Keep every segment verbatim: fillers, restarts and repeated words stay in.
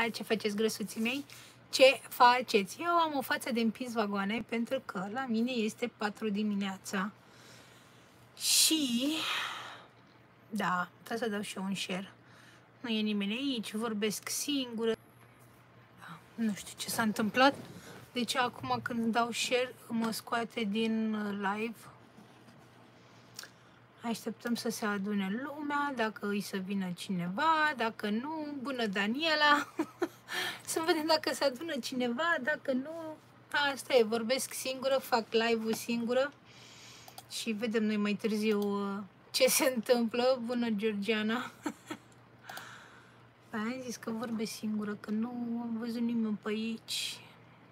ce faceți, grăsuții mei? Ce faceți? Eu am o față de împins vagoane pentru că la mine este patru dimineața. Și... da, trebuie să dau și eu un share. Nu e nimeni aici, vorbesc singură. Nu știu ce s-a întâmplat. Deci acum când dau share mă scoate din live. Așteptăm să se adune lumea, dacă îi să vină cineva, dacă nu, bună Daniela, să vedem dacă se adună cineva, dacă nu, asta e, vorbesc singură, fac live-ul singură și vedem noi mai târziu ce se întâmplă. Bună Georgiana. Am zis că vorbesc singură, că nu am văzut nimeni pe aici.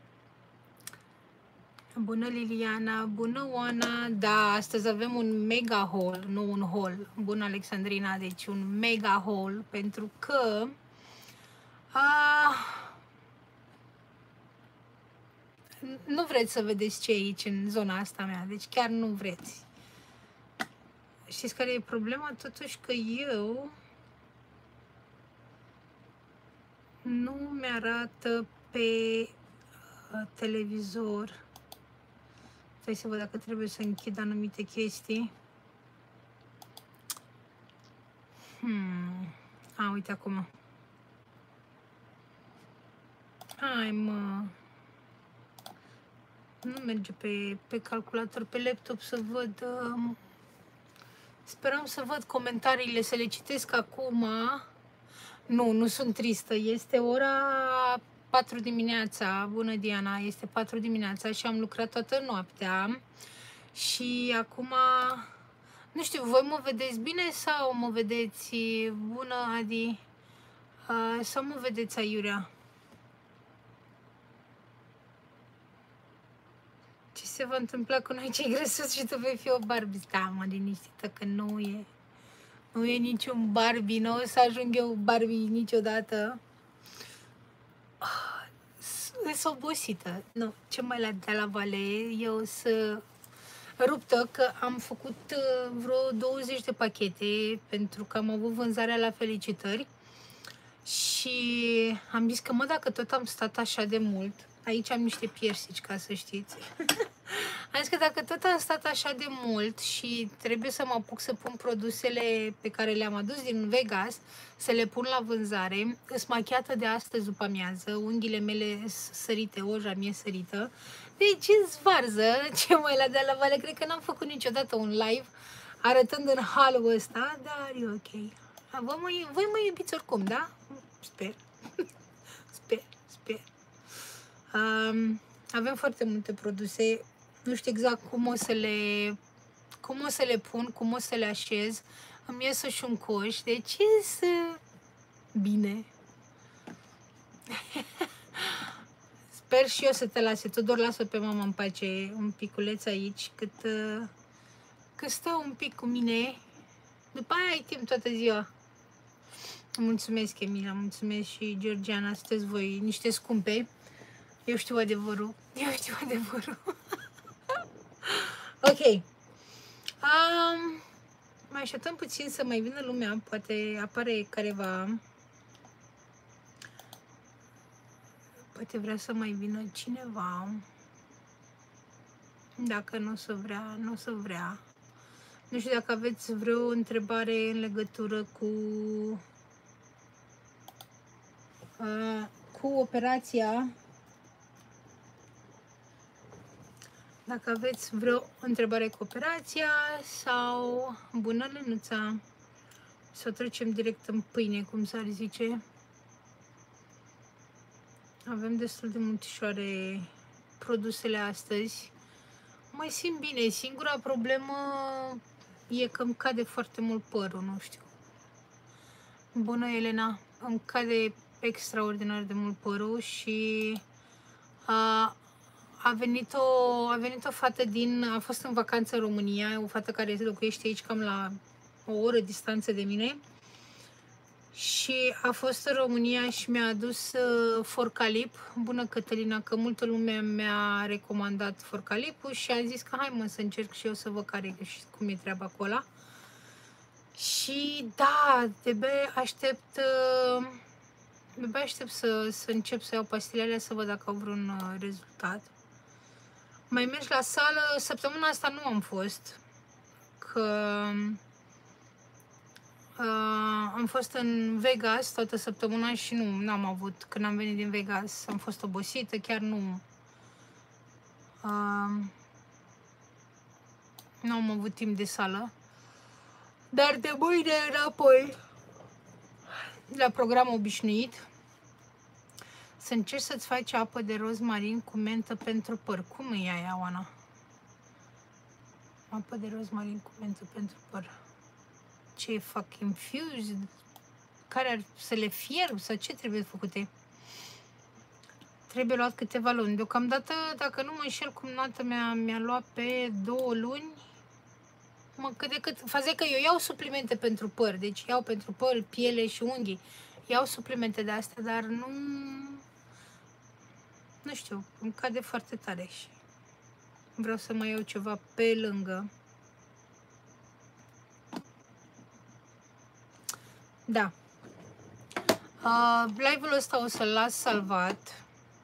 Bună Liliana, bună Oana, da, astăzi avem un mega haul, nu un haul, bună Alexandrina, deci un mega haul, pentru că a, nu vreți să vedeți ce e aici în zona asta mea, deci chiar nu vreți. Știți care e problema? Totuși că eu nu mi-arată pe uh, televizor. Stai să văd dacă trebuie să închid anumite chestii. Hmm. A, uite acum. Hai, mă. Nu merge pe, pe calculator, pe laptop să văd... Uh, sperăm să văd comentariile, să le citesc acum. Nu, nu sunt tristă. Este ora patru dimineața. Bună, Diana. Este patru dimineața și am lucrat toată noaptea. Și acum... nu știu, voi mă vedeți bine sau mă vedeți... Bună, Adi. Uh, sau mă vedeți aiurea? Ce se va întâmpla cu noi cei grăsuți și tu vei fi o Barbie? Da, mă, liniștită că nu e. Nu e niciun Barbie, nu o să ajung eu Barbie niciodată. Sunt obosită. Nu, ce mai la de la Vale, eu să ruptă că am făcut vreo douăzeci de pachete pentru că am avut vânzarea la Felicitări și am zis că mă, dacă tot am stat așa de mult, aici am niște piersici ca să știți. Am zis că dacă tot am stat așa de mult și trebuie să mă apuc să pun produsele pe care le-am adus din Vegas, să le pun la vânzare, îs machiată de astăzi după amiază, unghiile mele sărite, oja mie sărită, deci îți varză, ce mai la de la Vale, cred că n-am făcut niciodată un live arătând în halul ăsta, dar e ok. Voi mă, voi mă iubiți oricum, da? Sper. Sper, sper. Um, avem foarte multe produse. Nu știu exact cum o să le cum o să le pun, cum o să le așez. Îmi iese și un coș, deci e bine. Sper și eu să te lase. Tudor, lasă pe mama în pace un piculeț aici, cât, cât stă un pic cu mine. După aia ai timp toată ziua. Mulțumesc, Emilia, mulțumesc și Georgiana, sunteți voi niște scumpe. Eu știu adevărul. Eu știu adevărul. Ok. Um, mai așteptăm puțin să mai vină lumea. Poate apare careva. Poate vrea să mai vină cineva. Dacă nu o să vrea, nu o să vrea. Nu știu dacă aveți vreo întrebare în legătură cu uh, cu operația. Dacă aveți vreo întrebare cu operația sau... Bună, Lenuța! Să trecem direct în pâine, cum s-ar zice. Avem destul de multișoare produsele astăzi. Mă simt bine. Singura problemă e că îmi cade foarte mult părul, nu știu. Bună, Elena! Îmi cade extraordinar de mult părul și... A, A venit, o, a venit o fată din, a fost în vacanță în România, o fată care locuiește aici cam la o oră distanță de mine și a fost în România și mi-a adus uh, Forcalip. Bună, Cătălina, că multă lume mi-a recomandat Forcalipul și am zis că hai mă să încerc și eu să văd care și cum e treaba acolo. Și da, de-abia aștept... Uh, După aștept să, să încep să iau pastilele, să văd dacă au vreun uh, rezultat. Mai mergi la sală? Săptămâna asta nu am fost, că uh, am fost în Vegas toată săptămâna și nu am avut, când am venit din Vegas, am fost obosită, chiar nu... Uh, nu am avut timp de sală. Dar de mâine înapoi, la program obișnuit, să încerci să-ți faci apă de rozmarin cu mentă pentru păr. Cum e aia, Oana? Apă de rozmarin cu mentă pentru păr. Ce e fac infused? Care ar să le fierb sau ce trebuie făcute? Trebuie luat câteva luni. Deocamdată, dacă nu mă înșel, cumnata mea mi-a luat pe două luni. Mă, cât de cât. Faze că eu iau suplimente pentru păr. Deci iau pentru păr, piele și unghii. Iau suplimente de astea, dar nu... Nu știu, îmi cade foarte tare și vreau să mai iau ceva pe lângă. Da. Uh, live-ul ăsta o să-l las salvat.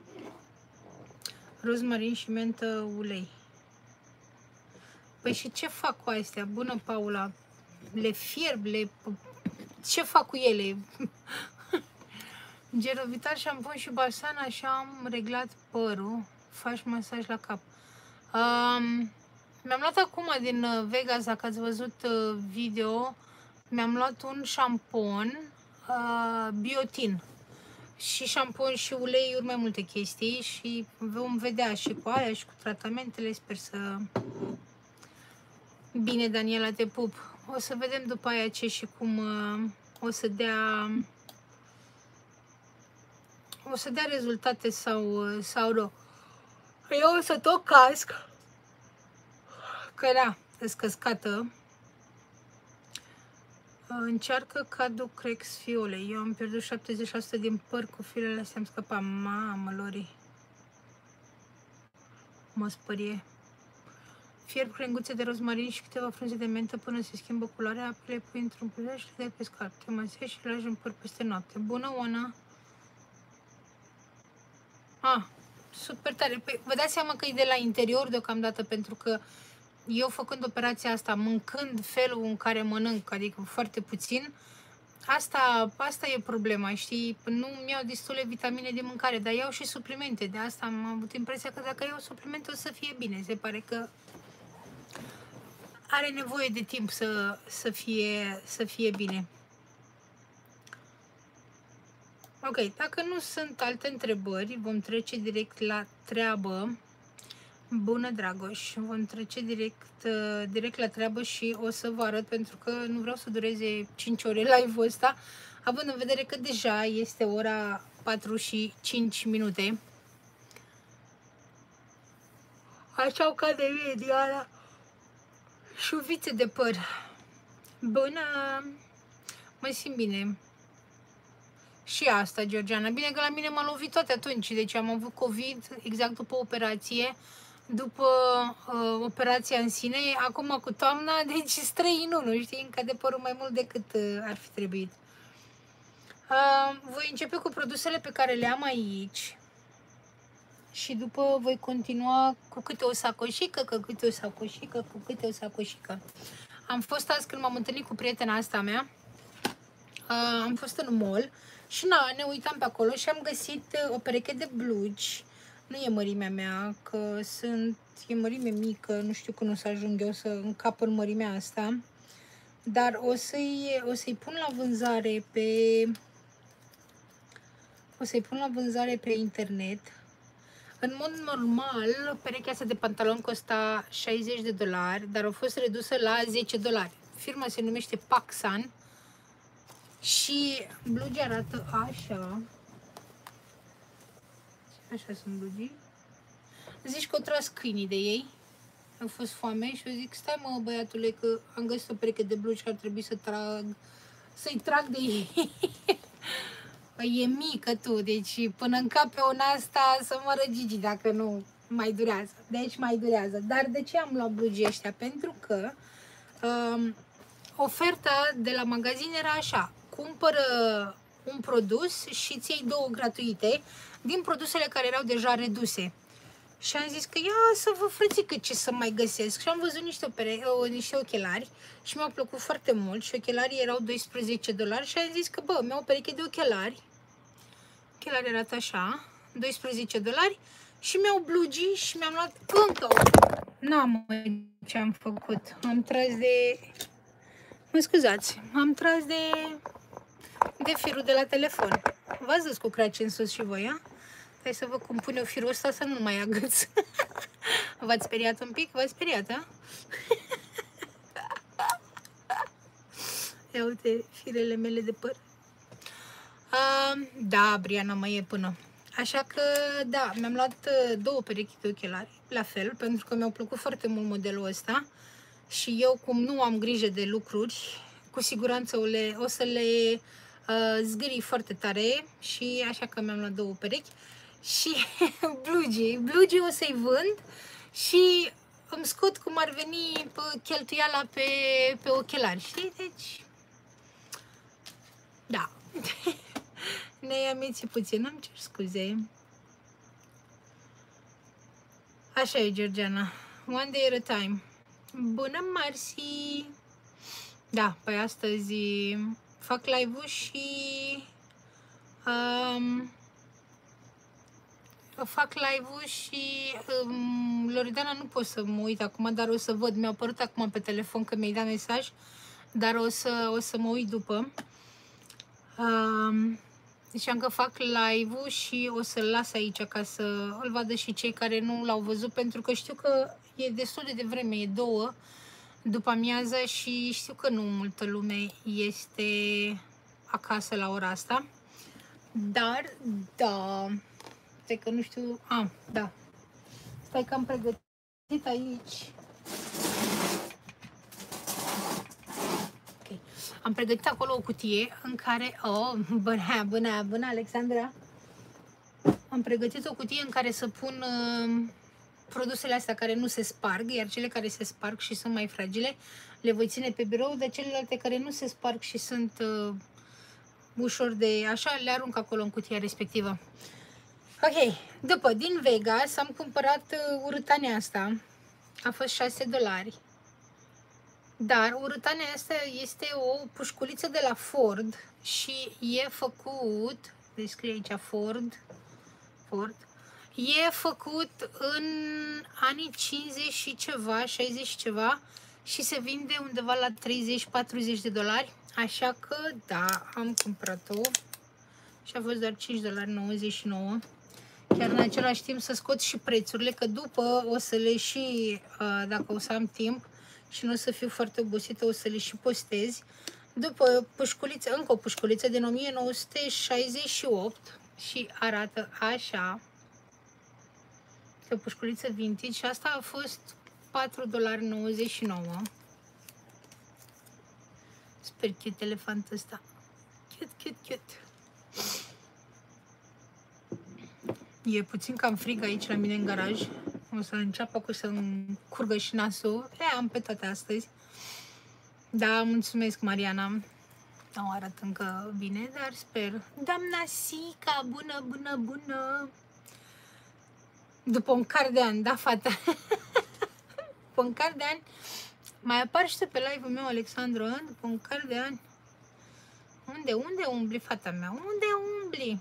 Rozmarin și mentă ulei. Păi și ce fac cu astea? Bună, Paula. Le fierb, le... Ce fac cu ele? Gerovital, șampon și balsan, așa am reglat părul. Faci masaj la cap. Um, mi-am luat acum din Vegas, dacă ați văzut uh, video, mi-am luat un șampon uh, biotin. Și șampon și uleiuri, mai multe chestii și vom vedea și cu aia și cu tratamentele. Sper să... Bine, Daniela, te pup. O să vedem după aia ce și cum uh, o să dea... O să dea rezultate sau, sau nu. Eu o să tot casc. Că da, sunt căscată. Încearcă Caducrex fiole. Eu am pierdut șaptezeci la sută din păr cu filele astea, am scăpat. Mamă, Lori. Mă spărie. Fierb crenguțe de rozmarin și câteva frunze de mentă până se schimbă culoarea. Apele pui într-un pârâș și le dai pe scar. Te masezi și le lași în păr peste noapte. Bună, Oana! Ah, super tare. Păi, vă dați seama că e de la interior deocamdată, pentru că eu făcând operația asta, mâncând felul în care mănânc, adică foarte puțin, asta, asta e problema, știi? Nu mi-au destule vitamine de mâncare, dar iau și suplimente. De asta am avut impresia că dacă iau suplimente o să fie bine. Se pare că are nevoie de timp să, să, fie, să fie bine. Ok, dacă nu sunt alte întrebări, vom trece direct la treabă. Bună, Dragoș! Vom trece direct, direct la treabă și o să vă arăt, pentru că nu vreau să dureze cinci ore live-ul ăsta, având în vedere că deja este ora patru și cinci minute. Așa o cade mie, Diana. Șuvițe de păr. Bună! Mă simt bine. Și asta, Georgiana. Bine că la mine m-a lovit toate atunci, deci am avut COVID exact după operație, după uh, operația în sine, acum cu toamna, deci străi în unul, știi, încă de părul mai mult decât uh, ar fi trebuit. Uh, voi începe cu produsele pe care le am aici și după voi continua cu câte o sacoșică, cu câte o sacoșică, cu câte o sacoșică. Am fost azi când m-am întâlnit cu prietena asta mea, uh, am fost în mall. Și na, ne uitam pe acolo și am găsit o pereche de blugi. Nu e mărimea mea, că sunt, e mărime mică, nu știu când o să ajung eu să încap în mărimea asta. Dar o să-i o să-i pun la vânzare pe o să-i pun la vânzare pe internet. În mod normal, perechea asta de pantaloni costa șaizeci de dolari, dar a fost redusă la zece dolari. Firma se numește Paxan. Și blugii arată așa. Așa sunt blugii. Zici că o tras câinii de ei. Au fost foame și eu zic, stai mă băiatule, că am găsit o pereche de blugi și ar trebui să trag, să-i trag de ei. Păi e mică tu, deci până încap pe una asta să mă Gigi dacă nu mai durează. Deci mai durează. Dar de ce am luat blugii ăștia? Pentru că um, oferta de la magazin era așa. Cumpără un produs și îți iei două gratuite din produsele care erau deja reduse. Și am zis că ia să vă frățică ce să mai găsesc. Și am văzut niște, opere, o, niște ochelari și mi-au plăcut foarte mult și ochelarii erau doisprezece dolari și am zis că bă, mi-au o pereche de ochelari. Ochelarii arată așa, doisprezece dolari și mi-au blugii și mi-am luat încă o. N-am ce am făcut. Am tras de... Mă scuzați, am tras de... de firul de la telefon. V-ați dus cu craci în sus și voi, a? Hai să văd cum pun eu firul ăsta să nu mai agăț. V-ați speriat un pic? V-ați speriat, a? Ia uite firele mele de păr. Uh, da, Briana mai e până. Așa că, da, mi-am luat două perechi de ochelari, la fel, pentru că mi-au plăcut foarte mult modelul ăsta. Și eu, cum nu am grijă de lucruri, cu siguranță o, le, o să le uh, zgârii foarte tare și așa că mi-am luat două perechi. Și blugii, blugii o să-i vând și îmi scot cum ar veni pe cheltuiala pe, pe ochelari, știi? Deci, da, ne-ai amețit puțin, îmi cer scuze. Așa e, Georgiana, one day at a time. Bună, Marsi! Da, păi astăzi fac live-ul și um, fac live-ul și um, Loredana nu pot să mă uit acum, dar o să văd, mi-a apărut acum pe telefon că mi-ai dat mesaj, dar o să, o să mă uit după. Um, deci am că fac live-ul și o să-l las aici ca să îl vadă și cei care nu l-au văzut, pentru că știu că e destul de devreme, e două după amiază și știu că nu multă lume este acasă la ora asta. Dar, da, stai că nu știu, a, da, stai că am pregătit aici. Okay. Am pregătit acolo o cutie în care, oh, bună, bună, bună, Alexandra. Am pregătit o cutie în care să pun uh, produsele astea care nu se sparg, iar cele care se sparg și sunt mai fragile le voi ține pe birou, dar celelalte care nu se sparg și sunt uh, ușor de așa, le arunc acolo în cutia respectivă. Ok, după, din Vegas am cumpărat uh, urâtania asta, a fost șase dolari, dar urâtania asta este o pușculiță de la Ford și e făcut, deci scrie aici Ford, Ford, e făcut în anii cincizeci și ceva, șaizeci și ceva și se vinde undeva la treizeci patruzeci de dolari. Așa că, da, am cumpărat-o și a fost doar cinci dolari nouăzeci și nouă. Chiar în același timp să scot și prețurile, că după o să le și, dacă o să am timp și nu o să fiu foarte obosită, o să le și postez. După pușculiță, încă o pușculiță din o mie nouă sute șaizeci și opt și arată așa. O pușculiță vintage și asta a fost patru dolari nouăzeci și nouă. Super cute elefantul ăsta. Cute, cute, cute. E puțin cam frig aici la mine în garaj. O să înceapă cu să-mi curgă și nasul. E, am pe toate astăzi. Da, mulțumesc, Mariana. Nu arată încă bine, dar sper. Doamna Sica, bună, bună, bună. După un car de ani, da, fata? După un car de ani. Mai apar și pe live-ul meu, Alexandru, după un car de ani. Unde, unde umbli, fata mea? Unde umbli?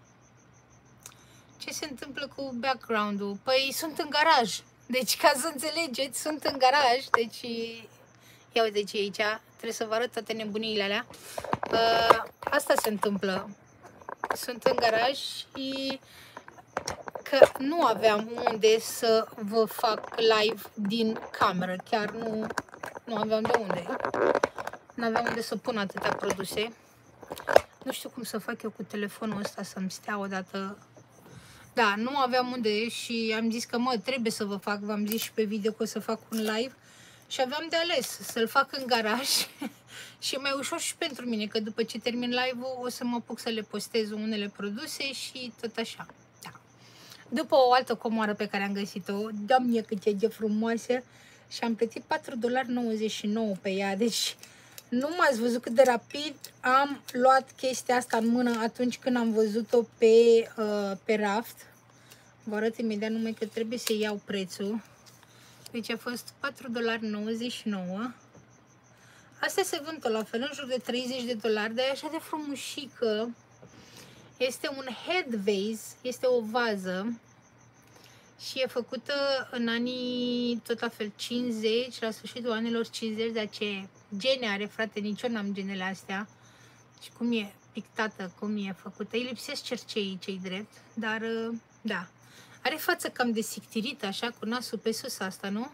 Ce se întâmplă cu background-ul? Păi sunt în garaj. Deci, ca să înțelegeți, sunt în garaj. Deci, ia uite ce e aici. Trebuie să vă arăt toate nebuniile alea. Uh, asta se întâmplă. Sunt în garaj și că nu aveam unde să vă fac live din cameră. Chiar nu, nu aveam de unde. Nu aveam unde să pun atâtea produse. Nu știu cum să fac eu cu telefonul ăsta să-mi stea odată. Da, nu aveam unde și am zis că, mă, trebuie să vă fac. V-am zis și pe video că o să fac un live. Și aveam de ales să-l fac în garaj și mai ușor și pentru mine, că după ce termin live-ul o să mă apuc să le postez unele produse și tot așa. Da. După o altă comoară pe care am găsit-o, Doamne cât e de frumoasă, și am plătit patru dolari nouăzeci și nouă pe ea, deci Nu m-ați văzut cât de rapid am luat chestia asta în mână atunci când am văzut-o pe, uh, pe raft. Vă arăt imediat, numai că trebuie să iau prețul. Deci a fost patru virgulă nouăzeci și nouă dolari. Astea se vând tot la fel, în jur de treizeci de dolari, dar e așa de frumușică. Este un head vase, este o vază și e făcută în anii tot la fel cincizeci, la sfârșitul anilor cincizeci, de aceea gene are, frate, nici eu n-am genele astea. Și cum e pictată, cum e făcută, îi lipsesc cerceii, cei drept, dar da. Are față cam de sictirită, așa, cu nasul pe sus asta, nu?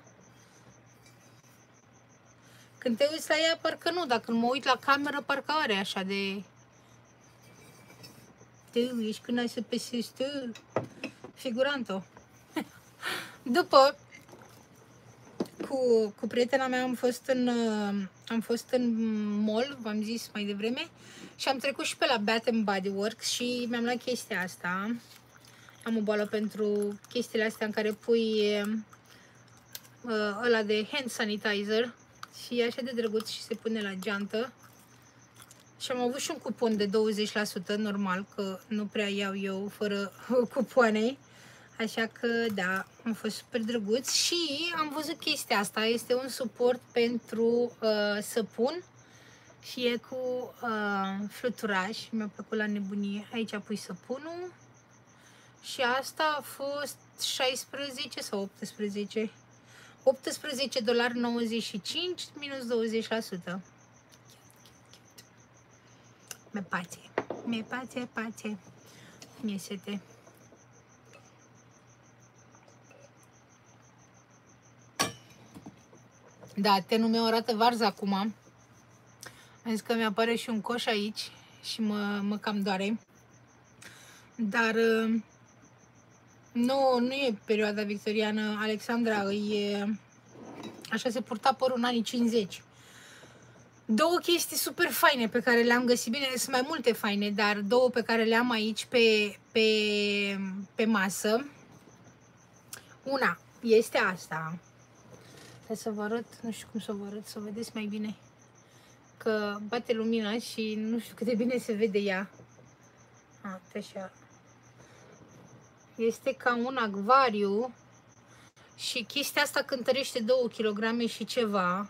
Când te uiți la ea, parcă nu, dacă mă uit la cameră, parcă are așa de... Tu, ești cu nasul pe sus, tu, figurantă. După, cu, cu prietena mea am fost în, am fost în mall, v-am zis mai devreme, și am trecut și pe la Bath and Body Works și mi-am luat chestia asta. Am o boală pentru chestiile astea în care pui uh, ăla de hand sanitizer și e așa de drăguț și se pune la geantă. Și am avut și un cupon de douăzeci la sută, normal, că nu prea iau eu fără cupoane. Așa că, da, am fost super drăguț și am văzut chestia asta. Este un suport pentru uh, săpun și e cu uh, fluturaj. Mi-a plăcut la nebunie. Aici pui săpunul și asta a fost șaisprezece sau optsprezece? optsprezece virgulă nouăzeci și cinci minus douăzeci la sută. Mi-e pație. Mi-e pație, pație. Mi-e sete. Da, tenul meu arată varză acum. Am zis că mi-apare și un coș aici și mă, mă cam doare. Dar nu, nu e perioada victoriană, Alexandra, e, așa se purta părul în anii cincizeci. Două chestii super faine pe care le-am găsit, bine, sunt mai multe faine, dar două pe care le am aici pe, pe, pe masă. Una este asta. Hai să vă arăt, nu știu cum să vă arăt, să vedeți mai bine. Că bate lumina și nu știu cât de bine se vede ea. A, așa. Este ca un acvariu și chestia asta cântărește două kilograme și ceva.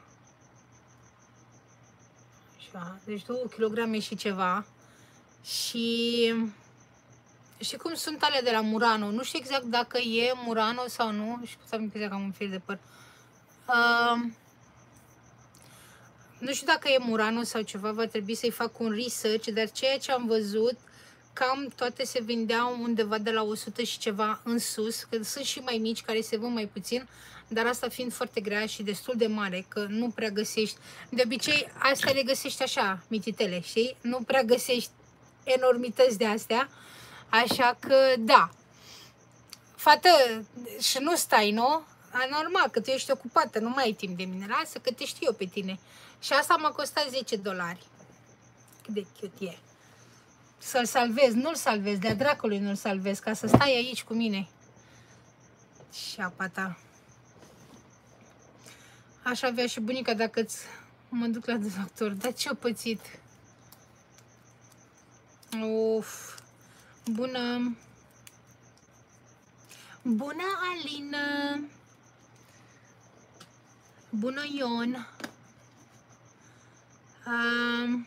Așa, deci două kilograme și ceva. Și și cum sunt alea de la Murano. Nu știu exact dacă e Murano sau nu. Și pot să am exact am un fir de păr. Uh, nu știu dacă e Murano sau ceva, va trebui să-i fac un research, dar ceea ce am văzut, cam toate se vindeau undeva de la o sută și ceva în sus, că sunt și mai mici care se vând mai puțin, dar asta fiind foarte grea și destul de mare, că nu prea găsești. De obicei, astea le găsești așa, mititele, știi? Nu prea găsești enormități de astea, așa că da. Fată, și nu stai, nu? Normal, că tu ești ocupată, nu mai ai timp de mine, lasă că te știu eu pe tine. Și asta m-a costat zece dolari. Cât de cute e. Să-l salvez, nu-l salvez, de-a dracului nu-l salvez, ca să stai aici cu mine. Și apa ta. Aș avea și bunica dacă mă duc la doctor. Dar ce-o pățit? Uf. Bună. Bună, Alina. Bună, Ion. Um,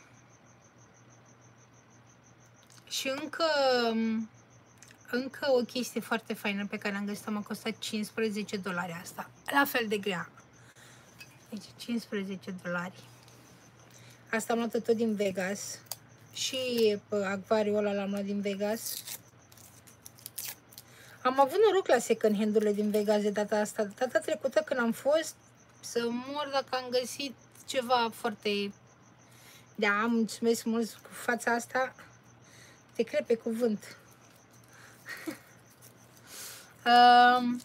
și încă încă o chestie foarte faină pe care am găsit-o, m-a costat cincisprezece dolari asta. La fel de grea. Deci cincisprezece dolari. Asta am luat tot din Vegas. Și acvariul ăla l-am luat din Vegas. Am avut noroc la second hand-urile din Vegas de data asta. Data trecută când am fost, să mor dacă am găsit ceva foarte... Da, mulțumesc mult cu fața asta. Te cred pe cuvânt. um,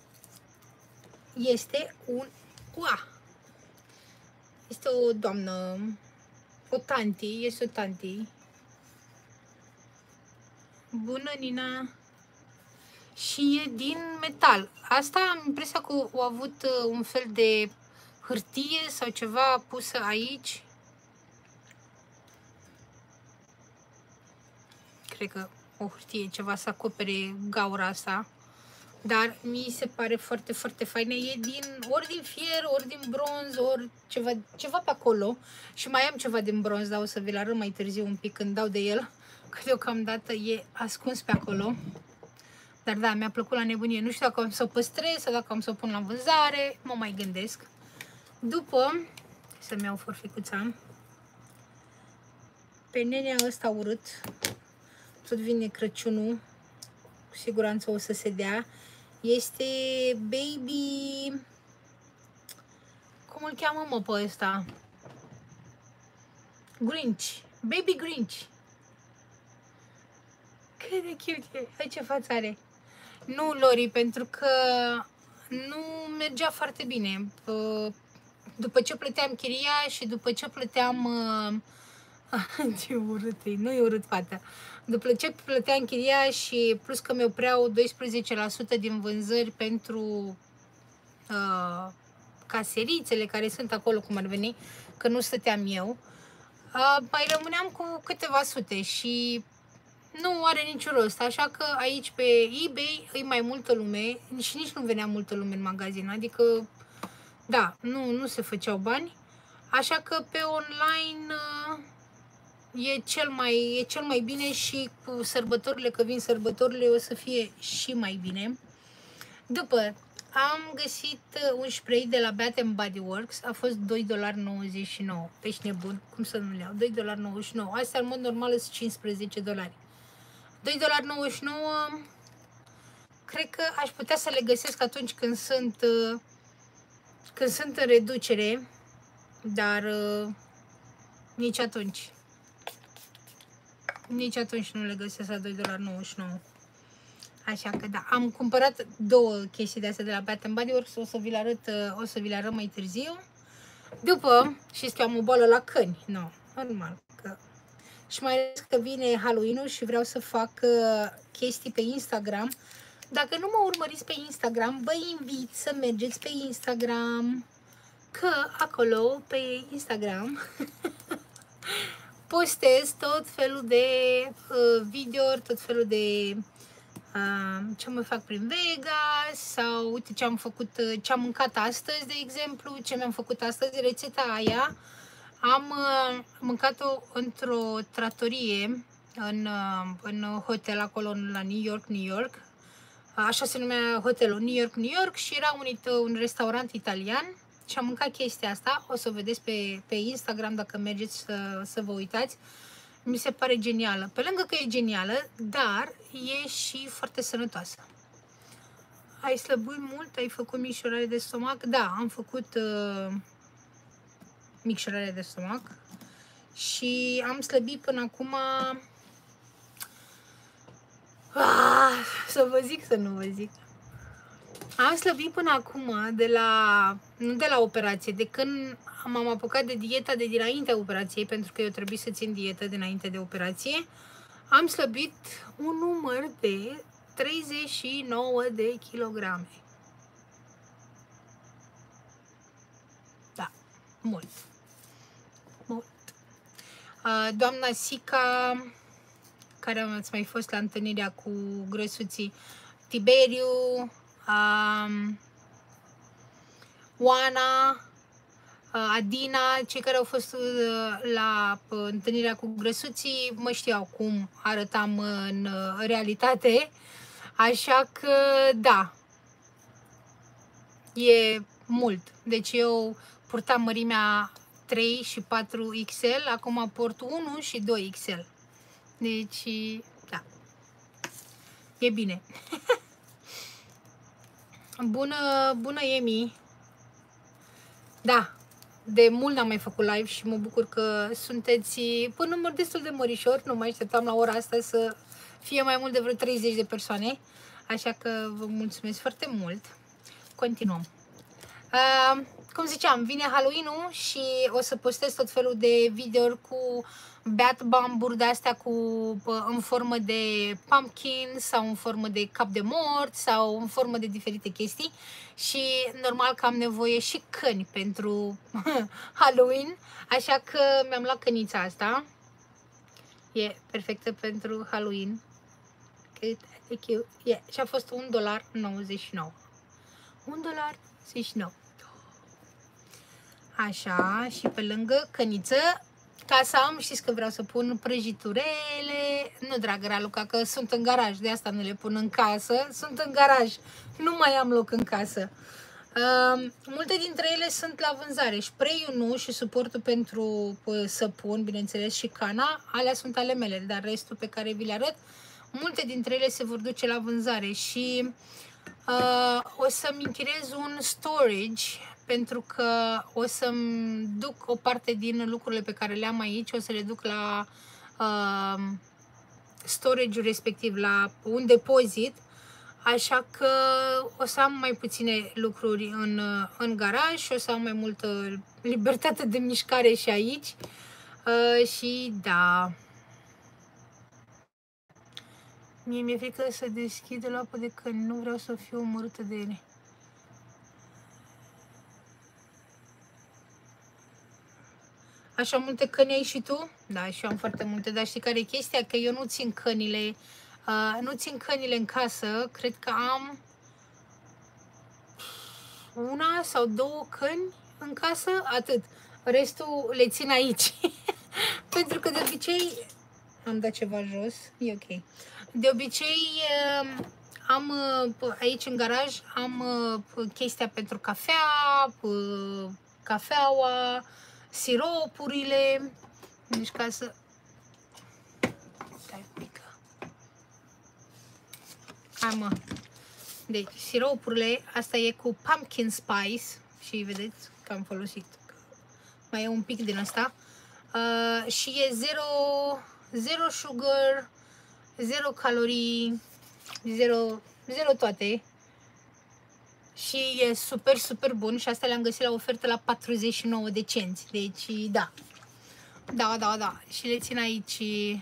este un... Ua! Este o doamnă, o tanti, este o tanti. Bună, Nina! Și e din metal. Asta am impresia că au avut un fel de hârtie sau ceva pusă aici. cred că o hârtie, ceva să acopere gaura asta. Dar mi se pare foarte, foarte faină. E din, ori din fier, ori din bronz, ori ceva, ceva pe acolo. Și mai am ceva din bronz, dar o să vi-l arăt mai târziu un pic când dau de el. Că deocamdată e ascuns pe acolo. Dar da, mi-a plăcut la nebunie. Nu știu dacă am să o păstrez sau dacă am să o pun la vânzare. Mă mai gândesc. După, să-mi iau forficuța. Pe nenea ăsta urât. Tot vine Crăciunul. Cu siguranță o să se dea. Este Baby... Cum îl cheamă, mă, pe ăsta? Grinch. Baby Grinch. Cât de cute e. Hai, ce față are. Nu, Lori, pentru că nu mergea foarte bine. După ce plăteam chiria și după ce plăteam... Ce urât e. Nu e urât, fata. După ce plăteam chiria și plus că mi-o preau doisprezece la sută din vânzări pentru uh, caserițele care sunt acolo, cum ar veni, că nu stăteam eu, uh, mai rămâneam cu câteva sute și nu are niciun rost. Așa că aici pe eBay e mai multă lume și nici nu venea multă lume în magazin. Adică, da, nu, nu se făceau bani. Așa că pe online... Uh, E cel, mai, e cel mai bine și cu sărbătorile, că vin sărbătorile, o să fie și mai bine. După, am găsit un spray de la Bath and Body Works, a fost doi dolari nouăzeci și nouă. Pești nebun, cum să nu le iau? doi dolari nouăzeci și nouă. Astea, în mod normal, sunt cincisprezece dolari. doi dolari nouăzeci și nouă, cred că aș putea să le găsesc atunci când sunt, când sunt în reducere, dar nici atunci. Nici atunci nu le găsesc la doi dolari nouăzeci și nouă. Așa că da, am cumpărat două chestii de astea de la Bath and Body Works, o să vi le arăt, o să vi le arăt mai târziu. După, știți că am o boală la căni. Nu, normal. Că... Și mai ales că vine Halloween-ul și vreau să fac uh, chestii pe Instagram. Dacă nu mă urmăriți pe Instagram, vă invit să mergeți pe Instagram. Că acolo, pe Instagram... postez tot felul de uh, videouri, tot felul de uh, ce mă fac prin Vegas sau uite ce am făcut, ce am mâncat astăzi, de exemplu, ce mi-am făcut astăzi, rețeta aia. Am uh, mâncat-o într-o tratorie în, uh, în hotel acolo la New York, New York. Așa se numea hotelul, New York, New York, și era un, un restaurant italian. Și am mâncat chestia asta, o să o vedeți pe, pe Instagram dacă mergeți să, să vă uitați. Mi se pare genială. Pe lângă că e genială, dar e și foarte sănătoasă. Ai slăbuit mult? Ai făcut micșorare de stomac? Da, am făcut uh, micșorare de stomac și am slăbit până acum... Ah, să vă zic, să nu vă zic. Am slăbit până acum, de la, nu de la operație, de când m-am apucat de dieta de dinaintea operației, pentru că eu trebuie să țin dietă dinainte de operație, am slăbit un număr de treizeci și nouă de kilograme. Da, mult. Mult. Doamna Sica, care ați mai fost la întâlnirea cu grăsuții, Tiberiu, Um, Oana, uh, Adina, cei care au fost uh, la uh, întâlnirea cu grăsuții, mă știau cum arătam în uh, realitate, așa că da, e mult. Deci eu purtam mărimea trei și patru X L, acum port unu și doi X L. Deci, da, e bine. Bună, bună, Emi! Da, de mult n-am mai făcut live și mă bucur că sunteți pe număr destul de mărișor. Nu mai așteptam la ora asta să fie mai mult de vreo treizeci de persoane. Așa că vă mulțumesc foarte mult. Continuăm. Uh, cum ziceam, vine Halloween-ul și o să postez tot felul de videouri cu bath bomb-uri de-astea cu, în formă de pumpkin sau în formă de cap de mort sau în formă de diferite chestii și normal că am nevoie și căni pentru Halloween, așa că mi-am luat cănița asta. E perfectă pentru Halloween. Cât de cute. E. Și a fost un dolar nouăzeci și nouă. un dolar nouăzeci și nouă. Așa, și pe lângă căniță, ca să am, știți că vreau să pun prăjiturele, nu, dragă Raluca, că sunt în garaj, de asta nu le pun în casă, sunt în garaj, nu mai am loc în casă. Uh, multe dintre ele sunt la vânzare, spray-ul nu și suportul pentru săpun, bineînțeles, și cana, alea sunt ale mele, dar restul pe care vi le arăt, multe dintre ele se vor duce la vânzare și uh, o să-mi închiriez un storage, pentru că o să-mi duc o parte din lucrurile pe care le am aici, o să le duc la uh, storage-ul respectiv, la un depozit, așa că o să am mai puține lucruri în, în garaj și o să am mai multă libertate de mișcare și aici. Uh, și da, mie mi-e frică să deschid o apă de căni, nu vreau să fiu omorâtă de ele. Așa multe căni ai și tu? Da, și eu am foarte multe, dar știi care e chestia? Că eu nu țin cănile, uh, nu țin cănile în casă, cred că am una sau două căni în casă, atât. Restul le țin aici. Pentru că de obicei, am dat ceva jos, e ok. De obicei uh, am uh, aici în garaj, am uh, chestia pentru cafea, uh, cafeaua, siropurile, deci ca să... Stai un pic. Hai mă. Deci siropurile, asta e cu pumpkin spice și vedeți că am folosit. Mai e un pic din asta. Uh, și e zero, zero sugar, zero calorii, zero, zero toate. Și e super, super bun și asta le-am găsit la ofertă la patruzeci și nouă de cenți. Deci, da. Da, da, da. Și le țin aici.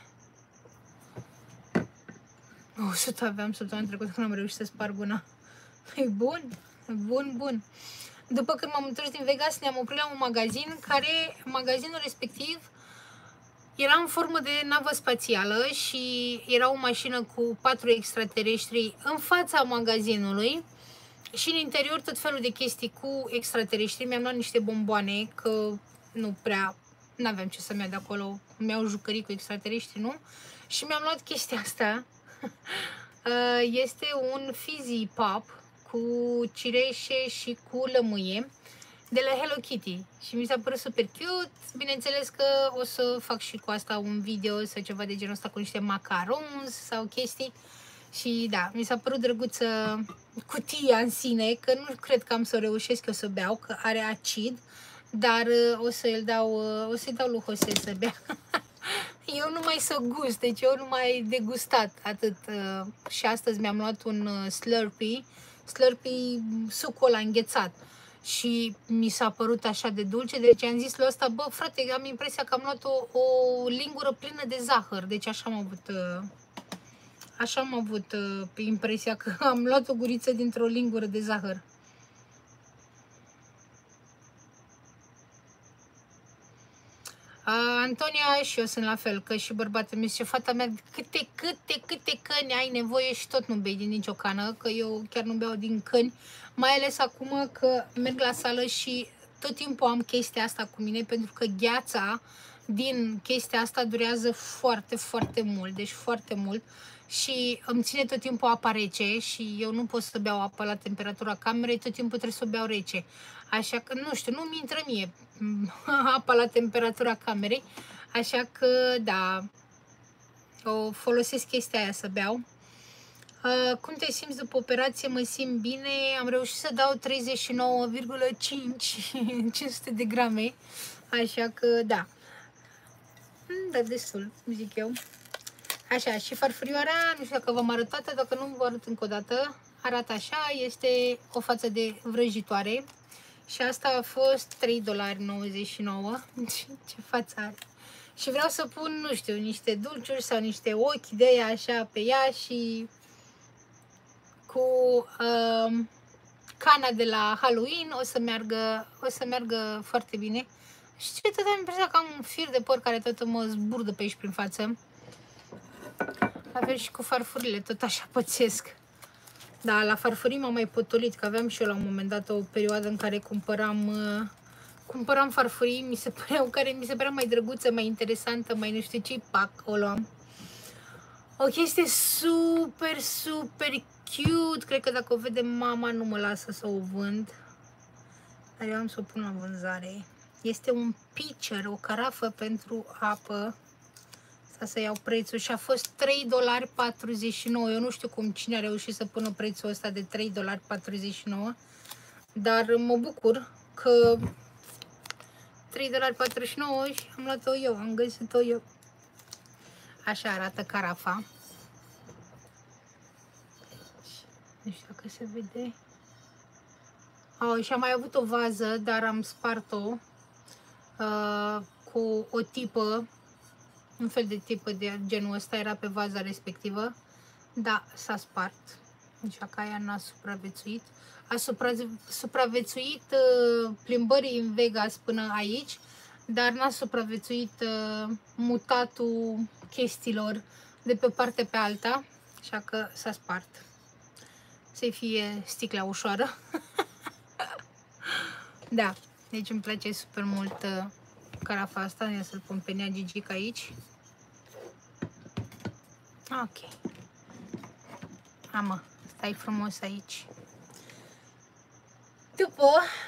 o sută aveam săptămâna trecută când am reușit să sparg una. E bun, bun, bun. După când m-am întors din Vegas, ne-am oprit la un magazin care, magazinul respectiv, era în formă de navă spațială și era o mașină cu patru extraterestri în fața magazinului. Și în interior tot felul de chestii cu extraterestri. Mi-am luat niște bomboane, că nu prea, n-aveam ce să-mi iau de acolo. Mi-au jucării cu extraterestri, nu? Și mi-am luat chestia asta. Este un fizzy pop cu cireșe și cu lămâie de la Hello Kitty. Și mi s-a părut super cute. Bineînțeles că o să fac și cu asta un video sau ceva de genul ăsta cu niște macarons sau chestii. Și da, mi s-a părut drăguță cutia în sine, că nu cred că am să o reușesc eu să beau, că are acid, dar o să-i dau, o să-i dau lui Jose să bea. Eu nu mai să gust, deci eu nu mai degustat atât. Și astăzi mi-am luat un Slurpee, Slurpee sucul ăla înghețat. Și mi s-a părut așa de dulce, deci am zis lui ăsta, bă, frate, am impresia că am luat o, o lingură plină de zahăr, deci așa am avut... Așa am avut uh, impresia că am luat o guriță dintr-o lingură de zahăr. Uh, Antonia, și eu sunt la fel, că și bărbatul meu zice, fata mea, câte, câte, câte căni ai nevoie și tot nu bei din nicio cană, că eu chiar nu beau din căni, mai ales acum că merg la sală și tot timpul am chestia asta cu mine, pentru că gheața din chestia asta durează foarte, foarte mult, deci foarte mult. Și îmi ține tot timpul apa rece și eu nu pot să beau apă la temperatura camerei, tot timpul trebuie să o beau rece. Așa că, nu știu, nu-mi intră mie apa la temperatura camerei, așa că, da, o folosesc chestia aia să beau. Uh, cum te simți după operație? Mă simt bine, am reușit să dau treizeci și nouă virgulă cinci, cinci sute de grame, așa că, da, da, destul, zic eu. Așa, și farfurioara, nu știu dacă v-am arătat, dacă nu vă arăt încă o dată, arată așa, este o față de vrăjitoare și asta a fost trei dolari nouăzeci și nouă, ce față are. Și vreau să pun, nu știu, niște dulciuri sau niște ochi de ea așa pe ea și cu uh, cana de la Halloween o să meargă, o să meargă foarte bine. Și tot am impresia că am un fir de păr care tot mă zburdă pe aici prin față. La fel și cu farfurile, tot așa pățesc. Da, la farfurii m-am mai potolit, că aveam și eu la un moment dat o perioadă în care cumpăram, uh, cumpăram farfurii, mi se păreau, care mi se părea mai drăguță, mai interesantă, mai nu știu ce, pac, o luam. O chestie super, super cute, cred că dacă o vede mama nu mă lasă să o vând, dar eu am să o pun la vânzare. Este un pitcher, o carafă pentru apă. Asta să iau prețul și a fost trei dolari patruzeci și nouă. Eu nu știu cum cine a reușit să pună prețul ăsta de trei dolari patruzeci și nouă, dar mă bucur că trei dolari patruzeci și nouă și am luat-o eu, am găsit-o eu. Așa arată carafa. Nu știu dacă se vede. Oh, și am mai avut o vază, dar am spart-o uh, cu o tipă, un fel de tipă de genul ăsta era pe vaza respectivă. Da, s-a spart. Așa că aia n-a supraviețuit. A supra, supraviețuit uh, plimbării în Vegas până aici, dar n-a supraviețuit uh, mutatul chestiilor de pe parte pe alta, așa că s-a spart. Să-i fie sticla ușoară. Da, deci îmi place super mult uh, carafa asta. Ia să-l pun pe Nea Gigica aici. Ok. Amă, stai frumos aici. După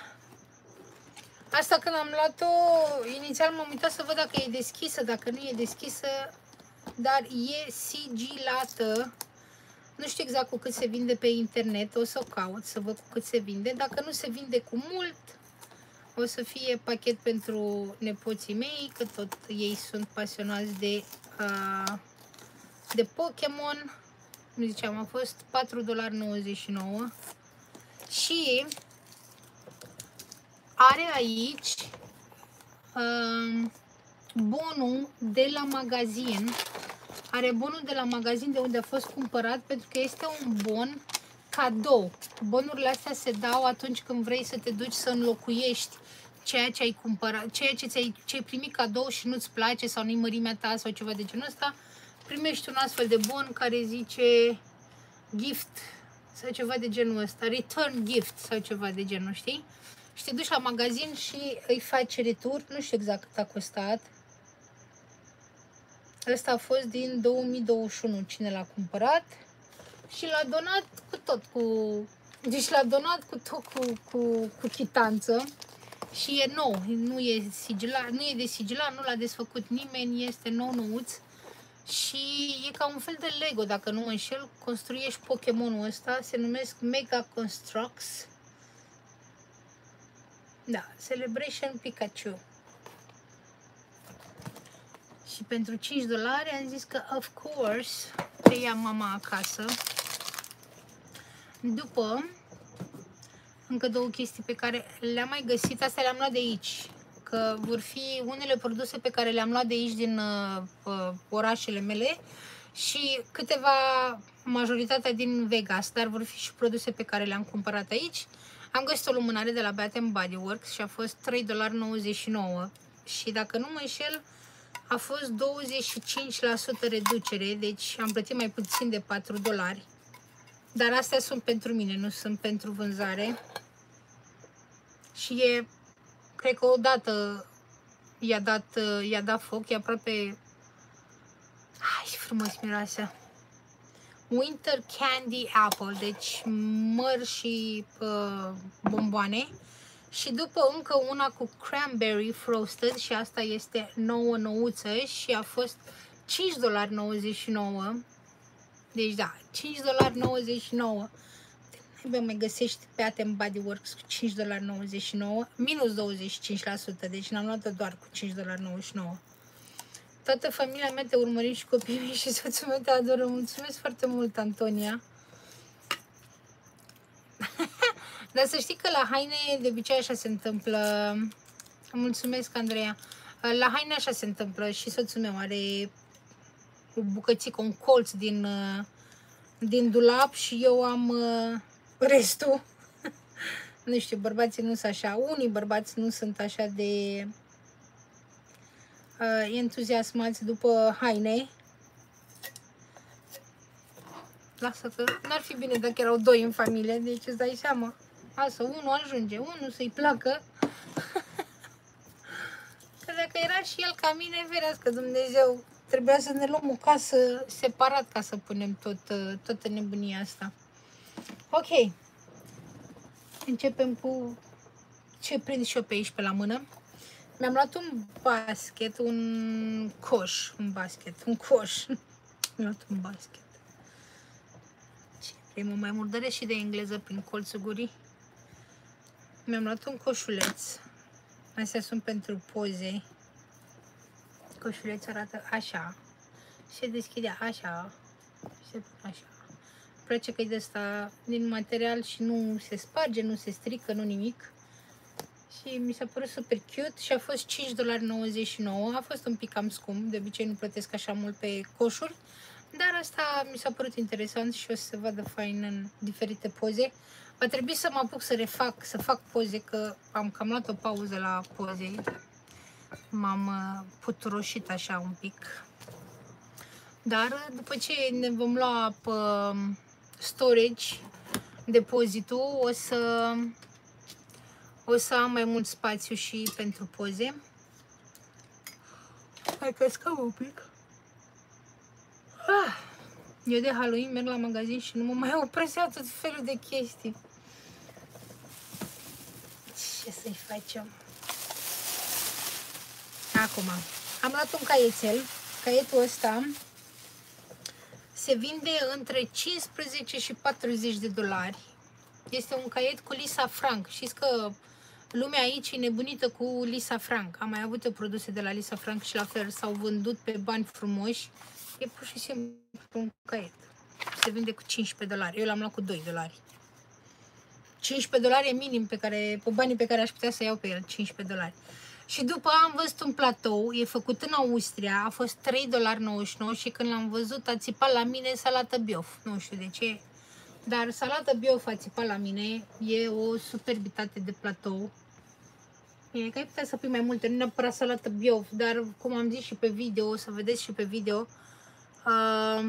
asta, când am luat-o, inițial m-am uitat să văd dacă e deschisă, dacă nu e deschisă, dar e sigilată. Nu știu exact cu cât se vinde pe internet, o să o caut să văd cu cât se vinde. Dacă nu se vinde cu mult, o să fie pachet pentru nepoții mei, că tot ei sunt pasionați de, uh, de Pokémon. Cum ziceam, a fost patru dolari nouăzeci și nouă și are aici uh, bonul de la magazin. Are bonul de la magazin de unde a fost cumpărat, pentru că este un bon cadou. Bonurile astea se dau atunci când vrei să te duci să înlocuiești ceea ce ai cumpărat, ceea ce ți-ai ce primit cadou și nu-ți place sau nu-i mărimea ta sau ceva de genul ăsta. Primești un astfel de bon care zice gift sau ceva de genul ăsta, return gift sau ceva de genul, știi? Și te duci la magazin și îi faci retur, nu știu exact cât a costat. Ăsta a fost din două mii douăzeci și unu, cine l-a cumpărat și l-a donat cu tot, cu... Deci l-a donat cu tot, cu, cu, cu chitanță și e nou, nu e sigilat, nu e de sigilat, nu l-a desfăcut nimeni, este nou-nouț și e ca un fel de Lego, dacă nu mă înșel, construiești Pokémonul ăsta, se numesc Mega Constructs. Da, Celebration Pikachu. Și pentru cinci dolari am zis că, of course, te ia mama acasă. După, încă două chestii pe care le-am mai găsit, astea le-am luat de aici. Că vor fi unele produse pe care le-am luat de aici din uh, orașele mele și câteva, majoritatea din Vegas, dar vor fi și produse pe care le-am cumpărat aici. Am găsit o lumânare de la Bath and Body Works și a fost trei dolari nouăzeci și nouă și dacă nu mă înșel, a fost douăzeci și cinci la sută reducere, deci am plătit mai puțin de patru dolari. Dar astea sunt pentru mine, nu sunt pentru vânzare. Și e, cred că odată i-a dat, i-a dat foc, e aproape... Hai, ce frumos miroase! Winter Candy Apple, deci măr și uh, bomboane. Și după încă una cu Cranberry Frosted și asta este nouă nouță și a fost cinci dolari nouăzeci și nouă. Deci da, cinci dolari nouăzeci și nouă. Trebuie mai găsești pe Bath and Body Works cu cinci dolari nouăzeci și nouă, minus douăzeci și cinci la sută, deci n-am luat-o doar cu cinci dolari nouăzeci și nouă. Toată familia mea te urmărim și copiii mei și soțul meu te adoră. Mulțumesc foarte mult, Antonia. Dar să știi că la haine de obicei așa se întâmplă. Mulțumesc, Andreea. La haine așa se întâmplă și soțul meu are o bucățică, un colț din, din dulap și eu am restul. Nu știu, bărbații nu sunt așa. Unii bărbați nu sunt așa de uh, entuziasmați după haine. lasă că n-ar fi bine dacă erau doi în familie, deci îți dai seama. Asta, unul ajunge, unul să-i placă. Că dacă era și el ca mine, ferească Dumnezeu, trebuia să ne luăm o casă separat ca să punem tot, toată nebunia asta. Ok. Începem cu ce prind și eu pe aici pe la mână. Mi-am luat un basket, un coș, un basket, un coș. Mi-am luat un basket. Ce vrei, mă mai murdăresc și de engleză prin colțul gurii. Mi-am luat un coșuleț. Astea sunt pentru poze. Coșulețul arată așa. Se deschide așa. Se pune așa. Îmi place că e de asta din material și nu se sparge, nu se strică, nu nimic. Și mi s-a părut super cute și a fost cinci virgulă nouăzeci și nouă lei. A fost un pic cam scump, de obicei nu plătesc așa mult pe coșuri. Dar asta mi s-a părut interesant și o să se vadă fain în diferite poze. Va trebui să mă apuc să refac, să fac poze, că am cam luat o pauză la poze. M-am puturoșit așa un pic. Dar după ce ne vom lua pe storage, depozitul, o să, o să am mai mult spațiu și pentru poze. Hai că scap un pic. Ah, eu de Halloween merg la magazin și nu mă mai opresc tot felul de chestii. Ce să-i facem? Acum, am luat un caietel. Caietul ăsta se vinde între cincisprezece și patruzeci de dolari. Este un caiet cu Lisa Frank. Știți că lumea aici e nebunită cu Lisa Frank. Am mai avut eu produse de la Lisa Frank și la fel s-au vândut pe bani frumoși. E pur și simplu un caiet. Se vinde cu cincisprezece dolari. Eu l-am luat cu doi dolari. cincisprezece dolari e minim pe, care, pe banii pe care aș putea să iau pe el. cincisprezece dolari. Și după am văzut un platou, e făcut în Austria, a fost trei virgulă nouăzeci și nouă lei și când l-am văzut a țipat la mine salată biof. Nu știu de ce, dar salată biof a țipat la mine, e o superbitate de platou. Bine, că ai putea să pui mai multe, nu neapărat salată biof, dar cum am zis și pe video, o să vedeți și pe video, uh,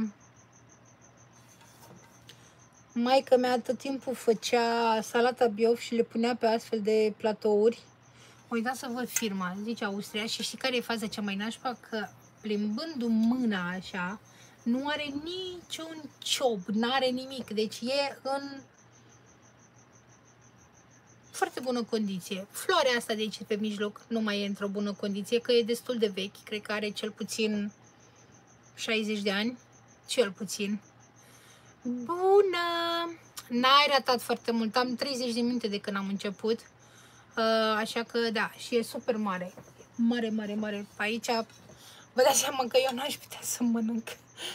maică mea tot timpul făcea salata biof și le punea pe astfel de platouri. Mă uitam să văd firma, zice Austria, și știi care e faza cea mai nașpa? Că plimbându mâna așa, nu are niciun ciob, nu are nimic, deci e în foarte bună condiție. Floarea asta de aici pe mijloc nu mai e într-o bună condiție, că e destul de vechi, cred că are cel puțin șaizeci de ani, cel puțin. Bună! N-ai ratat foarte mult, am treizeci de minute de când am început. Uh, așa că da, și e super mare. Mare, mare, mare. Aici vă dați seama că eu n-aș putea să mănânc.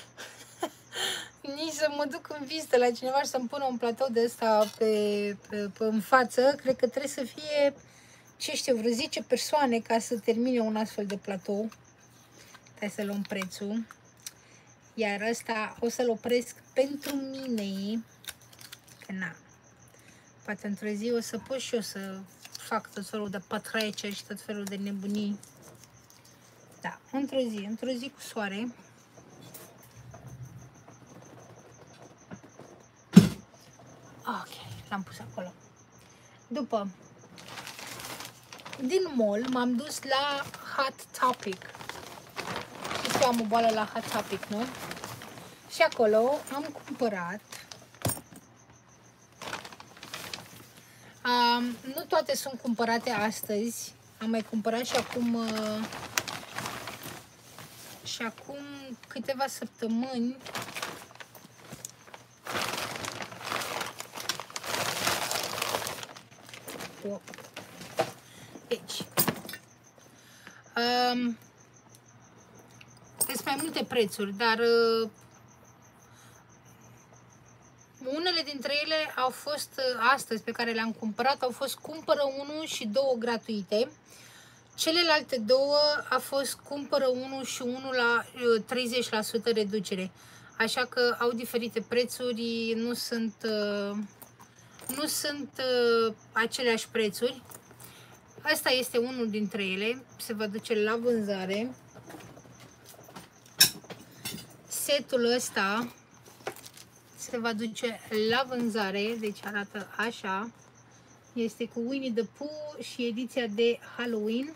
Nici să mă duc în vizită la cineva și să-mi pună un platou de ăsta pe, pe, pe, în față. Cred că trebuie să fie, ce știu, vreo zece persoane ca să termine un astfel de platou. Hai să luăm prețul. Iar ăsta o să-l opresc pentru mine. Că na. Poate într-o zi o să pot și eu să fac tot felul de pătrece și tot felul de nebunii. Da, într-o zi, într-o zi cu soare. Ok, l-am pus acolo. După, din mall m-am dus la Hot Topic. Știți că am o boală la Hot Topic, nu? Și acolo am cumpărat. Um, nu toate sunt cumpărate astăzi. Am mai cumpărat și acum uh, și acum câteva săptămâni. Deci um, sunt mai multe prețuri, dar uh, unele dintre ele au fost astăzi, pe care le-am cumpărat, au fost cumpără unul și două gratuite. Celelalte două a fost cumpără unul și unul la treizeci la sută reducere. Așa că au diferite prețuri, nu sunt, nu sunt aceleași prețuri. Asta este unul dintre ele, se va duce la vânzare. Setul ăsta se va duce la vânzare, deci arată așa. Este cu Winnie the Pooh și ediția de Halloween.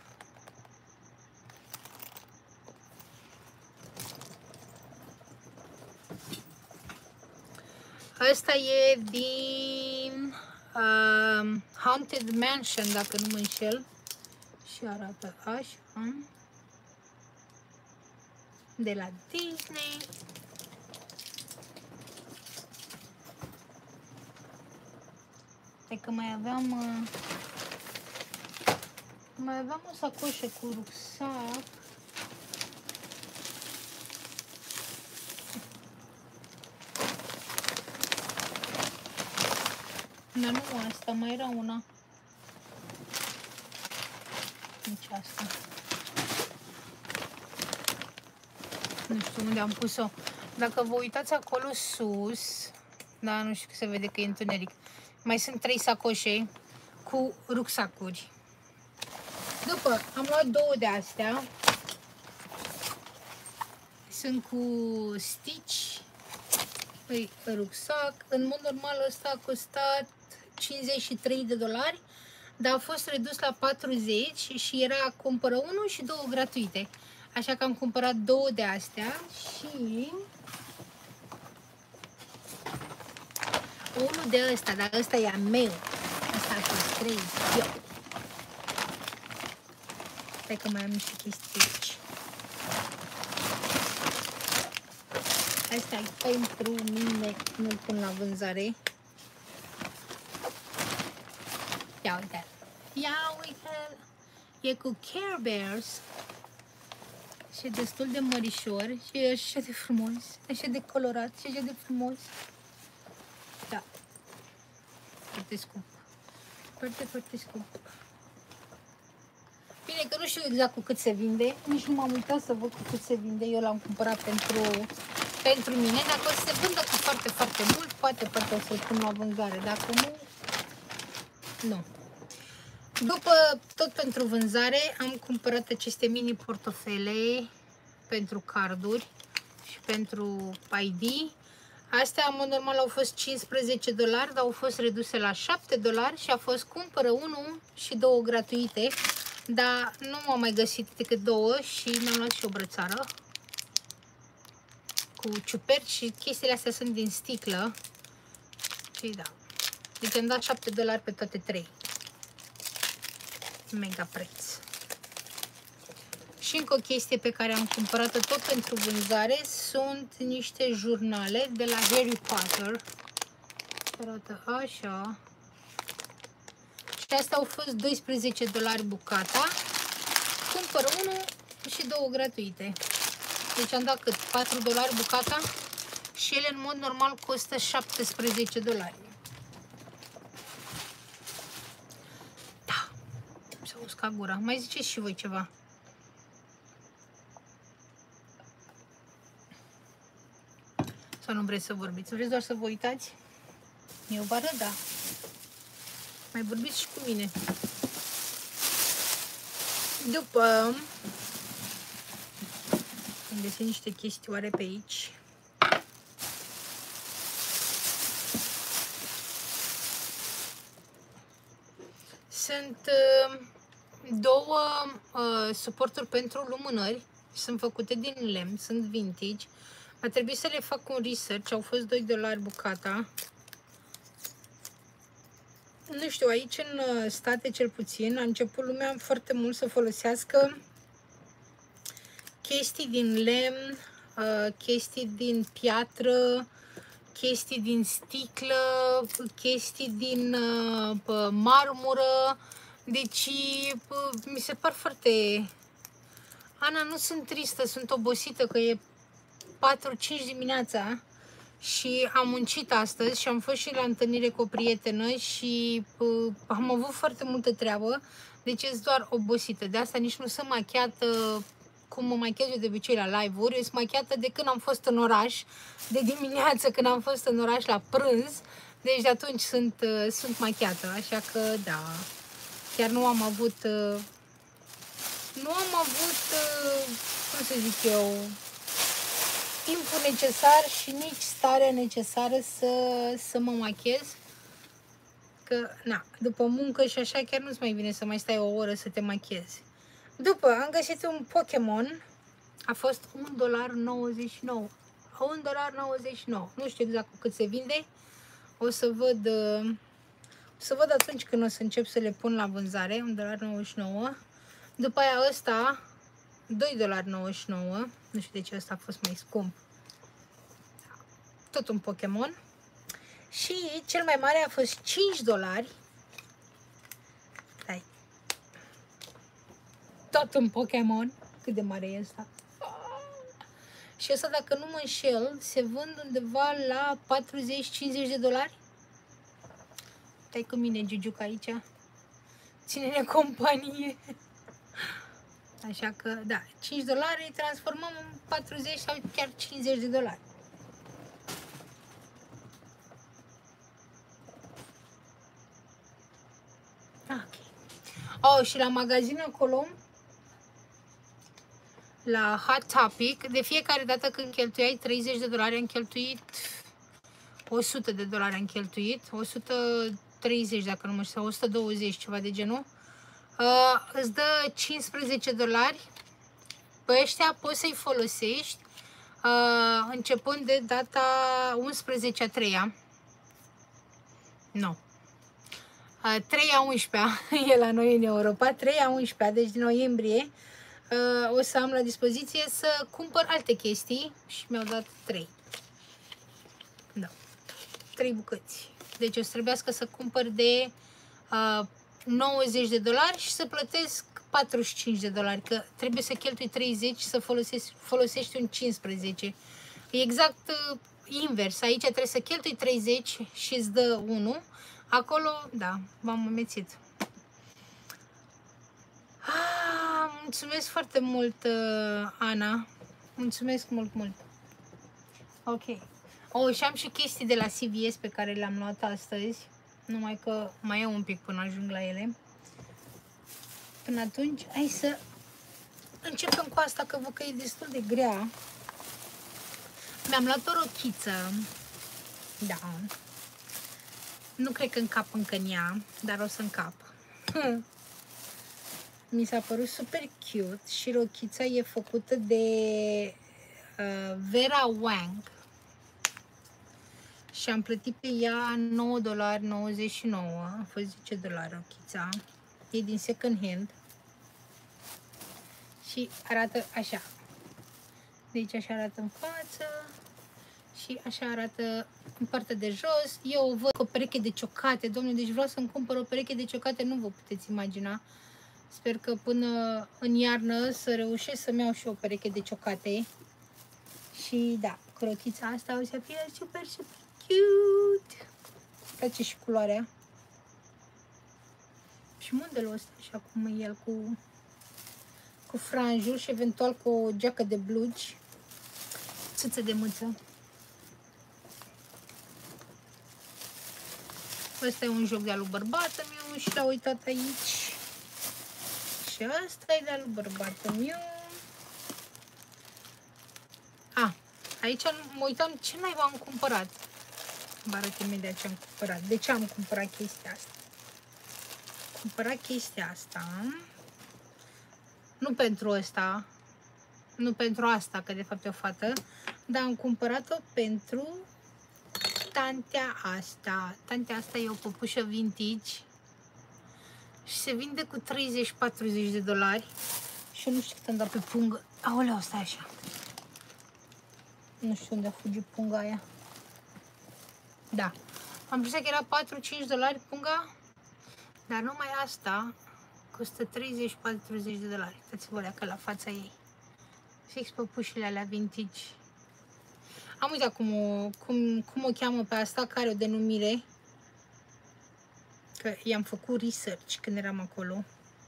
Asta e din uh, Haunted Mansion, dacă nu mă înșel. Și arată așa. De la Disney. E că mai aveam uh, mai aveam o sacoșă cu rucsac. Dar nu asta, mai era una. Nici asta. Nu știu unde am pus-o. Dacă vă uitați acolo sus, da, nu știu că se vede că e întuneric. Mai sunt trei sacoșe cu rucsacuri. După am luat două de astea. Sunt cu Stitch. Păi, rucsac. În mod normal ăsta a costat cincizeci și trei de dolari, dar a fost redus la patruzeci și era cumpără unul și două gratuite. Așa că am cumpărat două de astea și unul de ăsta, dar ăsta e a meu. Ăsta a fost trei. Eu. Stai că mai am niște chestii aici. Asta e pentru mine, nu-l pun la vânzare. Ia uite. Ia uite. E cu Care Bears. Și e destul de mărișor și e așa de frumos, așa de colorat și așa de frumos. Da. Foarte scump. Foarte, foarte scump. Bine că nu știu exact cu cât se vinde, nici nu m-am uitat să văd cu cât se vinde. Eu l-am cumpărat pentru, pentru mine. Dacă o să se vândă cu foarte, foarte mult, poate, poate o să-l pun la vânzare. Dacă nu, nu. După, tot pentru vânzare, am cumpărat aceste mini portofele pentru carduri și pentru I D. Astea, în mod normal, au fost cincisprezece dolari, dar au fost reduse la șapte dolari și a fost cumpără unul și două gratuite. Dar nu m-am mai găsit decât două și mi-am luat și o brățară cu ciuperci și chestiile astea sunt din sticlă. Și da. Deci am dat șapte dolari pe toate trei. Mega preț. Și încă o chestie pe care am cumpărat-o tot pentru vânzare sunt niște jurnale de la Harry Potter. Arată așa. Și astea au fost doisprezece dolari bucata. Cumpăr unul și două gratuite. Deci am dat cât? patru dolari bucata și ele în mod normal costă șaptesprezece dolari. Da. S-a uscat gura. Mai ziceți și voi ceva. Sau nu vreți să vorbiți? Vreți doar să vă uitați? Eu vă arăt, da. Mai vorbiți și cu mine. După am găsit niște chestioare pe aici. Sunt uh, două uh, suporturi pentru lumânări. Sunt făcute din lemn, sunt vintage. A trebuit să le fac un research, au fost doi dolari bucata. Nu știu, aici în state cel puțin a început lumea foarte mult să folosească chestii din lemn, chestii din piatră, chestii din sticlă, chestii din marmură. Deci mi se par foarte... Ana, nu sunt tristă, sunt obosită că e patru cinci dimineața și am muncit astăzi și am fost și la întâlnire cu o prietenă și uh, am avut foarte multă treabă, deci e doar obosită. De asta nici nu sunt machiată cum mă machiez eu de obicei la live-uri. Eu sunt machiată de când am fost în oraș, de dimineață când am fost în oraș la prânz, deci de atunci sunt, uh, sunt machiată, așa că da, chiar nu am avut, uh, nu am avut, uh, cum să zic eu, timpul necesar și nici starea necesară să, să mă machez. Că, na, după muncă și așa chiar nu-ți mai vine să mai stai o oră să te machezi. După, am găsit un Pokémon. A fost un dolar nouăzeci și nouă. un dolar nouăzeci și nouă. Nu știu exact cu cât se vinde. O să văd... O să văd atunci când o să încep să le pun la vânzare. un dolar nouăzeci și nouă. După aia ăsta... doi dolari nouăzeci și nouă. Nu știu de ce ăsta a fost mai scump. Tot un Pokémon. Și cel mai mare a fost cinci dolari. Stai. Tot un Pokémon. Cât de mare e ăsta? Și ăsta, dacă nu mă înșel, se vând undeva la patruzeci cincizeci de dolari. Stai cu mine, Giugiuc, aici. Ține-ne companie. Așa că, da, cinci dolari îi transformăm în patruzeci sau chiar cincizeci de dolari. Ok. Oh, și la magazin acolo, la Hot Topic, de fiecare dată când cheltuiai treizeci de dolari, am cheltuit o sută de dolari, am cheltuit, o sută treizeci dacă nu mă știu, o sută douăzeci, ceva de genul. Uh, îți dă cincisprezece dolari. Pe ăștia poți să-i folosești uh, începând de data unsprezece a treia. Nu. Uh, trei a unsprezecea e la noi în Europa, trei a unsprezecea, deci din noiembrie uh, o să am la dispoziție să cumpăr alte chestii și mi-au dat trei. Da. trei bucăți. Deci o să trebuiască să cumpăr de uh, nouăzeci de dolari și să plătesc patruzeci și cinci de dolari, că trebuie să cheltui treizeci și să folosești, folosești un cincisprezece. E exact uh, invers. Aici trebuie să cheltui treizeci și îți dă unu. Acolo, da, m-am amețit. Ah, mulțumesc foarte mult, uh, Ana. Mulțumesc mult, mult. Ok. Oh, și am și chestii de la C V S pe care le-am luat astăzi. Numai că mai e un pic până ajung la ele. Până atunci, hai să începem cu asta, că văd că e destul de grea. Mi-am luat o rochiță. Da. Nu cred că încap încă în ea, dar o să încap. Mi s-a părut super cute și rochița e făcută de uh, Vera Wang. Și am plătit pe ea nouă dolari nouăzeci și nouă. A fost zece dolari rochița. E din second hand. Și arată așa. Deci așa arată în față. Și așa arată în partea de jos. Eu o văd cu o pereche de ciocate. Domnule, deci vreau să-mi cumpăr o pereche de ciocate. Nu vă puteți imagina. Sper că până în iarnă să reușesc să-mi iau și o pereche de ciocate. Și da, cu rochița asta o să fie super, super cute. Îmi place și culoarea. Și modelul ăsta, așa cum e el, cu, cu franjuri și eventual cu o geacă de blugi. Țâță de mâță. Ăsta e un joc de-a lui bărbatul meu și l-a uitat aici. Și asta e de-a lui bărbatul meu. A, aici mă uitam ce naiba am cumpărat. Vă arăt imediat ce am cumpărat. De ce am cumpărat chestia asta? Am cumpărat chestia asta. Nu pentru asta. Nu pentru asta, că de fapt e o fată. Dar am cumpărat-o pentru tantea asta. Tantea asta e o păpușă vintage. Și se vinde cu treizeci patruzeci de dolari. Și eu nu știu cât am dat pe pungă. Aoleu, stai așa. Nu știu unde a fugit punga aia. Da. Am crezut că era patru cinci dolari punga. Dar numai asta costă treizeci patruzeci de dolari. Uitați-vă leacă la fața ei. Fix păpușile alea vintage. Am uitat cum o, cum, cum o cheamă pe asta, care o denumire. Că i-am făcut research când eram acolo.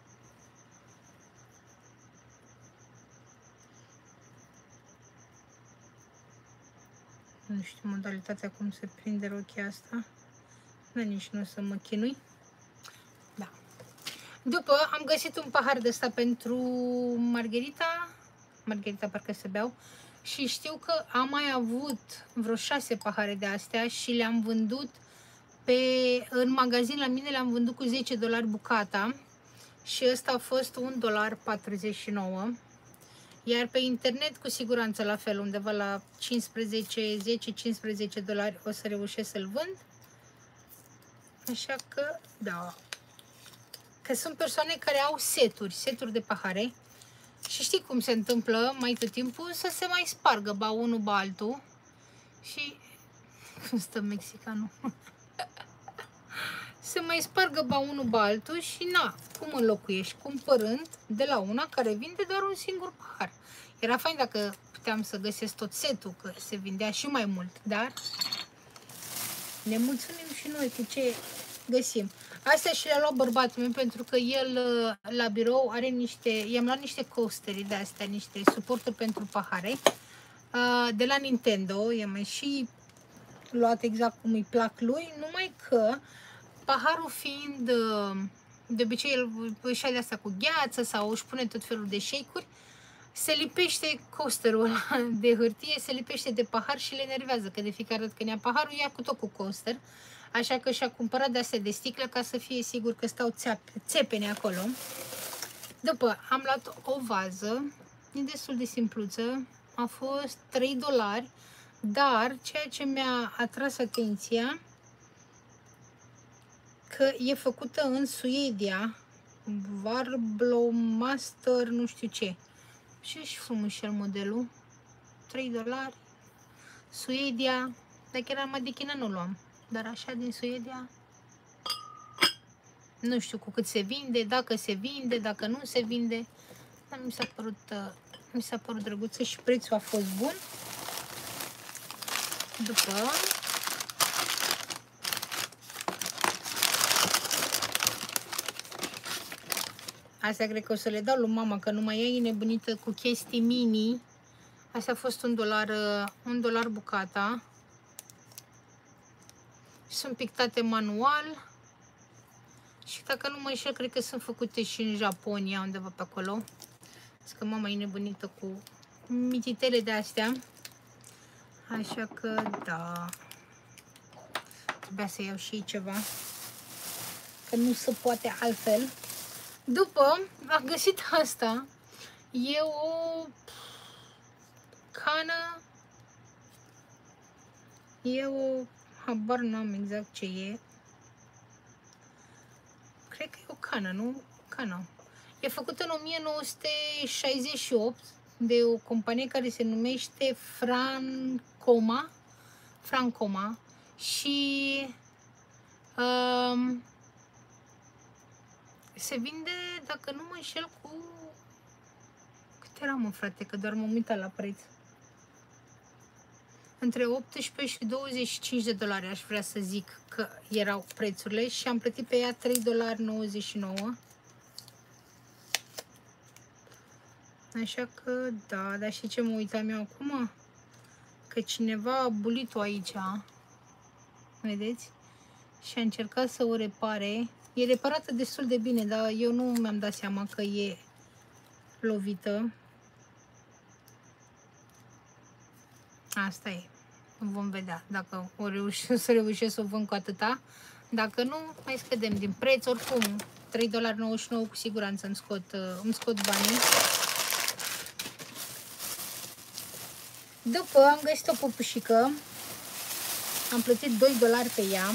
Nu știu modalitatea cum se prinde rochia asta. Nu, nici nu o să mă chinui. Da. După am găsit un pahar de ăsta pentru Margherita. Margherita parcă se beau. Și știu că am mai avut vreo șase pahare de astea și le-am vândut pe, în magazin la mine le-am vândut cu zece dolari bucata și ăsta a fost un dolar patruzeci și nouă. Iar pe internet cu siguranță la fel, undeva la cincisprezece, zece cincisprezece dolari o să reușesc să-l vând. Așa că, da. Că sunt persoane care au seturi, seturi de pahare. Și știi cum se întâmplă mai tot timpul? Să se mai spargă ba unul, ba altul. Și... cum stă mexicanul? Se mai spargă ba unul, ba altul și na, cum înlocuiești? Cumpărând de la una care vinde doar un singur pahar. Era fain dacă puteam să găsesc tot setul, că se vindea și mai mult, dar ne mulțumim și noi cu ce găsim. Astea și le-a luat bărbatul meu pentru că el la birou are niște, i-am luat niște coasteri de astea, niște suporturi pentru pahare de la Nintendo. I-am mai și luat exact cum îi plac lui, numai că paharul fiind, de obicei el își ia de asta cu gheață sau își pune tot felul de shake-uri, se lipește coasterul ăla de hârtie, se lipește de pahar și le enervează, că de fiecare dată când ia paharul, ia cu tot cu coaster. Așa că și-a cumpărat de astea de sticlă ca să fie sigur că stau țepene acolo. După am luat o vază, e destul de simpluță, a fost trei dolari, dar ceea ce mi-a atras atenția că e făcută în Suedia, Warblow Master, nu știu ce. Și și frumușel modelul, trei dolari, Suedia, dacă era mai de China nu luam, dar așa din Suedia, nu știu cu cât se vinde, dacă se vinde, dacă nu se vinde, dar mi s-a părut, mi s-a părut drăguță și prețul a fost bun. După astea cred că o să le dau lui mama, că nu mai e nebunită cu chestii mini. Astea a fost un dolar, un dolar bucata. Sunt pictate manual. Și dacă nu mă înșel, cred că sunt făcute și în Japonia, undeva pe acolo. Zic că mama e nebunită cu mititele de astea. Așa că, da. Trebuia să iau și ceva. Că nu se poate altfel. După, am găsit asta. E o cană. E o... habar n-am exact ce e. Cred că e o cană, nu? Cană. E făcută în o mie nouă sute șaizeci și opt de o companie care se numește Francoma. Francoma. Și... Um, se vinde, dacă nu mă înșel, cu... cât era, mă, frate, că doar m-am uitat la preț. Între optsprezece și douăzeci și cinci de dolari, aș vrea să zic că erau prețurile și am plătit pe ea trei dolari nouăzeci și nouă. Așa că, da, dar și ce mă uitam eu acum? Că cineva a bulit-o aici, vedeți? Și a încercat să o repare. E reparată destul de bine, dar eu nu mi-am dat seama că e lovită. Asta e. Vom vedea dacă o reușesc să reușesc să o vând cu atâta. Dacă nu, mai scădem din preț. Oricum, trei dolari nouăzeci și nouă cu siguranță îmi scot, îmi scot banii. După am găsit o păpușică. Am plătit doi dolari pe ea.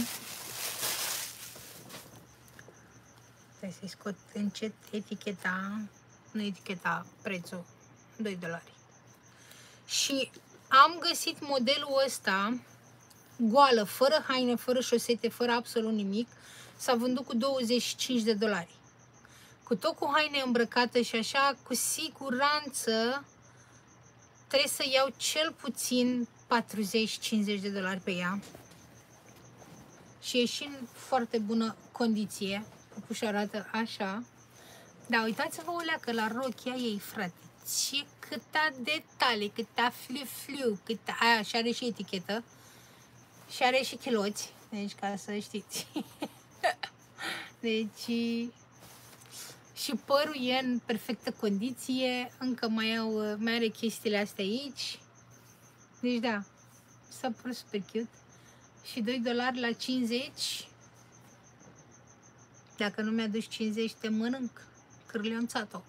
Trebuie să-i scot încet eticheta, nu eticheta, prețul, doi dolari. Și am găsit modelul ăsta, goală, fără haine, fără șosete, fără absolut nimic, s-a vândut cu douăzeci și cinci de dolari. Cu tot cu haine îmbrăcată și așa, cu siguranță trebuie să iau cel puțin patruzeci cincizeci de dolari pe ea. Și e și în foarte bună condiție. Păpușa arată așa. Da, uitați-vă o leacă la rochia ei, frate. Ce câta detalii, câta fliu-fliu, câta... Aia, și are și etichetă. Și are și chiloți. Deci, ca să știți. Deci... Și părul e în perfectă condiție. Încă mai, au, mai are chestiile astea aici. Deci da, s-a părut super cute. Și doi dolari la cincizeci. Dacă nu mi-aduci cincizeci, te mănânc. Cârlionțat-o.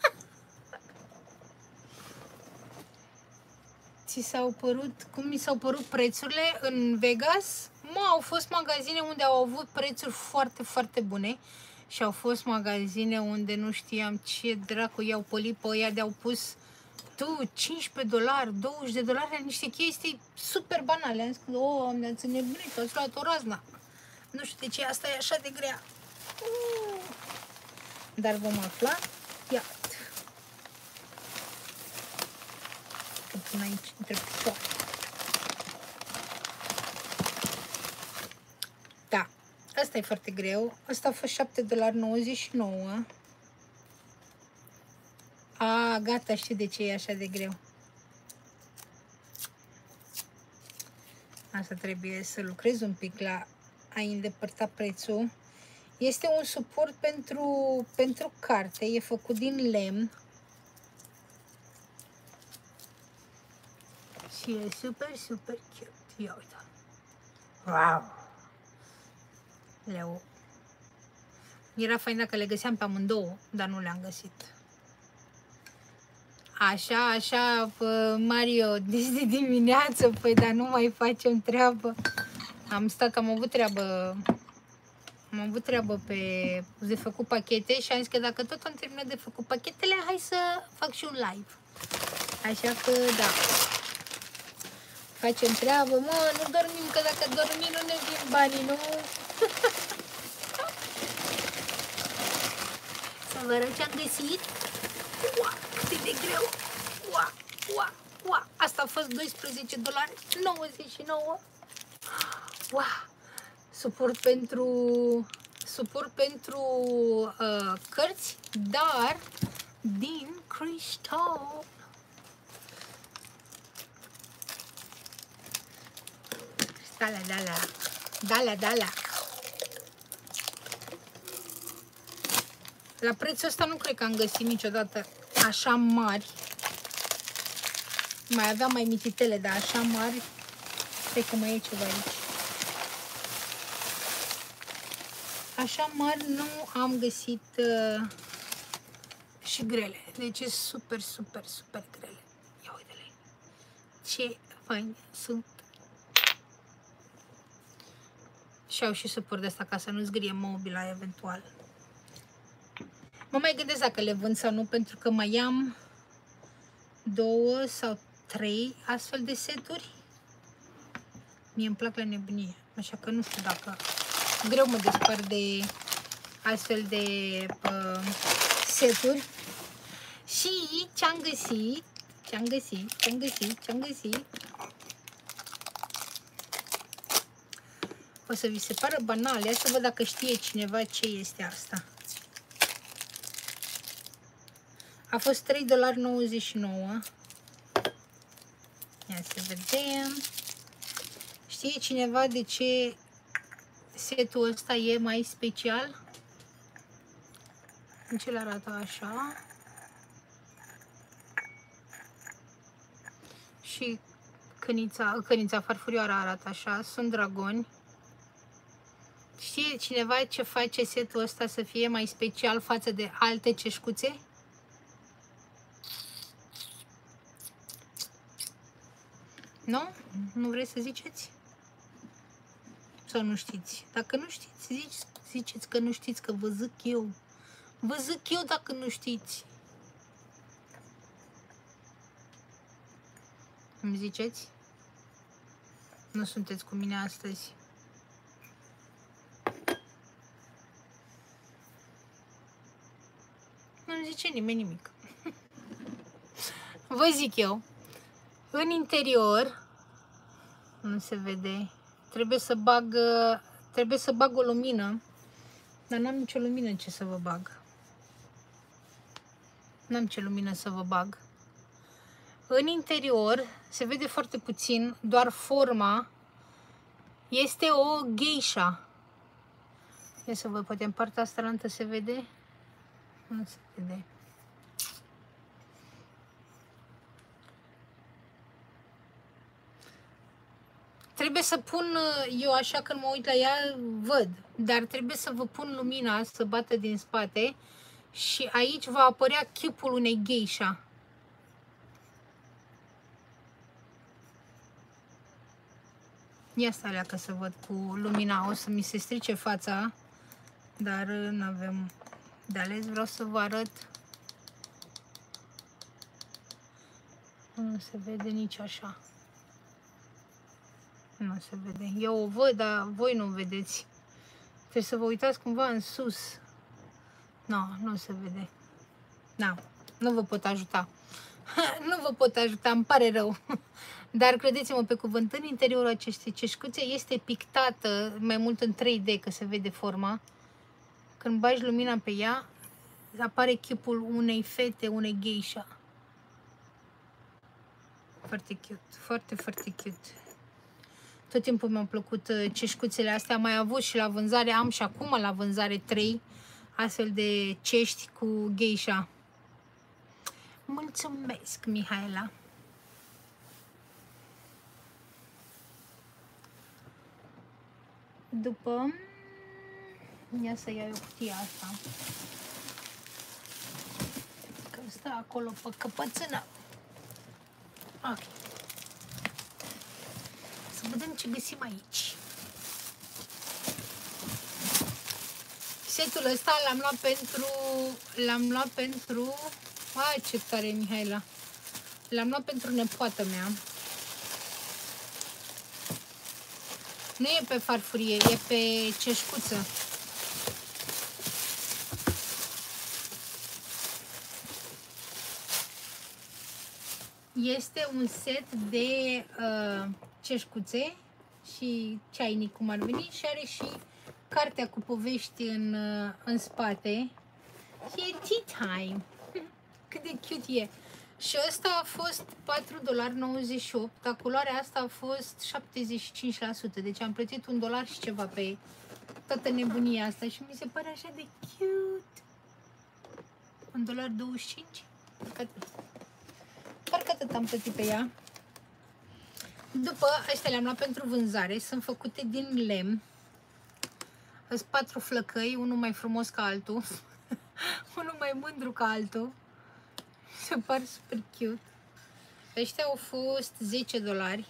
Ți s-au părut, cum mi s-au părut prețurile în Vegas? Mă, au fost magazine unde au avut prețuri foarte, foarte bune. Și au fost magazine unde nu știam ce dracu i-au pălit pe ăia de-au pus tu, cincisprezece dolari, douăzeci de dolari la niște chestii super banale. Am zis că, oh, ne-ați înnebunit, ați luat o razna. Nu știu de ce asta e așa de grea. Dar vom afla. Ia. Că până aici între picioare. Da. Asta e foarte greu. Asta a fost șapte dolari nouăzeci și nouă. A, gata, știu de ce e așa de greu. Asta trebuie să lucrez un pic la a îndepărta prețul. Este un suport pentru, pentru carte. E făcut din lemn. Și e super, super cute. Ia uite. Wow! Leu. Era fain dacă le găseam pe amândouă, dar nu le-am găsit. Așa, așa, Mario, de dimineață, păi, dar nu mai facem treabă. Am stat, am avut treabă, am avut treabă pe de făcut pachete și am zis că dacă tot am terminat de făcut pachetele, hai să fac și un live. Așa că, da, facem treabă, mă, nu dormim, că dacă dormim nu ne vin banii, nu? Să vă arăt ce am găsit. Ua, cât e de greu. Ua, ua, ua. Asta a fost doisprezece dolari nouăzeci și nouă. Ua. Suport pentru suport pentru uh, cărți, dar din cristal. Dalea, dalea. Dalea, dalea. La prețul ăsta nu cred că am găsit niciodată așa mari. Mai aveam mai mititele, dar așa mari. Stai că mai e ceva aici. Așa mari nu am găsit uh, și grele. Deci e super, super, super grele. Ia uite-le. Ce fain sunt. Și au și suport de asta ca să nu zgârie mobila eventual. Mă mai gândesc dacă le vând sau nu, pentru că mai am două sau trei astfel de seturi. Mie îmi plac la nebunie, așa că nu știu dacă... Greu mă despart de astfel de uh, seturi. Și ce-am găsit, ce-am găsit, ce-am găsit, ce-am găsit... O să vi se pară banale, să văd dacă știe cineva ce este asta. A fost trei dolari nouăzeci și nouă. Ia să vedem. Știe cineva de ce setul ăsta e mai special? În ce arată așa? Și cănița, cănița farfurioară arată așa. Sunt dragoni. Știe cineva ce face setul ăsta să fie mai special față de alte ceșcuțe? Nu? Nu vreți să ziceți? Sau nu știți? Dacă nu știți, zici, ziceți că nu știți, că vă zic eu. Vă zic eu dacă nu știți. Îmi ziceți? Nu sunteți cu mine astăzi. Nu-mi zice nimeni nimic. Vă zic eu. În interior, nu se vede, trebuie să bag, trebuie să bag o lumină, dar n-am nicio lumină ce să vă bag. N-am ce lumină să vă bag. În interior se vede foarte puțin, doar forma. Este o geisha. Ia să văd, poate în partea asta lantă se vede? Nu se vede. Trebuie să pun, eu așa când mă uit la ea, văd, dar trebuie să vă pun lumina să bată din spate și aici va apărea chipul unei geisha. Ia stai alea că să văd cu lumina, o să mi se strice fața, dar nu avem de ales, vreau să vă arăt. Nu se vede nici așa. Nu se vede. Eu o văd, dar voi nu vedeți. Trebuie să vă uitați cumva în sus. Nu, nu se vede. Nu, nu vă pot ajuta. Nu vă pot ajuta, îmi pare rău. Dar credeți-mă pe cuvânt, în interiorul acestei ceșcuțe este pictată mai mult în trei D, că se vede forma. Când bagi lumina pe ea, apare chipul unei fete, unei geisha. Foarte cute, foarte, foarte cute. Tot timpul mi-au plăcut ceșcuțele astea, am mai avut și la vânzare, am și acum la vânzare trei astfel de cești cu geisha. Mulțumesc, Mihaela! După, ia să iau eu cutia asta, că stă acolo pe căpățână. Ok. Să vedem ce găsim aici. Setul ăsta l-am luat pentru, l-am luat pentru, a, ce tare, Mihaela, l-am luat pentru nepoată mea. Nu e pe farfurie, e pe ceșcuță. Este un set de uh, ceșcuțe și ceainic, cum ar veni, și are și cartea cu povești în, uh, în spate. Și e tea time. Cât de cute e. Și ăsta a fost patru virgulă nouăzeci și opt, dar culoarea asta a fost șaptezeci și cinci la sută, deci am plătit un dolar și ceva pe toată nebunia asta și mi se pare așa de cute. un dolar douăzeci și cinci? Parcă atât. Parcă atât am plătit pe ea. După, astea le-am luat pentru vânzare, sunt făcute din lemn. Sunt patru flăcăi, unul mai frumos ca altul, unul mai mândru ca altul. Se par super cute. Ăștia au fost zece dolari.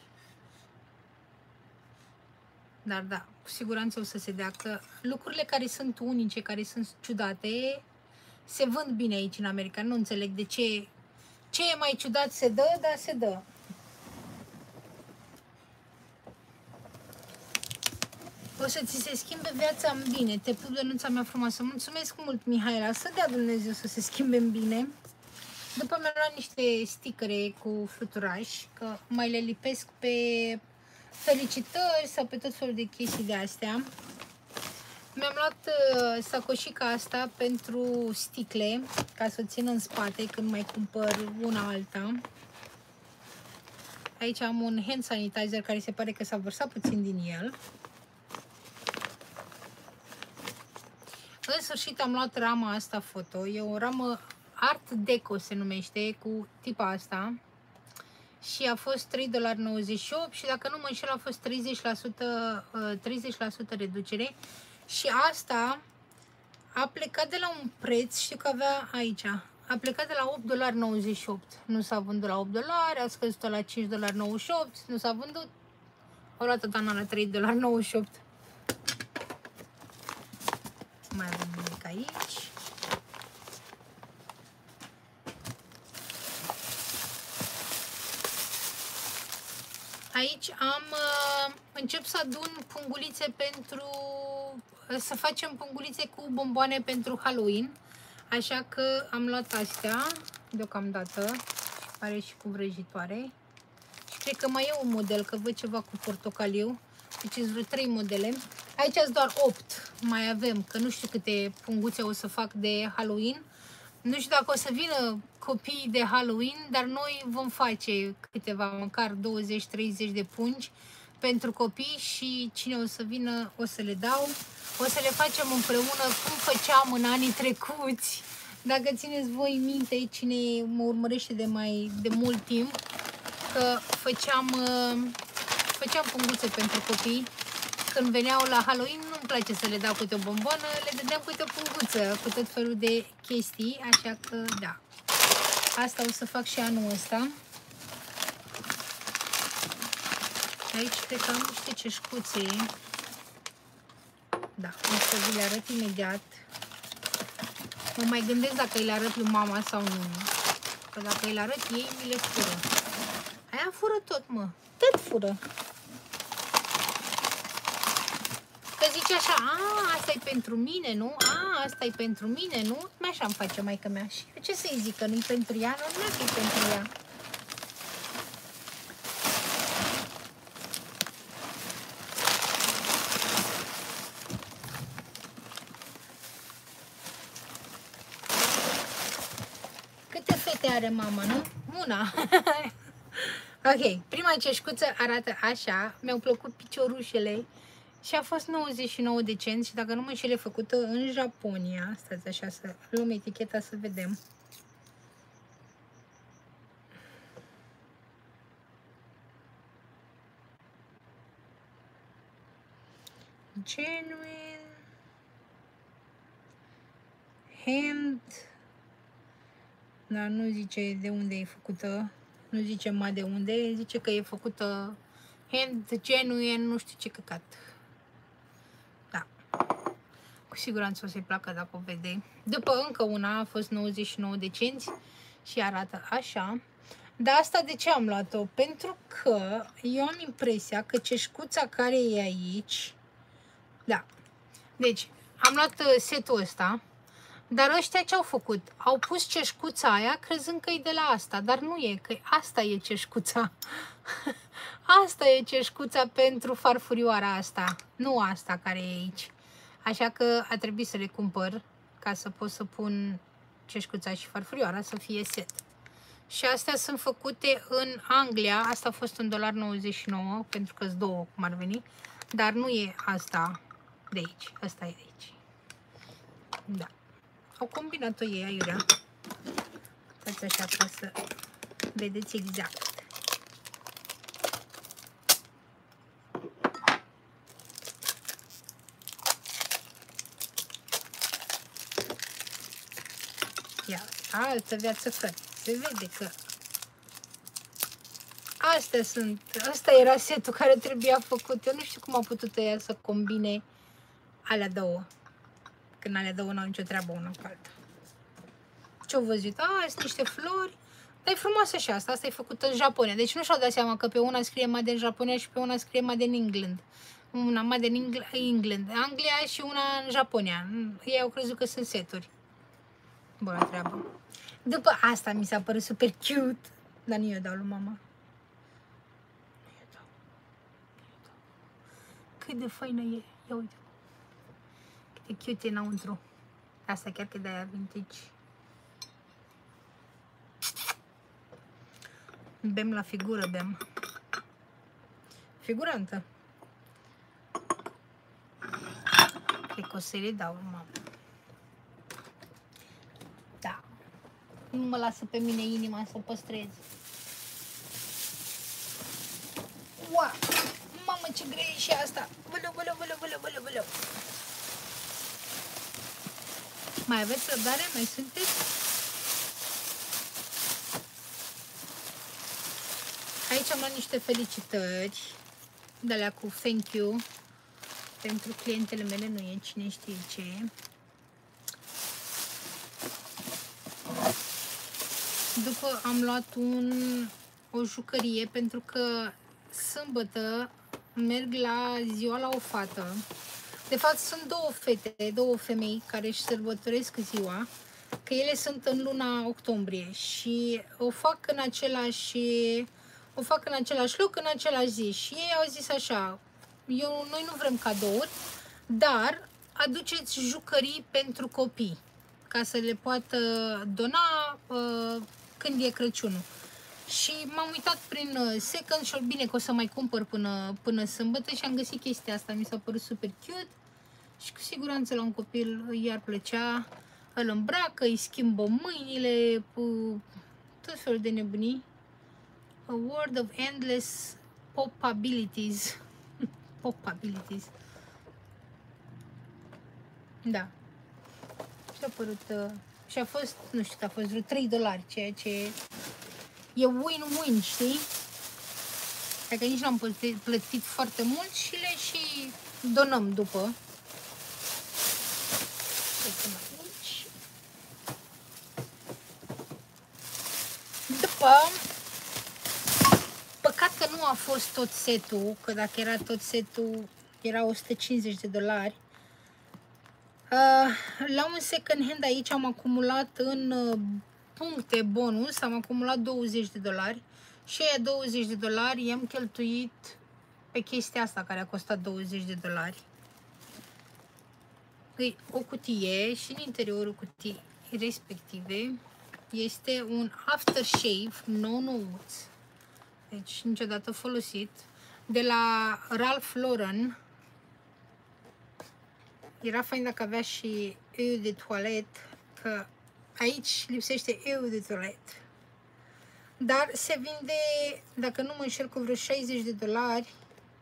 Dar da, cu siguranță o să se dea, că lucrurile care sunt unice, care sunt ciudate, se vând bine aici în America. Nu înțeleg de ce. Ce e mai ciudat se dă, dar se dă. O să ți se schimbe viața în bine. Te pup, dănuța mea frumoasă. Mulțumesc mult, Mihaela. Să dea Dumnezeu să se schimbe în bine. După mi-am luat niște stickere cu fluturași, că mai le lipesc pe felicitări sau pe tot felul de chestii de astea. Mi-am luat uh, sacoșica asta pentru sticle, ca să o țin în spate când mai cumpăr una alta. Aici am un hand sanitizer care se pare că s-a vărsat puțin din el. În sfârșit am luat rama asta foto, e o ramă Art Deco se numește, cu tipa asta. Și a fost trei virgulă nouăzeci și opt și dacă nu mă înșel a fost treizeci la sută, treizeci la sută reducere. Și asta a plecat de la un preț, știu că avea aici, a plecat de la opt virgulă nouăzeci și opt. Nu s-a vândut la opt dolari, a scăzut la cinci virgulă nouăzeci și opt, nu s-a vândut. O luat Dana la trei virgulă nouăzeci și opt. Mai avem nimic aici. Aici am, uh, încep să adun pungulițe pentru, uh, să facem pungulițe cu bomboane pentru Halloween. Așa că am luat astea deocamdată, are și cu vrăjitoare. Și cred că mai e un model, că văd ceva cu portocaliu. Deci sunt vreo trei modele. Aici sunt doar opt, mai avem, că nu știu câte punguțe o să fac de Halloween. Nu știu dacă o să vină copiii de Halloween, dar noi vom face câteva, măcar douăzeci treizeci de pungi pentru copii și cine o să vină o să le dau. O să le facem împreună cum făceam în anii trecuți. Dacă țineți voi minte, cine mă urmărește de mai de mult timp, că făceam, făceam punguțe pentru copii. Când veneau la Halloween, nu-mi place să le dau câte o bomboană, le dădeam câte o punguță, cu tot felul de chestii, așa că da. Asta o să fac și anul ăsta. Aici cred că am niște ceșcuțe. Da, o să vi le arăt imediat. Mă mai gândesc dacă îi le arăt lui mama sau nu. Că dacă îi le arăt ei, mi le fură. Aia fură tot, mă. Tot fură. Că zice așa, a, asta e pentru mine, nu? A, asta e pentru mine, nu? Mai așa îmi face maică mea. Și ce să-i zic, că nu-i pentru ea? Nu, nu e pentru ea. Câte fete are mama, nu? Una. Ok, prima ceșcuță arată așa. Mi-au plăcut piciorușele. Și a fost nouăzeci și nouă de cenți și dacă nu mă înșel, e făcută în Japonia. Stați așa să luăm eticheta să vedem. Genuine hand. Dar nu zice de unde e făcută. Nu zice mai de unde. Zice că e făcută hand genuine, nu știu ce căcat. Cu siguranță o să-i placă dacă o vede. După încă una a fost nouăzeci și nouă de cenți și arată așa. Dar asta de ce am luat-o? Pentru că eu am impresia că ceșcuța care e aici... Da. Deci, am luat setul ăsta. Dar ăștia ce au făcut? Au pus ceșcuța aia crezând că e de la asta. Dar nu e, că asta e ceșcuța. Asta e ceșcuța pentru farfurioara asta. Nu asta care e aici. Așa că a trebuit să le cumpăr ca să pot să pun ceșcuța și farfurioara să fie set. Și astea sunt făcute în Anglia. Asta a fost un dolar nouăzeci și nouă, pentru că-s două, cum ar veni. Dar nu e asta de aici. Asta e de aici. Da. Au combinat-o ei aiurea. Stați așa ca să vedeți exact. Ia, altă viață fără. Se vede că astea sunt, asta era setul care trebuia făcut. Eu nu știu cum a putut ea să combine alea două. Când alea două n-au nicio treabă una cu alta. Ce-au văzut? A, sunt niște flori. Dar e frumoasă și asta. Asta e făcută în Japonia. Deci nu și-au dat seama că pe una scrie Made in Japonia și pe una scrie Made in England. Una Made in England, Anglia și una în Japonia. Ei au crezut că sunt seturi. Bună treabă. După asta mi s-a părut super cute. Dar nu eu dau lui mama. Cât de faină e. Ia uite. Cât de cute e înăuntru. Asta chiar că de aia vintage. Bem la figură, bem. Figurantă. Cred că o să le dau lui mama. Da. Nu mă lasă pe mine inima să o păstrez. Ua! Mamă, ce grea e și asta! Văleu, văleu, văleu, văleu, văleu, văleu. Mai aveți răbdare? Mai sunteți? Aici am luat niște felicitări de alea cu thank you pentru clientele mele, nu e cine știe ce. După am luat un, o jucărie pentru că sâmbătă merg la ziua la o fată. De fapt sunt două fete, două femei care își sărbătoresc ziua, că ele sunt în luna octombrie și o fac în același, o fac în același loc, în același zi. Și ei au zis așa, eu, noi nu vrem cadouri, dar aduceți jucării pentru copii, ca să le poată dona uh, când e Crăciunul. Și m-am uitat prin second și bine că o să mai cumpăr până, până sâmbătă și am găsit chestia asta, mi s-a părut super cute și cu siguranță la un copil i-ar plăcea, îl îmbracă, îi schimbă mâinile, tot felul de nebunii. A World of Endless Popabilities. Popabilities. Da. Și a părut... Uh, și a fost, nu știu, a fost vreo trei dolari, ceea ce e win-win, știi? Adică nici n-am plătit, plătit foarte mult și le și donăm după. Aici. După, păcat că nu a fost tot setul, că dacă era tot setul, era o sută cincizeci de dolari. Uh, la un second hand aici am acumulat în uh, puncte bonus, am acumulat douăzeci de dolari și aia douăzeci de dolari i-am cheltuit pe chestia asta care a costat douăzeci de dolari. E o cutie și în interiorul cutiei respective este un aftershave non-nouț, deci niciodată folosit, de la Ralph Lauren. Era fain dacă avea și eu de toalet, că aici lipsește eu de toalet. Dar se vinde, dacă nu mă înșel, cu vreo șaizeci de dolari.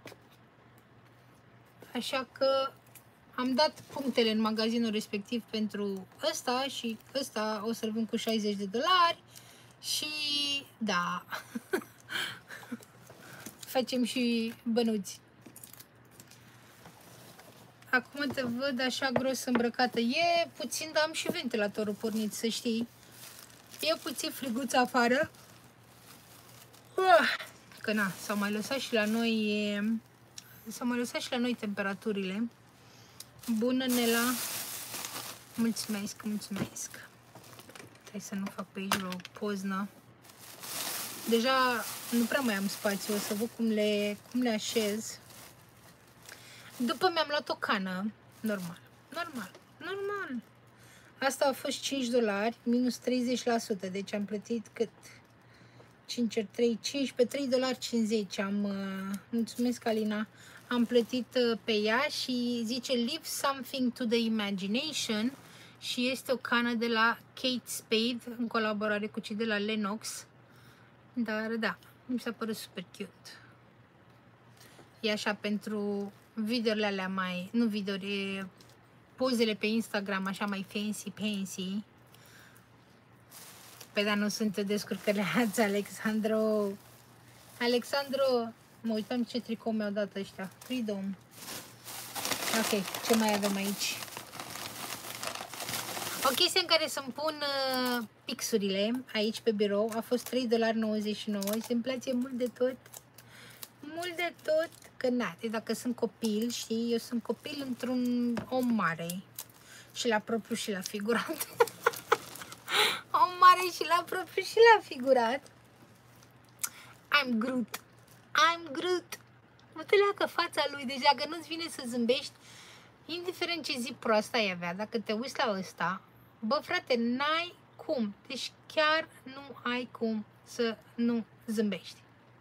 Așa că am dat punctele în magazinul respectiv pentru ăsta și ăsta o să-l vând cu șaizeci de dolari. Și da, facem și bănuți. Acum te văd așa gros îmbrăcată. E puțin, dar am și ventilatorul pornit, să știi. E puțin friguț afară. Că na, s-au mai lăsat și la noi s-au mai lăsat și la noi temperaturile. Bună, Nela. Mulțumesc, mulțumesc. Hai să nu fac pe aici o poznă. Deja nu prea mai am spațiu, o să văd cum le, cum le așez. După mi-am luat o cană, normal, normal, normal. Asta a fost cinci dolari, minus treizeci la sută, deci am plătit cât? cinci ori trei, cincisprezece, trei dolari cincizeci am, uh, mulțumesc Alina, am plătit uh, pe ea și zice Leave Something to the Imagination și este o cană de la Kate Spade în colaborare cu cei de la Lennox, dar da, mi s-a părut super cute. E așa pentru videourile alea mai, nu videouri, pozele pe Instagram așa mai fancy, fancy. Pe dar nu sunt descurcăleați, Alexandru. Alexandru, mă uitam ce tricou mi-au dat ăștia. Freedom. Ok, ce mai avem aici? O chestie în care să-mi pun uh, pixurile aici pe birou a fost trei dolari nouăzeci și nouă și îmi place mult de tot. Mult de tot, că na, dacă sunt copil, știi, eu sunt copil într-un om mare. Și la propriu și la figurat. Om mare și la propriu și la figurat. I'm Groot. I'm Groot. Nu te leacă fața lui, deci dacă nu-ți vine să zâmbești, indiferent ce zi proastă ai avea, dacă te uiți la ăsta, bă frate, n-ai cum. Deci chiar nu ai cum să nu zâmbești.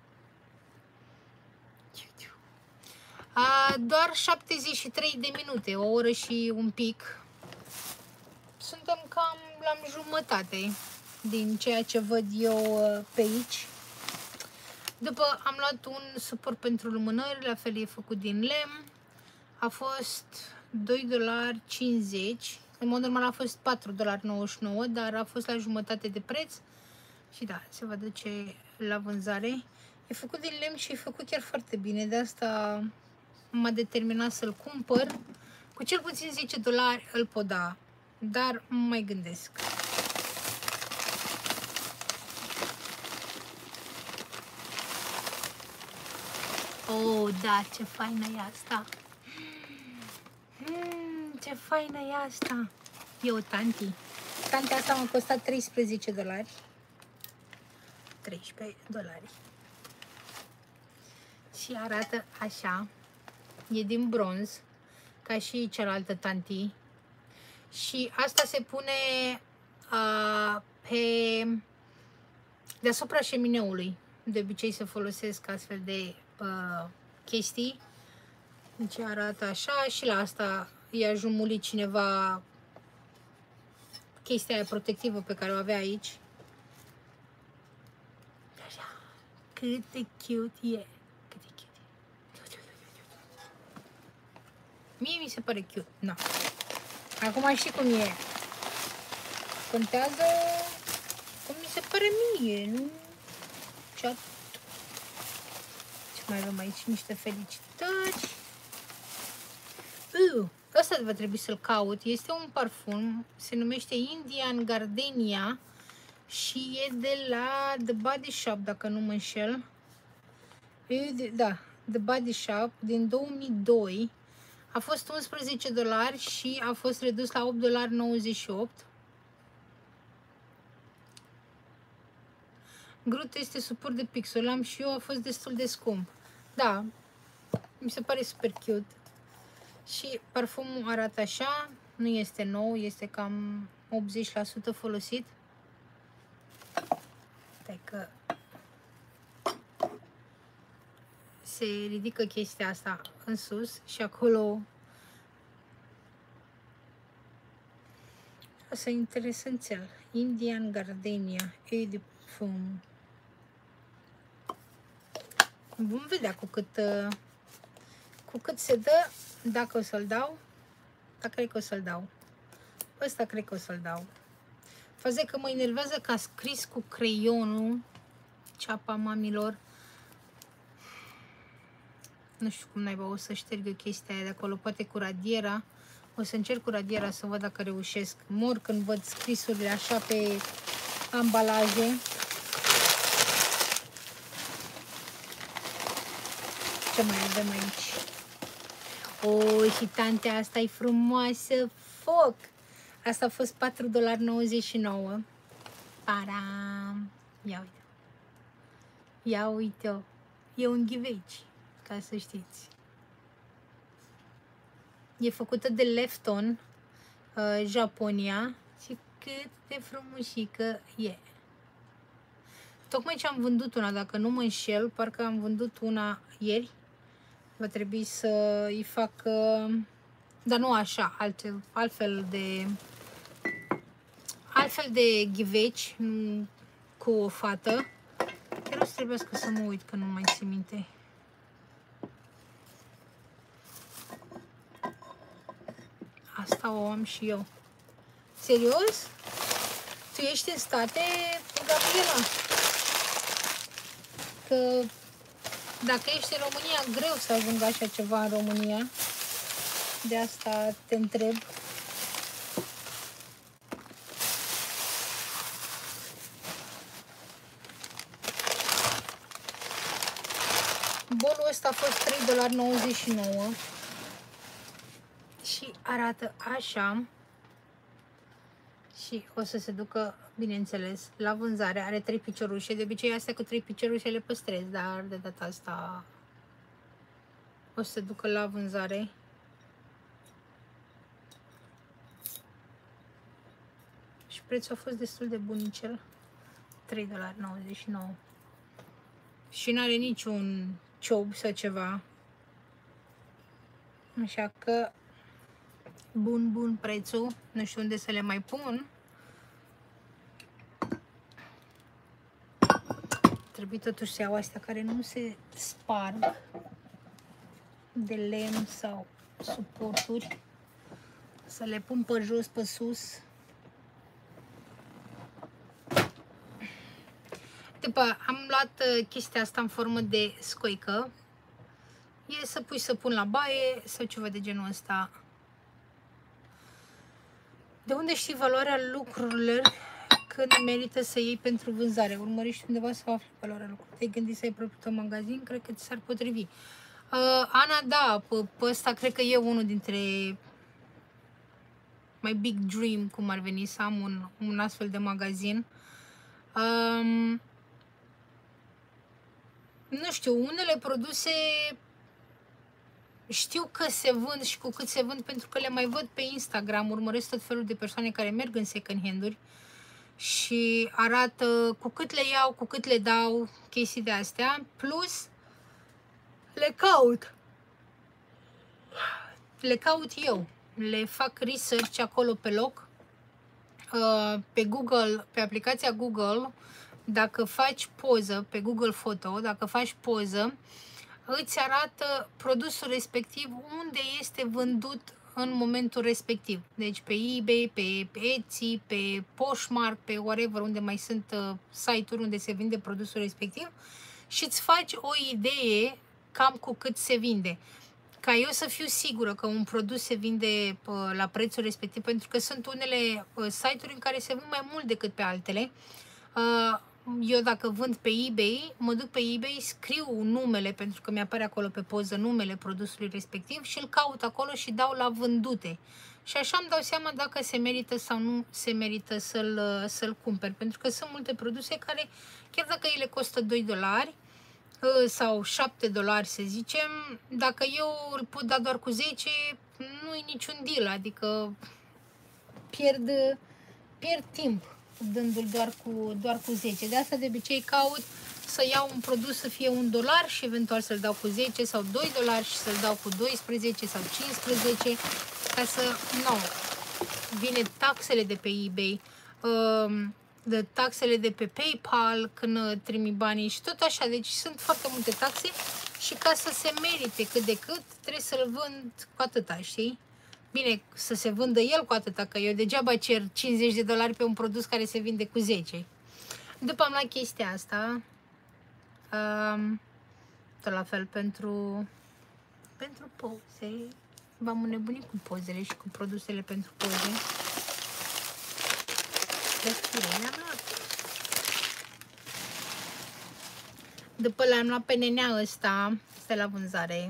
A, doar șaptezeci și trei de minute, o oră și un pic. Suntem cam la jumătate din ceea ce văd eu pe aici. După am luat un suport pentru lumânări, la fel e făcut din lemn. A fost doi dolari cincizeci. În mod normal a fost patru dolari nouăzeci și nouă, dar a fost la jumătate de preț. Și da, se va duce la vânzare. E făcut din lemn și e făcut chiar foarte bine. De asta m-a determinat să-l cumpăr. Cu cel puțin zece dolari îl pot da, dar mai gândesc. Oh, da, ce faină e asta! Mm, ce faină e asta! E o tanti. Tantea asta m-a costat treisprezece dolari. treisprezece dolari. Și arată așa. E din bronz, ca și cealaltă tanti. Și asta se pune uh, pe deasupra șemineului. De obicei se folosesc astfel de uh, chestii. Deci arată așa și la asta i-a jumulit cineva chestia aia protectivă pe care o avea aici. Așa. Cât de cute e. Cât de Mie mi se pare cute. Na. Acum știi cum e. Contează cum mi se pare mie, nu? Ce atât. Ce mai avem aici? Niște felicitări. Uh, ăsta va trebui să-l caut. Este un parfum. Se numește Indian Gardenia. Și e de la The Body Shop, dacă nu mă înșel. E de, da, The Body Shop din două mii doi. A fost unsprezece dolari și a fost redus la opt virgulă nouăzeci și opt dolari. Groot este suport de pixel, am și eu, a fost destul de scump. Da, mi se pare super cute. Și parfumul arată așa, nu este nou, este cam optzeci la sută folosit. Stai că se ridică chestia asta în sus și acolo o să interesanțel. Indian Gardenia, Eau de Parfum. Vom vedea cu cât, cu cât se dă, dacă o să-l dau, dar cred că o să-l dau. Ăsta cred că o să-l dau. Faza că mă enervează că a scris cu creionul ceapa mamilor. Nu știu cum naiba o să șterg eu chestia aia de acolo, poate cu radiera. O să încerc cu radiera să văd dacă reușesc. Mor când văd scrisurile așa pe ambalaje. Ce mai avem aici? O, și tantea asta e frumoasă. Foc! Asta a fost patru virgulă nouăzeci și nouă dolari. Param! Ia uite! Ia uite-o! E un ghiveci, ca să știți. E făcută de Lefton, uh, Japonia. Și cât de frumușică e! Tocmai ce am vândut una, dacă nu mă înșel, parcă am vândut una ieri. Va trebui să îi fac, uh, dar nu așa, altfel, altfel de... Altfel de ghiveci, nu cu o fată. Chiar o să trebuiască să mă uit, că nu mai țin minte. Asta o am și eu. Serios? Tu ești în state, Gabriela? Că dacă ești în România, greu să ajungă așa ceva în România. De asta te întreb. Bolul ăsta a fost trei virgulă nouăzeci și nouă dolari și arată așa. Și o să se ducă, bineînțeles, la vânzare. Are trei piciorușe. De obicei astea cu trei piciorușe le păstrez, dar de data asta o să se ducă la vânzare. Și prețul a fost destul de bunicel. trei virgulă nouăzeci și nouă dolari. Și n-are niciun ciob sau ceva. Așa că bun, bun prețul. Nu știu unde să le mai pun. Trebuie totuși să iau astea care nu se sparg, de lemn sau suporturi. Să le pun pe jos, pe sus. După, am luat chestia asta în formă de scoică. E să pui să pun la baie sau ceva de genul ăsta. De unde știi valoarea lucrurilor când merită să iei pentru vânzare? Urmărești undeva să afli valoarea lucrurilor. Te-ai gândit să ai propriul tău magazin? Cred că ți s-ar potrivi. Uh, Ana, da, pe, pe ăsta cred că e unul dintre my big dream, cum ar veni, să am un, un astfel de magazin. Um, nu știu, unele produse știu că se vând și cu cât se vând, pentru că le mai văd pe Instagram, urmăresc tot felul de persoane care merg în second hand-uri și arată cu cât le iau, cu cât le dau, chestii de astea, plus le caut. Le caut eu, le fac research acolo pe loc, pe Google, pe aplicația Google. Dacă faci poză pe Google Photo, dacă faci poză, îți arată produsul respectiv unde este vândut în momentul respectiv. Deci pe eBay, pe Etsy, pe Poshmark, pe whatever, unde mai sunt uh, site-uri unde se vinde produsul respectiv și îți faci o idee cam cu cât se vinde. Ca eu să fiu sigură că un produs se vinde uh, la prețul respectiv, pentru că sunt unele uh, site-uri în care se vând mai mult decât pe altele. Uh, eu dacă vând pe eBay, mă duc pe eBay, scriu numele, pentru că mi-apare acolo pe poză numele produsului respectiv și îl caut acolo și dau la vândute. Și așa îmi dau seama dacă se merită sau nu se merită să-l să-l cumperi, pentru că sunt multe produse care, chiar dacă ele costă doi dolari, sau șapte dolari, să zicem, dacă eu îl pot da doar cu zece, nu e niciun deal, adică pierd, pierd timp dându-l doar cu, doar cu zece. De asta de obicei caut să iau un produs să fie un dolar și eventual să-l dau cu zece sau doi dolari și să-l dau cu doisprezece sau cincisprezece, ca să, nu, vine taxele de pe eBay, um, de taxele de pe PayPal când trimi banii și tot așa, deci sunt foarte multe taxe și ca să se merite cât de cât trebuie să-l vând cu atâta, știi? Bine, să se vândă el cu atâta, că eu degeaba cer cincizeci de dolari pe un produs care se vinde cu zece. După am luat chestia asta, um, tot la fel pentru, pentru poze, v-am înnebunit cu pozele și cu produsele pentru poze. După l-am luat pe nenea ăsta, este la vânzare.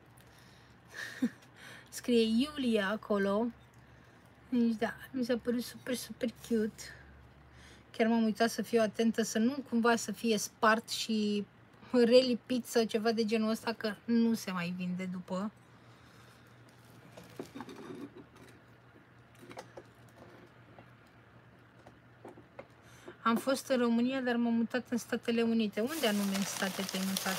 Scrie Iulia acolo. Deci da, mi s-a părut super, super cute. Chiar m-am uitat să fiu atentă să nu cumva să fie spart și relipit sau ceva de genul ăsta, că nu se mai vinde după. Am fost în România, dar m-am mutat în Statele Unite. Unde anume în state te-ai mutat?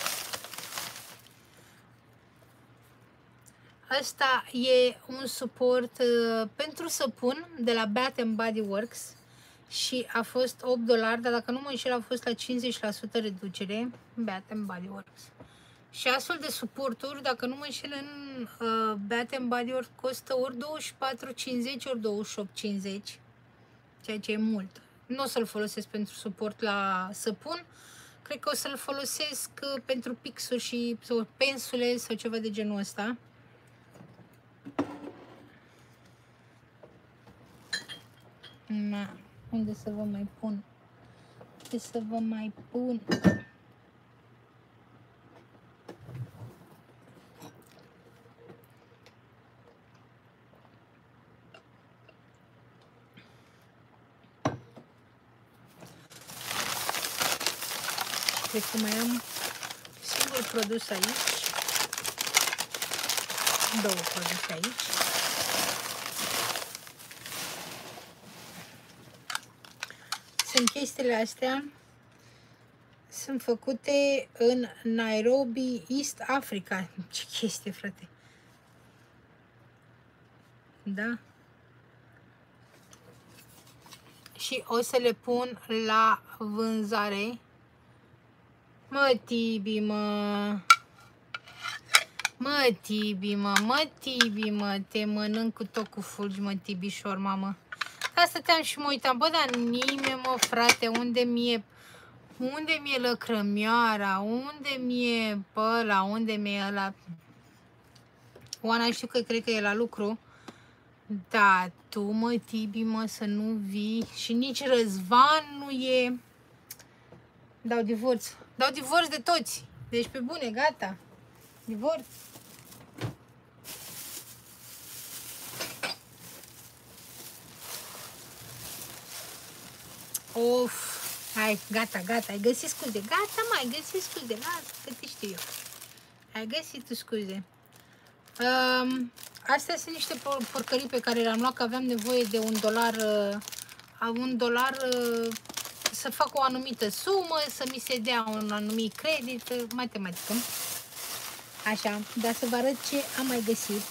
Asta e un suport uh, pentru săpun de la Bath and Body Works și a fost opt dolari, dar dacă nu mă înșel a fost la cincizeci la sută reducere, Bath and Body Works. Și astfel de suporturi, dacă nu mă înșel, în uh, Bath and Body Works costă ori douăzeci și patru cincizeci, ori douăzeci și opt cincizeci, ceea ce e mult. Nu o să-l folosesc pentru suport la săpun, cred că o să-l folosesc pentru pixuri și sau pensule sau ceva de genul ăsta. Na, unde să vă mai pun? Unde să vă mai pun? Cred că mai am singur produs aici, două produse aici. Sunt chestiile astea, sunt făcute în Nairobi, East Africa. Ce chestie, frate! Da? Și o să le pun la vânzare. Mă, Tibi, mă! Mă, Tibi, mă, mă, Tibi, mă, te mănânc cu tot cu fulgi, mă, Tibișor, mamă. Asta stăteam și mă uitam, bă, dar nimeni, mă, frate, unde mi-e, unde mi-e lăcrămioara, unde mi-e, bă, la unde mi-e ăla. Oana știu că cred că e la lucru. Da, tu, mă, Tibi, mă, să nu vii și nici Răzvan nu e. Dau divorț. Dau divorț de toți. Deci pe bune, gata. Divorț. Of. Hai, gata, gata. Ai găsit scuze. Gata, mă, ai găsit scuze. Lasă, că te știu eu. Ai găsit tu scuze. Um, astea sunt niște porcării pe care le-am luat, că aveam nevoie de un dolar, uh, un dolar uh, să fac o anumită sumă, să mi se dea un anumit credit, uh, matematică. Așa, dar să vă arăt ce am mai găsit.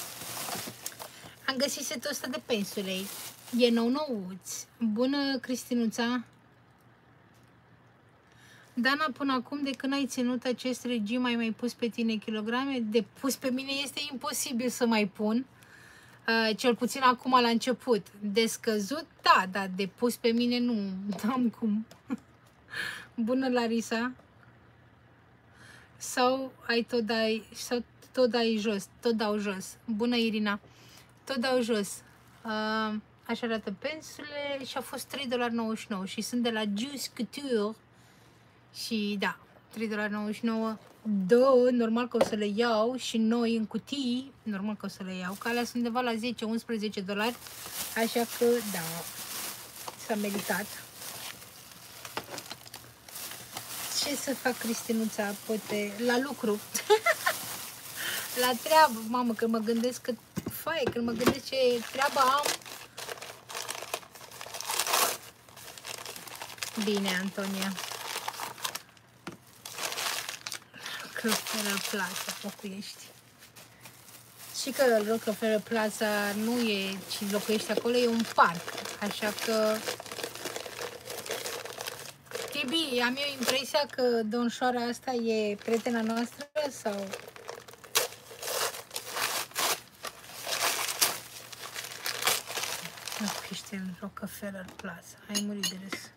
Am găsit setul ăsta de pensule. E nou-nouț. Bună, Cristinuța! Dana, până acum, de când ai ținut acest regim, ai mai pus pe tine kilograme? De pus pe mine este imposibil să mai pun. Uh, cel puțin acum la început. De scăzut, da, dar de pus pe mine nu am cum. Bună, Larisa. Sau ai tot dai, sau tot dai jos, tot dau jos. Bună, Irina. Tot dau jos. Uh, așa arată pensurile și a fost trei dolari nouăzeci și nouă și sunt de la Juice Couture. Și da, trei dolari nouăzeci și nouă. Două, normal că o să le iau și noi în cutii, normal că o să le iau, că alea sunt undeva la zece unsprezece dolari, așa că da, s-a meritat. Ce să fac, Cristinuța? Poate la lucru, la treabă, mamă, când mă gândesc că, faie, când mă gândesc ce treabă am. Bine, Antonia. Rockefeller Plaza, locuiești. Și că Rockefeller Plaza nu e ci locuiești acolo, e un parc. Așa că Tibi, am eu impresia că domnișoara asta e prietena noastră sau... Locuiește în Rockefeller Plaza. Ai murit de râs.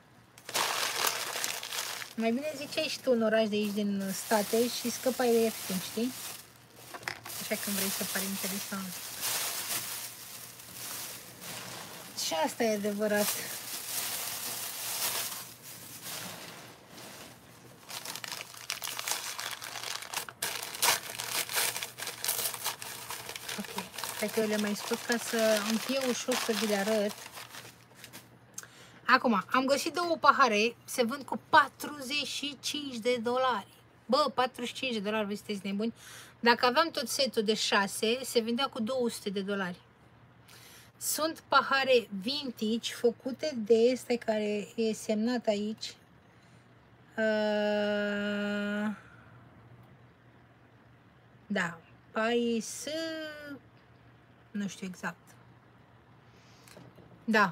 Mai bine ziceai și tu un oraș de aici din state și scăpai de ieftin, știi? Așa când vrei să pari interesant. Și asta e adevărat. Ok, hai că eu le mai scot ca să îmi fie ușor să vi le arăt. Acum, am găsit două pahare, se vând cu patruzeci și cinci de dolari. Bă, patruzeci și cinci de dolari, vă sunteți nebuni? Dacă aveam tot setul de șase, se vendea cu două sute de dolari. Sunt pahare vintage, făcute de ăsta care e semnat aici. Uh, da, Pais... Nu știu exact. Da.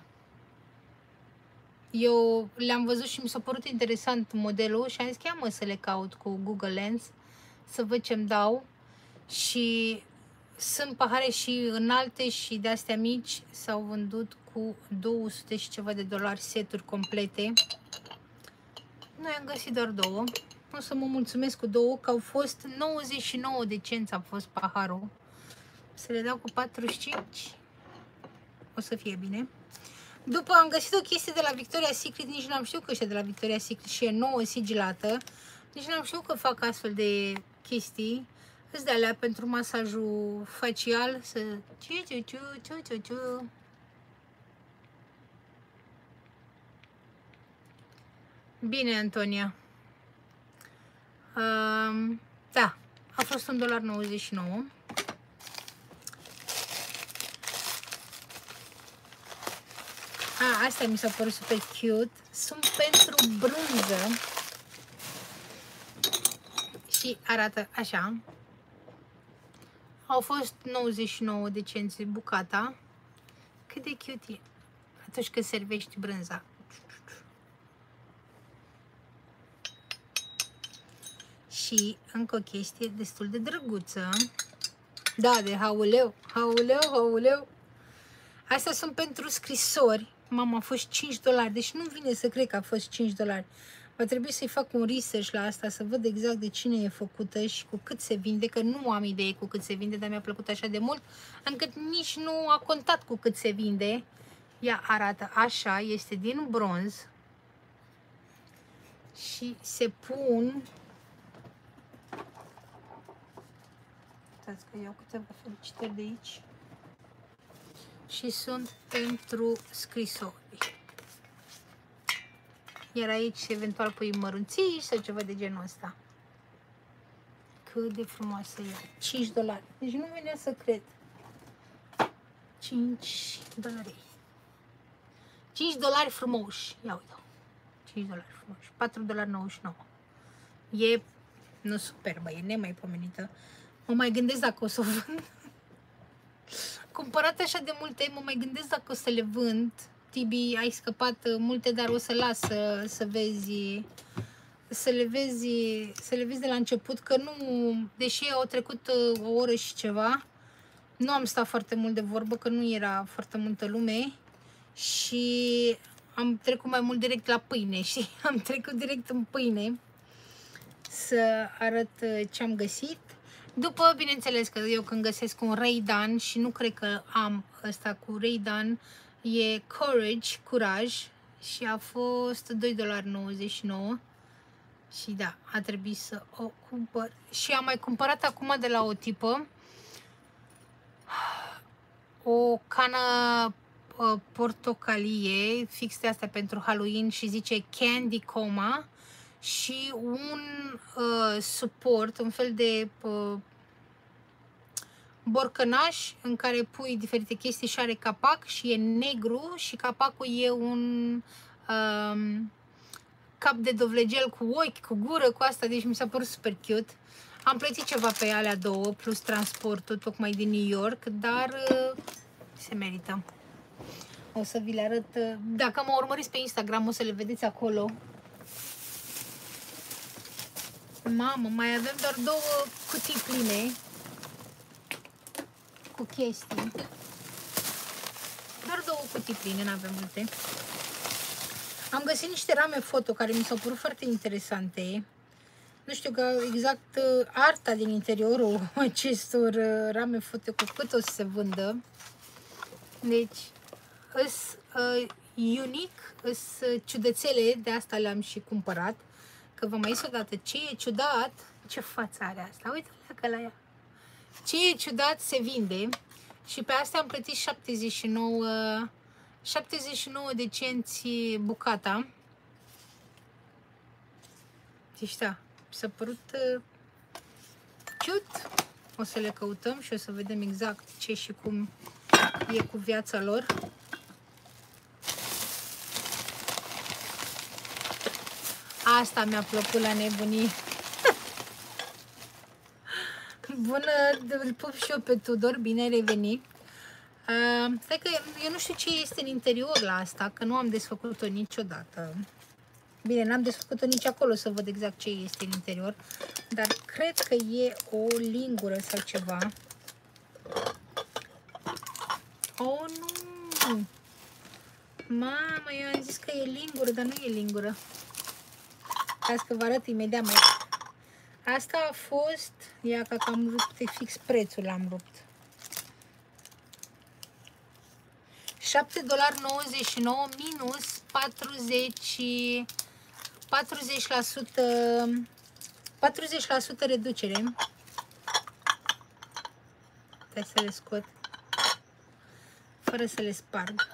Eu le-am văzut și mi s-a părut interesant modelul și am zis că ia mă să le caut cu Google Lens să văd ce-mi dau. Și sunt pahare și înalte și de astea mici, s-au vândut cu două sute și ceva de dolari seturi complete. Noi am găsit doar două. O să mă mulțumesc cu două, că au fost nouăzeci și nouă de cenți a fost paharul. Să le dau cu patruzeci și cinci. O să fie bine. După am găsit o chestie de la Victoria's Secret, nici n-am știut că ăștia de la Victoria's Secret și e nouă sigilată. Nici n-am știut că fac astfel de chestii. Îți de alea pentru masajul facial, să ciu ciu ciu ciu ciu ciu. Bine, Antonia. Um, da, a fost un dolar nouăzeci și nouă. A, astea mi s-a părut super cute. Sunt pentru brânză. Și arată așa. Au fost nouăzeci și nouă de cenți bucata. Cât de cute e atunci când servești brânza. Și încă o chestie destul de drăguță. Da, de hauleu, hauleu, hauleu. Astea sunt pentru scrisori. Mama, a fost cinci dolari. Deci nu vine să cred că a fost cinci dolari. Va trebui să-i fac un research la asta, să văd exact de cine e făcută și cu cât se vinde, că nu am idee cu cât se vinde, dar mi-a plăcut așa de mult, încât nici nu a contat cu cât se vinde. Ea arată așa, este din bronz și se pun... Uitați că iau câteva felicitări de aici. Și sunt pentru scrisori. Iar aici eventual pui mărunții sau ceva de genul ăsta. Cât de frumoasă e. cinci dolari. Deci nu venea să cred. cinci dolari. cinci dolari frumoși. Ia uite. cinci dolari frumoși. patru dolari nouăzeci și nouă. E, nu superbă, e nemaipomenită. Mă mai gândesc dacă o să o vând. Cumpărat așa de multe, mă mai gândesc dacă o să le vând. Tibi, ai scăpat multe, dar o să las să, să vezi să le vezi, să le vezi de la început, că nu, deși au trecut o oră și ceva, nu am stat foarte mult de vorbă, că nu era foarte multă lume și am trecut mai mult direct la pâine și am trecut direct în pâine să arăt ce am găsit. După, bineînțeles că eu când găsesc un Ray-Dan și nu cred că am ăsta cu Ray-Dan, e Courage, curaj, și a fost doi dolari nouăzeci și nouă și da, a trebuit să o cumpăr. Și am mai cumpărat acum de la o tipă o cană uh, portocalie, fix de asta pentru Halloween și zice Candy Coma și un uh, suport, un fel de uh, borcănaș în care pui diferite chestii și are capac și e negru și capacul e un um, cap de dovlegel cu ochi, cu gură, cu asta, deci mi s-a părut super cute. Am plătit ceva pe alea două, plus transportul, tocmai din New York, dar uh, se merită. O să vi le arăt, uh, dacă mă urmăriți pe Instagram o să le vedeți acolo. Mamă, mai avem doar două cutii pline cu chestii. Doar două cutii pline, n-avem multe. Am găsit niște rame foto care mi s-au părut foarte interesante. Nu știu că exact uh, arta din interiorul acestor uh, rame foto cu cât o să se vândă. Deci, îs uh, unic, îs uh, ciudățele, de asta le-am și cumpărat. Că vă mai zis odată, ce e ciudat, ce față are asta, uite-le că la ea. Ce e ciudat se vinde și pe astea am plătit șaptezeci și nouă, șaptezeci și nouă de cenți bucata. Deci da, s-a părut uh, cute. O să le căutăm și o să vedem exact ce și cum e cu viața lor. Asta mi-a plăcut la nebunii. Bună, îl pup și eu pe Tudor, bine ai revenit. Uh, stai că eu nu știu ce este în interior la asta, că nu am desfăcut-o niciodată. Bine, n-am desfăcut-o nici acolo să văd exact ce este în interior, dar cred că e o lingură sau ceva. Oh, nu! Mamă, eu am zis că e lingură, dar nu e lingură. Las că vă arăt imediat mai. Asta a fost, ia că am rupt fix prețul, l-am rupt. șapte dolari nouăzeci și nouă minus patruzeci, patruzeci la sută, patruzeci la sută reducere. Hai să le scot fără să le sparg.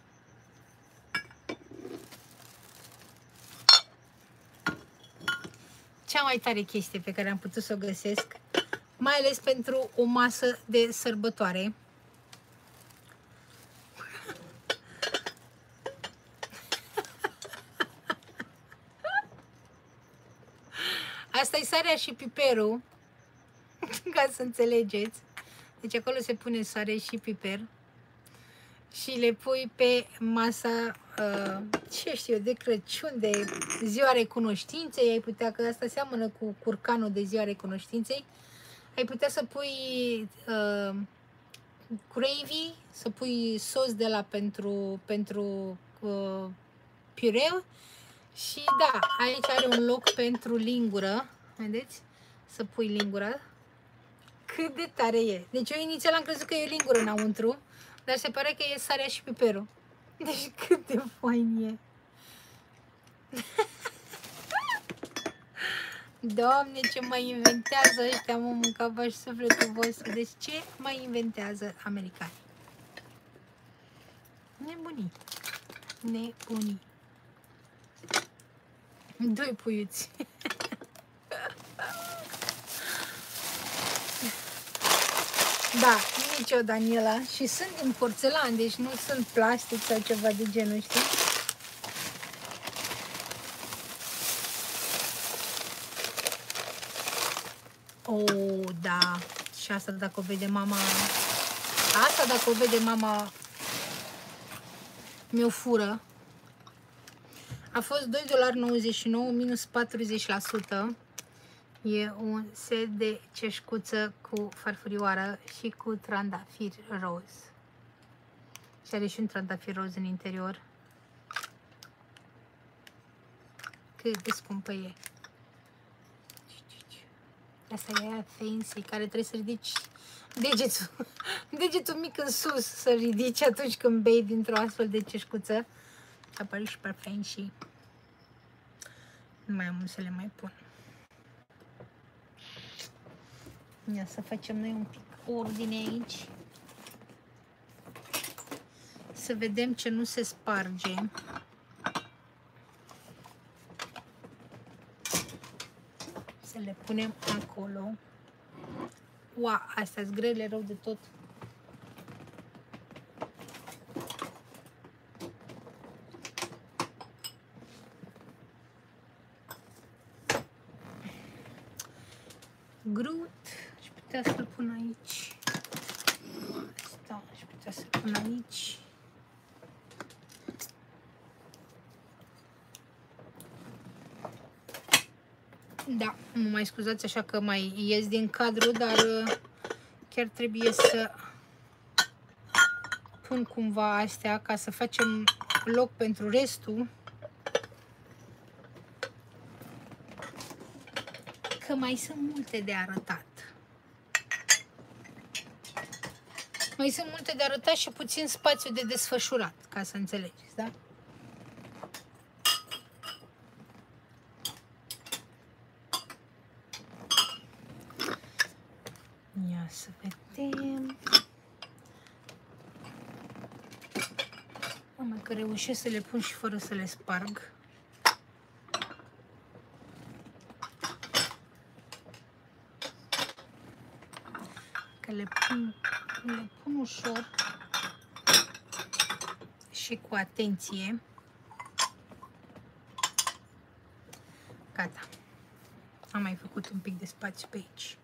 Cea mai tare chestie pe care am putut să o găsesc, mai ales pentru o masă de sărbătoare. Asta e sarea și piperul, ca să înțelegeți. Deci acolo se pune sare și piper și le pui pe masa, uh, ce știu, de Crăciun, de ziua recunoștinței. Ai putea, că asta seamănă cu curcanul de ziua recunoștinței, ai putea să pui uh, gravy, să pui sos de la pentru, pentru uh, pireu. Și da, aici are un loc pentru lingură, vedeți? Să pui lingura. Cât de tare e! Deci eu inițial am crezut că e lingură înăuntru, dar se pare că e sarea și piperul. Deci cât de fain e! Doamne, ce mai inventează ăștia, mă, mâncava și sufletul vostru. Deci ce mai inventează americanii? Nebunii. Nebunii. Doi puiuți. Da, nici o Daniela. Și sunt din porțelan, deci nu sunt plastic sau ceva de genul, știi? Oh, da. Și asta dacă o vede mama... Asta dacă o vede mama... Mi-o fură. A fost doi dolari nouăzeci și nouă minus patruzeci la sută. E un set de ceșcuță cu farfurioară și cu trandafir roz. Și are și un trandafir roz în interior. Cât de scumpă e. Asta e aia fancy, care trebuie să ridici degetul, degetul mic în sus, să ridici atunci când bei dintr-o astfel de ceșcuță. Apare super fancy. Nu mai am să le mai pun. Ia să facem noi un pic ordine aici. Să vedem ce nu se sparge. Să le punem acolo. Ua, astea-s grele rău de tot. Groot, aș putea să-l pun aici. Asta, aș putea să-l pun aici. Da, mă mai scuzați așa că mai ies din cadru, dar chiar trebuie să pun cumva astea ca să facem loc pentru restul. Că mai sunt multe de arătat. Mai sunt multe de arătat și puțin spațiu de desfășurat, ca să înțelegeți, da? Ia să vedem. Mama, că reușesc să le pun și fără să le sparg. Că le pun, le pun ușor și cu atenție. Gata. Am mai făcut un pic de spațiu pe aici.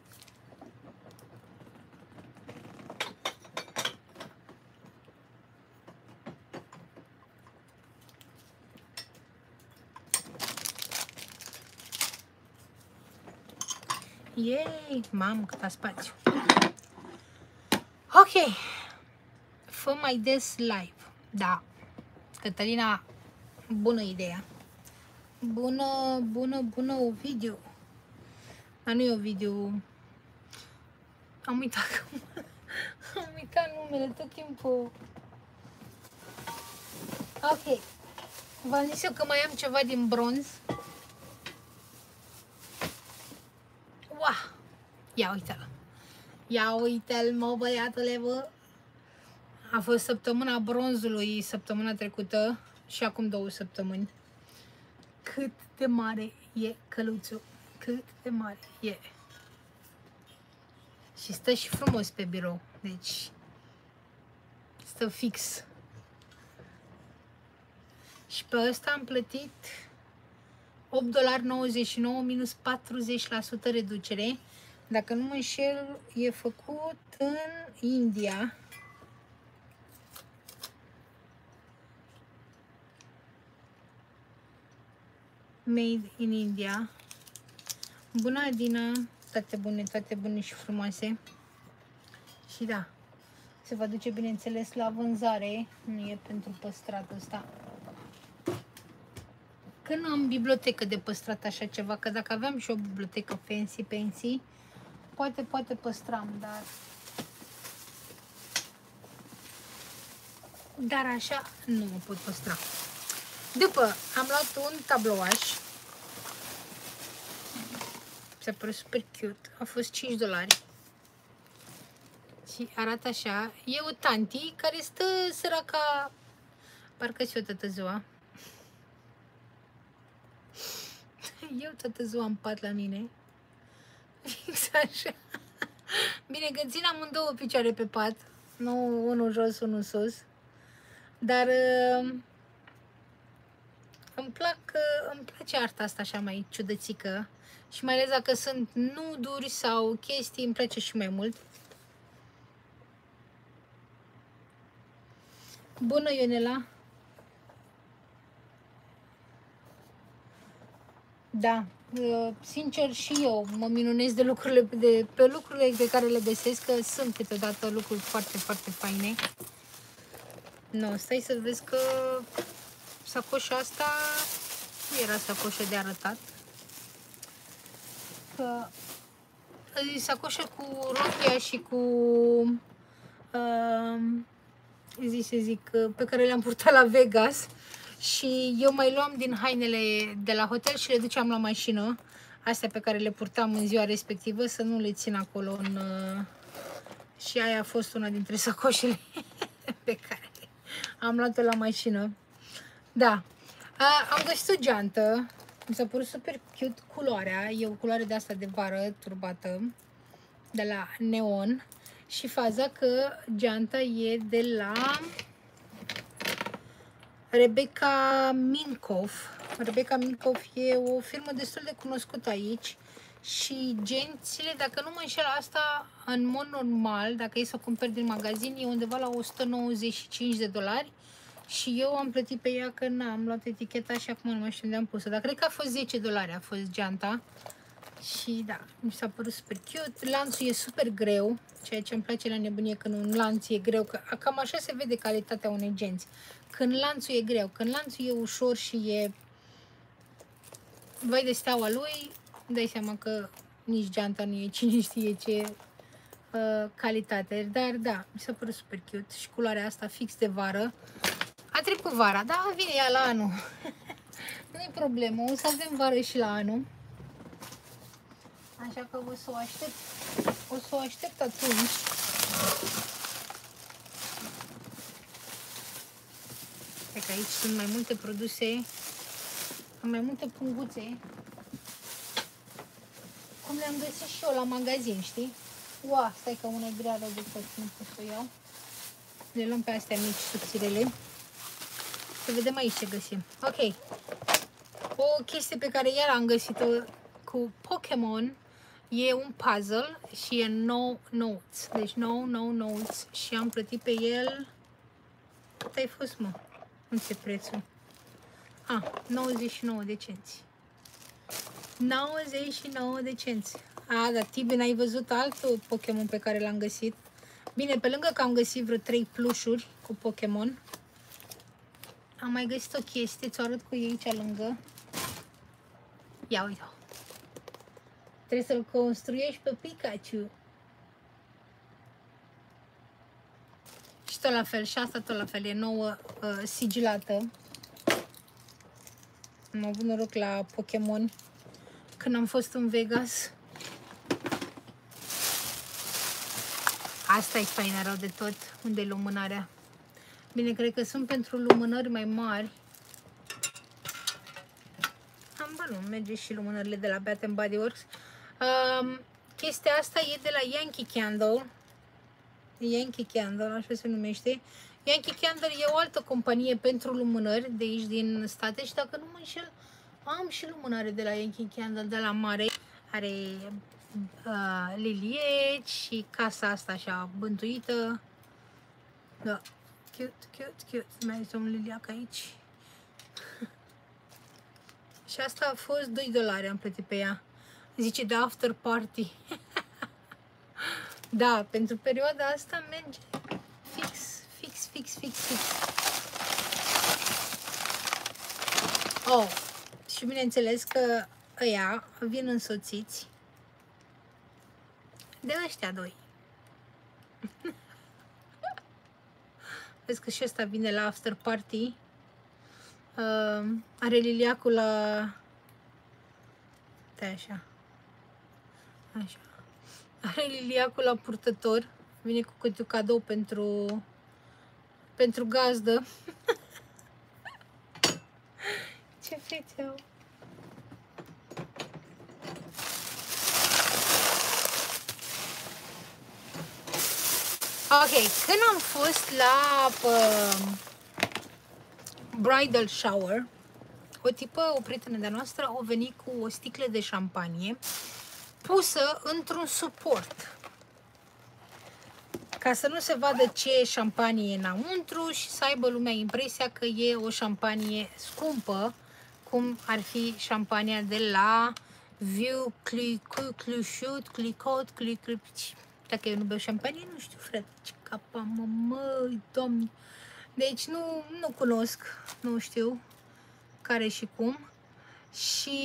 Yay! Mamă, cât spațiu. Ok. Fă mai des live. Da. Cătălina, bună ideea. Bună, bună, bună Ovidiu. Dar nu e Ovidiu. Am uitat. Am uitat numele tot timpul. Ok. V-am zis eu că mai am ceva din bronz. Wow. Ia uite-l. Ia uite-l, mă, băiatule, bă. A fost săptămâna bronzului săptămâna trecută și acum două săptămâni. Cât de mare e căluțul. Cât de mare e. Și stă și frumos pe birou. Deci stă fix. Și pe ăsta am plătit opt dolari nouăzeci și nouă minus patruzeci la sută reducere. Dacă nu mă înșel, e făcut în India. Made in India. Bună, Adina! Toate bune, toate bune și frumoase. Și da, se va duce, bineînțeles, la vânzare. Nu e pentru păstrat ăsta. Că nu am bibliotecă de păstrat așa ceva, că dacă aveam și o bibliotecă fancy, fancy, poate, poate păstram, dar... Dar așa nu mă pot păstra. După am luat un tablouaș. S-a părut super cute. A fost cinci dolari. Și arată așa. E o tanti care stă săraca, parcă-și o toată ziua. Eu toată ziua în pat la mine. Fix așa. Bine că țin amândouă picioare pe pat. Nu unul jos, unul sus. Dar uh, îmi plac, uh, îmi place arta asta așa mai ciudățică. Și mai ales dacă sunt nuduri sau chestii, îmi place și mai mult. Bună, Ionela! Da, sincer și eu mă minunez de lucrurile, de, pe lucrurile pe care le găsesc, că sunt câteodată lucruri foarte, foarte faine. No, stai să vezi că sacoșa asta nu era sacoșă de arătat. Că e sacoșă cu rochia și cu uh, zi să zic, pe care le-am purtat la Vegas. Și eu mai luam din hainele de la hotel și le duceam la mașină, astea pe care le purtam în ziua respectivă, să nu le țin acolo în... Uh, și aia a fost una dintre sacoșele pe care am luat-o la mașină. Da, uh, am găsit o geantă, mi s-a părut super cute culoarea, e o culoare de asta de vară, turbată, de la Neon, și faza că geanta e de la Rebecca Minkoff. Rebecca Minkoff e o firmă destul de cunoscută aici și gențile, dacă nu mă înșel, asta în mod normal, dacă e să o cumperi din magazin, e undeva la o sută nouăzeci și cinci de dolari și eu am plătit pe ea că n-am luat eticheta și acum nu mai știu unde am pus-o, dar cred că a fost zece dolari, a fost geanta. Și da, mi s-a părut super cute. Lanțul e super greu, ceea ce îmi place la nebunie când un lanț e greu, că cam așa se vede calitatea unei genți. Când lanțul e greu, când lanțul e ușor și e vai de steaua lui, dai seama că nici geanta nu e cine știe ce uh, calitate. Dar da, mi s-a părut super cute și culoarea asta fix de vară. A trecut vara, da, vine ea la anul. Nu e problemă, o să avem vară și la anul. Așa că o să o aștept, o să o aștept atunci. Cred că aici sunt mai multe produse, mai multe punguțe, cum le-am găsit și eu la magazin, știi? Ua, stai că una e grea rău de tot, nu pot să o iau. Le luăm pe astea mici, subțirele. Să vedem aici ce găsim. Ok. O chestie pe care iar am găsit-o cu Pokémon. E un puzzle și e no notes. Deci no, no notes. Și am plătit pe el... Cât ai fost, mă? Nu știu prețul. Ah, nouăzeci și nouă de cenți. nouăzeci și nouă de cenți. A, dar Tibi, n-ai văzut altul Pokémon pe care l-am găsit? Bine, pe lângă că am găsit vreo trei plușuri cu Pokémon, am mai găsit o chestie, ți-o arăt cu ei aici lângă. Ia uite-o. Trebuie să-l construiești pe Pikachu. Și tot la fel, și asta tot la fel, e nouă, uh, sigilată. Am avut noroc la Pokémon când am fost în Vegas. Asta e faină rău de tot. Unde e lumânarea? Bine, cred că sunt pentru lumânări mai mari. Am, bă, nu, merge și lumânările de la Bath and Body Works. Um, chestia asta e de la Yankee Candle. Yankee Candle, așa se numește. Yankee Candle e o altă companie pentru lumânări de aici din state și dacă nu mă înșel, am și lumânare de la Yankee Candle, de la mare. Are uh, lilieci și casa asta așa bântuită. Da, cute, cute, cute. Mai este un liliac aici. Și asta a fost doi dolari, am plătit pe ea. Zice de after party. Da, pentru perioada asta merge fix, fix, fix, fix, fix. Oh, și bineînțeles că ăia vin însoțiți de ăștia doi. Vezi că și ăsta vine la after party. Uh, are liliacul la... Stai așa. Așa. Are liliacul la purtător. Vine cu câte un cadou pentru pentru gazdă. Ce fețe au. Ok, când am fost la uh, bridal shower, o tipă, o prietenă de-a noastră, a venit cu o sticlă de șampanie pusă într-un suport, ca să nu se vadă ce șampanie e înăuntru și să aibă lumea impresia că e o șampanie scumpă, cum ar fi șampania de la Viu Clicot, Clicot, Clicot. Dacă eu nu beau șampanie, nu știu, frate, ce capa, mă, măi, doamne. Deci nu, nu cunosc, nu știu care și cum. Și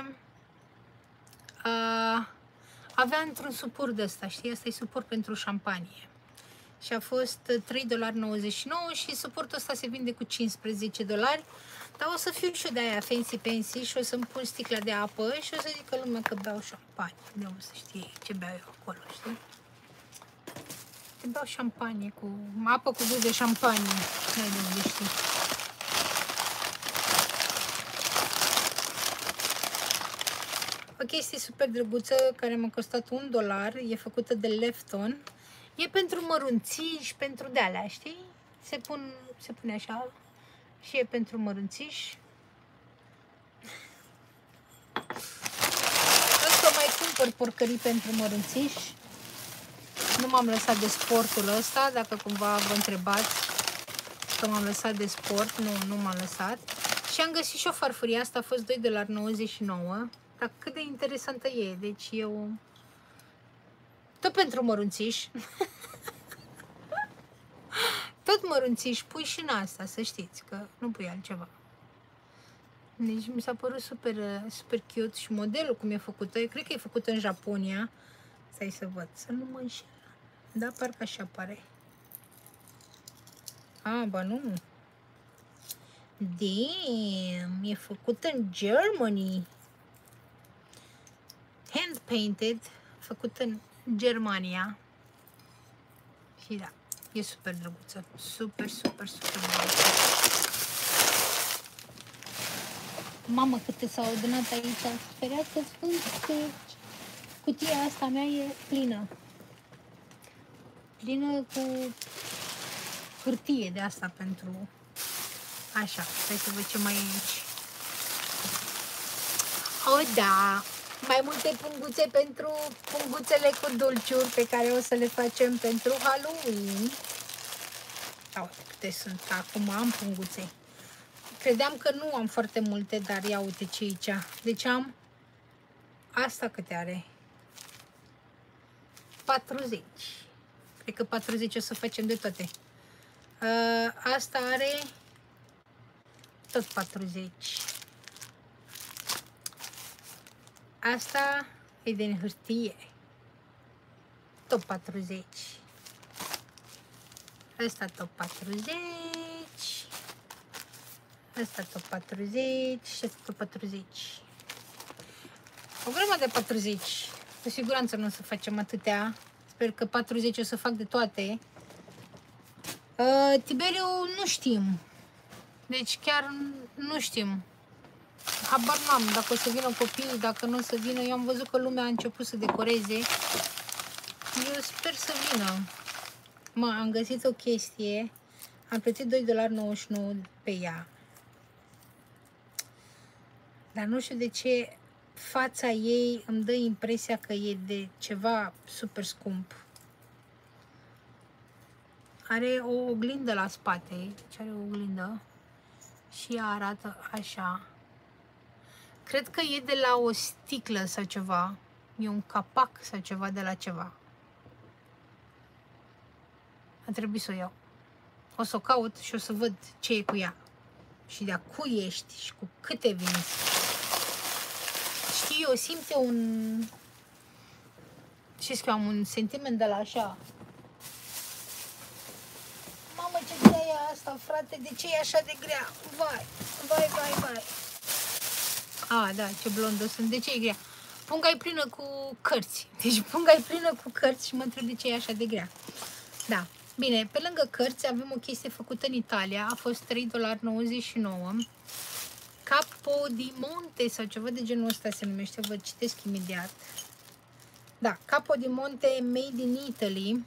uh, avea într-un suport de ăsta, știi, asta e suport pentru șampanie. Și a fost trei virgulă nouăzeci și nouă și suportul ăsta se vinde cu cincisprezece dolari. Dar o să fiu și eu de aia fancy fancy și o să-mi pun sticla de apă și o să zică lumea că beau șampanie. De o să știe ce beau eu acolo, știi? Te beau șampanie cu apă cu gust de șampanie. N-ai de unde știi. O chestie super drăguță care m-a costat un dolar, e făcută de Lefton. E pentru mărunțiși, pentru de-alea, știi? Se, pun, se pune așa și e pentru mărunțiși. Încă mai cumpăr porcării pentru mărunțiși. Nu m-am lăsat de sportul ăsta, dacă cumva vă întrebați că m-am lăsat de sport, nu, nu m-am lăsat. Și am găsit și o farfurie, asta a fost doi virgulă nouăzeci și nouă dolari, dar cât de interesantă e, deci eu... Tot pentru mărunțiși. Tot mărunțiși pui și în asta, să știți, că nu pui altceva. Deci mi s-a părut super, super cute și modelul cum e făcută, eu cred că e făcută în Japonia. Stai să văd, să nu mă înșel. Da, parcă așa pare. Ah, ba nu. Damn, e făcută în Germany. Hand painted, făcută în Germania. Și da, e super drăguță. Super, super, super drăguță. Mamă, câte s-au adunat aici. Ferească sfânt că cutia asta mea e plină. Plină cu hârtie de asta pentru... Așa, stai să văd ce mai e aici. O, da! Mai multe punguțe pentru punguțele cu dulciuri pe care o să le facem pentru Halloween. Uite câte sunt. Acum am punguțe. Credeam că nu am foarte multe, dar ia uite ce aici. Deci am asta câte are? patruzeci. Cred că patruzeci o să facem de toate. Uh, asta are tot patruzeci. Asta e din hârtie. Tot patruzeci. Asta tot patruzeci. Asta tot patruzeci. Și asta tot patruzeci. O grămadă de patruzeci. Cu siguranță nu o să facem atâtea. Sper că patruzeci o să fac de toate. Uh, Tiberiu nu știm. Deci chiar nu știm. Habar n-am dacă o să vină copiii, dacă nu o să vină. Eu am văzut că lumea a început să decoreze. Eu sper să vină. Mă, am găsit o chestie. Am plătit doi virgulă nouăzeci și nouă dolari pe ea. Dar nu știu de ce fața ei îmi dă impresia că e de ceva super scump. Are o oglindă la spate. Deci are o oglindă. Și ea arată așa. Cred că e de la o sticlă sau ceva. E un capac sau ceva de la ceva. A trebuit să o iau. O să o caut și o să văd ce e cu ea. Și de-a cui ești și cu câte vinzi. Știi, eu simt un... Știți că am un sentiment de la așa. Mamă, ce grea e asta, frate, de ce e așa de grea? Vai, vai, vai, vai. A, da, ce blondă sunt. De ce e grea? Punga e plină cu cărți. Deci punga e plină cu cărți și mă întreb de ce e așa de grea. Da. Bine, pe lângă cărți avem o chestie făcută în Italia. A fost trei virgulă nouăzeci și nouă dolari. Capodimonte sau ceva de genul ăsta se numește. Vă citesc imediat. Da, Capodimonte Made in Italy.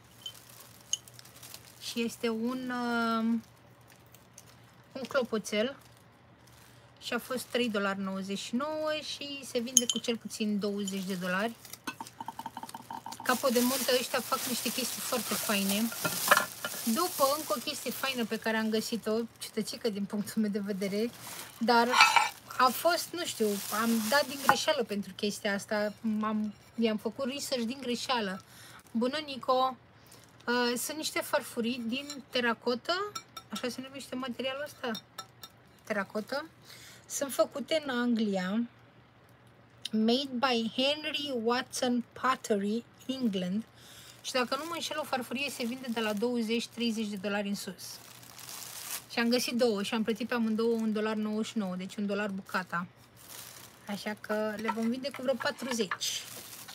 Și este un, uh, un clopoțel. Și a fost trei virgulă nouăzeci și nouă dolari și se vinde cu cel puțin douăzeci de dolari. Capodimonte ăștia fac niște chestii foarte faine. După, încă o chestie faină pe care am găsit-o, ciudățică din punctul meu de vedere, dar a fost, nu știu, am dat din greșeală pentru chestia asta, am, i-am făcut research din greșeală. Bună, Nico! Uh, sunt niște farfurii din teracotă, așa se numește materialul ăsta, teracotă. Sunt făcute în Anglia, made by Henry Watson Pottery, England. Și dacă nu mă înșel, o farfurie se vinde de la douăzeci treizeci de dolari în sus. Și am găsit două și am plătit pe amândouă un dolar nouăzeci și nouă, deci un dolar bucata. Așa că le vom vinde cu vreo patruzeci.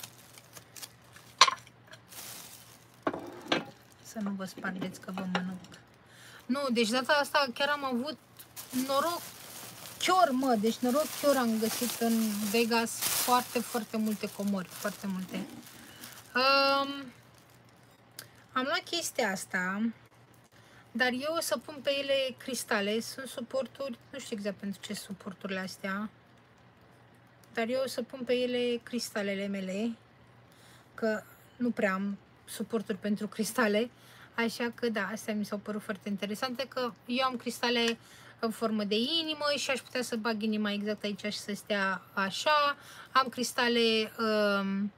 Să nu vă spargeți că vă mănânc. Nu, deci data asta chiar am avut noroc chior, mă, deci noroc chior am găsit în Vegas foarte, foarte multe comori, foarte multe. Um, am luat chestia asta, dar eu o să pun pe ele cristale, sunt suporturi, nu știu exact pentru ce suporturile astea, dar eu o să pun pe ele cristalele mele, că nu prea am suporturi pentru cristale, așa că da, astea mi s-au părut foarte interesante, că eu am cristale în formă de inimă și aș putea să bag inima exact aici și să stea așa, am cristale um,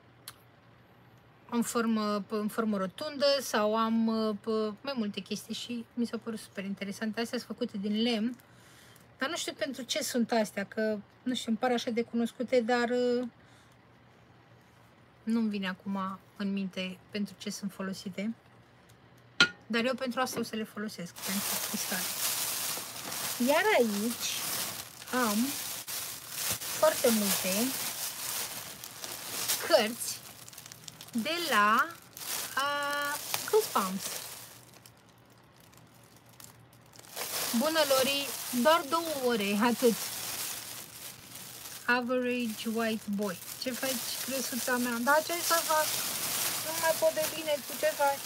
în formă, în formă rotundă sau am uh, mai multe chestii și mi s-au părut super interesante. Astea sunt făcute din lemn, dar nu știu pentru ce sunt astea, că nu știu, îmi par așa de cunoscute, dar uh, nu-mi vine acum în minte pentru ce sunt folosite. Dar eu pentru asta o să le folosesc, pentru cristale. Iar aici am foarte multe cărți de la uh, Goosebumps. Bună, Lori, doar două ore, atât. Average White Boy. Ce faci, cresuța mea? Da, ce să fac? Nu mai pot de bine, tu ce faci?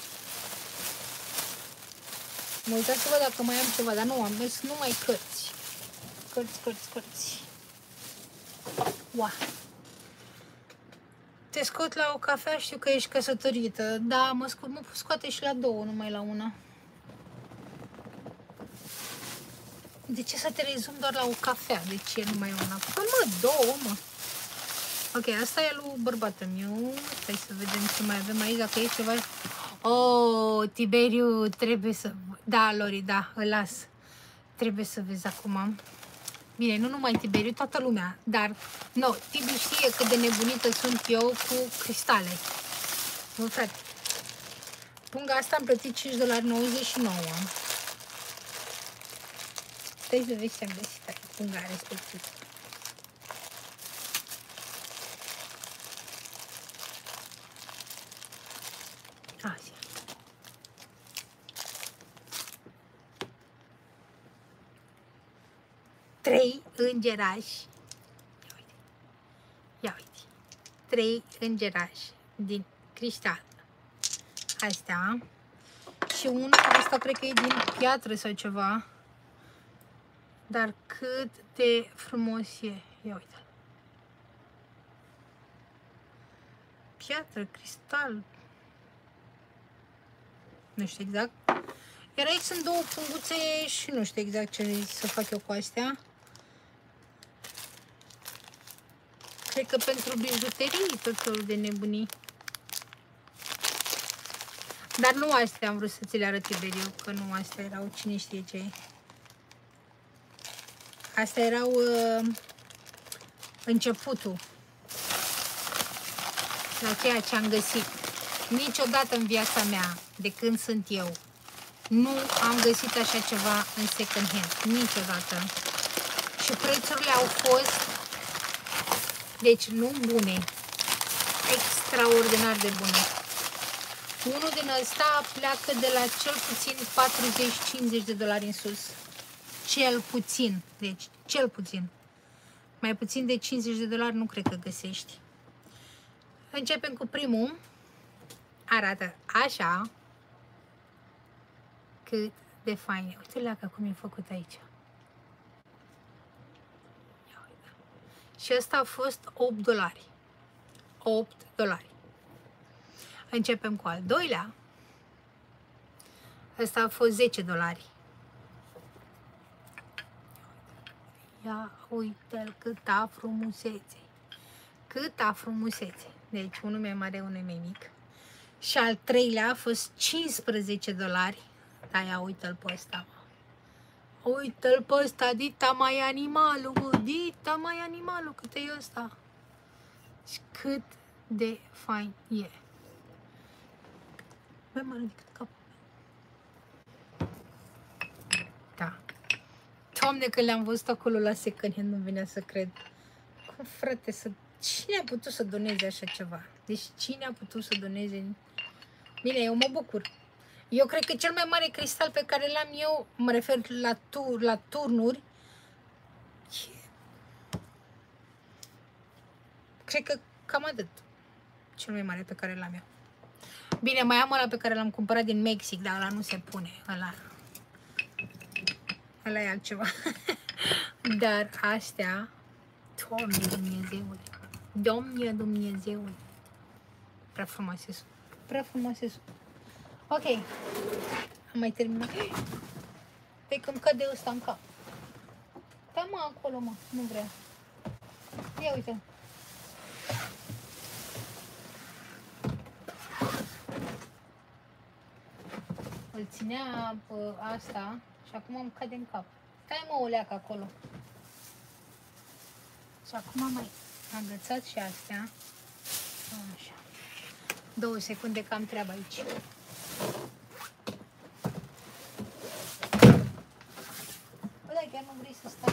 Mă uitați să văd dacă mai am ceva, dar nu am, mers numai cărți. Cărți, cărți, cărți. Wow. Te scot la o cafea, știu că ești căsătorită. Da, mă, sco mă scoate și la două, numai la una. De ce să te rezum doar la o cafea? De ce numai una? Păi mă, două, mă. Ok, asta e lui bărbatul meu. Stai să vedem ce mai avem aici, dacă e ceva. Oh, Tiberiu, trebuie să... Da, Lori, da, îl las. Trebuie să vezi acum. Bine, nu numai Tiberiu, toată lumea. Dar, nu, Tibi știe cât de nebunită sunt eu cu cristale. Bă, frate. Punga asta am plătit cinci dolari nouăzeci și nouă. Stai să vezi ce am găsit aici, punga respectiv. Așa. Trei îngerași. Ia uite. Ia uite. Trei îngerași din cristal. Astea. Și unul, asta cred că e din piatră sau ceva. Dar cât de frumos e. Ia uite. Piatră, cristal. Nu știu exact. Iar aici sunt două punguțe și nu știu exact ce să fac eu cu astea. Cred că pentru bijuterii, tot felul de nebunii. Dar nu astea am vrut să ți le arăt, Tiberiu, că nu astea erau, cine știe ce e. Astea erau uh, începutul la ceea ce am găsit. Niciodată în viața mea, de când sunt eu, nu am găsit așa ceva în second hand. Niciodată. Și prețurile au fost, deci nu bune, extraordinar de bune. Unul din ăsta pleacă de la cel puțin patruzeci cincizeci de dolari în sus. Cel puțin. Deci, cel puțin. Mai puțin de cincizeci de dolari nu cred că găsești. Începem cu primul. Arată așa. Cât de fain. Uite leacă cum e făcut aici. Și ăsta a fost opt dolari. opt dolari. Începem cu al doilea. Ăsta a fost zece dolari. Ia uite-l câta frumusețe. Câta frumusețe. Deci unul mai mare, unul mai mic. Și al treilea a fost cincisprezece dolari. Da, ia uite-l pe ăsta. Uite-l pe ăsta, dita mai animalul, bă, dita mai animalul, cât e ăsta. Și cât de fain e. Băi, mă ridic capul. Da. Doamne, că le-am văzut acolo la second hand, nu vine să cred. Cum, frate, să... cine a putut să doneze așa ceva? Deci cine a putut să doneze? Bine, eu mă bucur. Eu cred că cel mai mare cristal pe care l-am eu, mă refer la, tur, la turnuri, cred că cam atât. Cel mai mare pe care l-am eu. Bine, mai am ăla pe care l-am cumpărat din Mexic, dar ăla nu se pune. Ăla, ăla e altceva. Dar astea, Doamne Dumnezeule, Doamne Dumnezeule, prea frumoase sunt. Prea frumoase sunt. Ok, am mai terminat. Păi când cade ăsta în cap. Da, mă, acolo, mă, nu vrea. Ia uite. Îl ținea pă, asta și acum îmi cade în cap. Stai, mă, o leacă acolo. Și acum am mai agățat și astea. Așa. Două secunde că am treaba aici. Bă, da, chiar nu vrei să stai.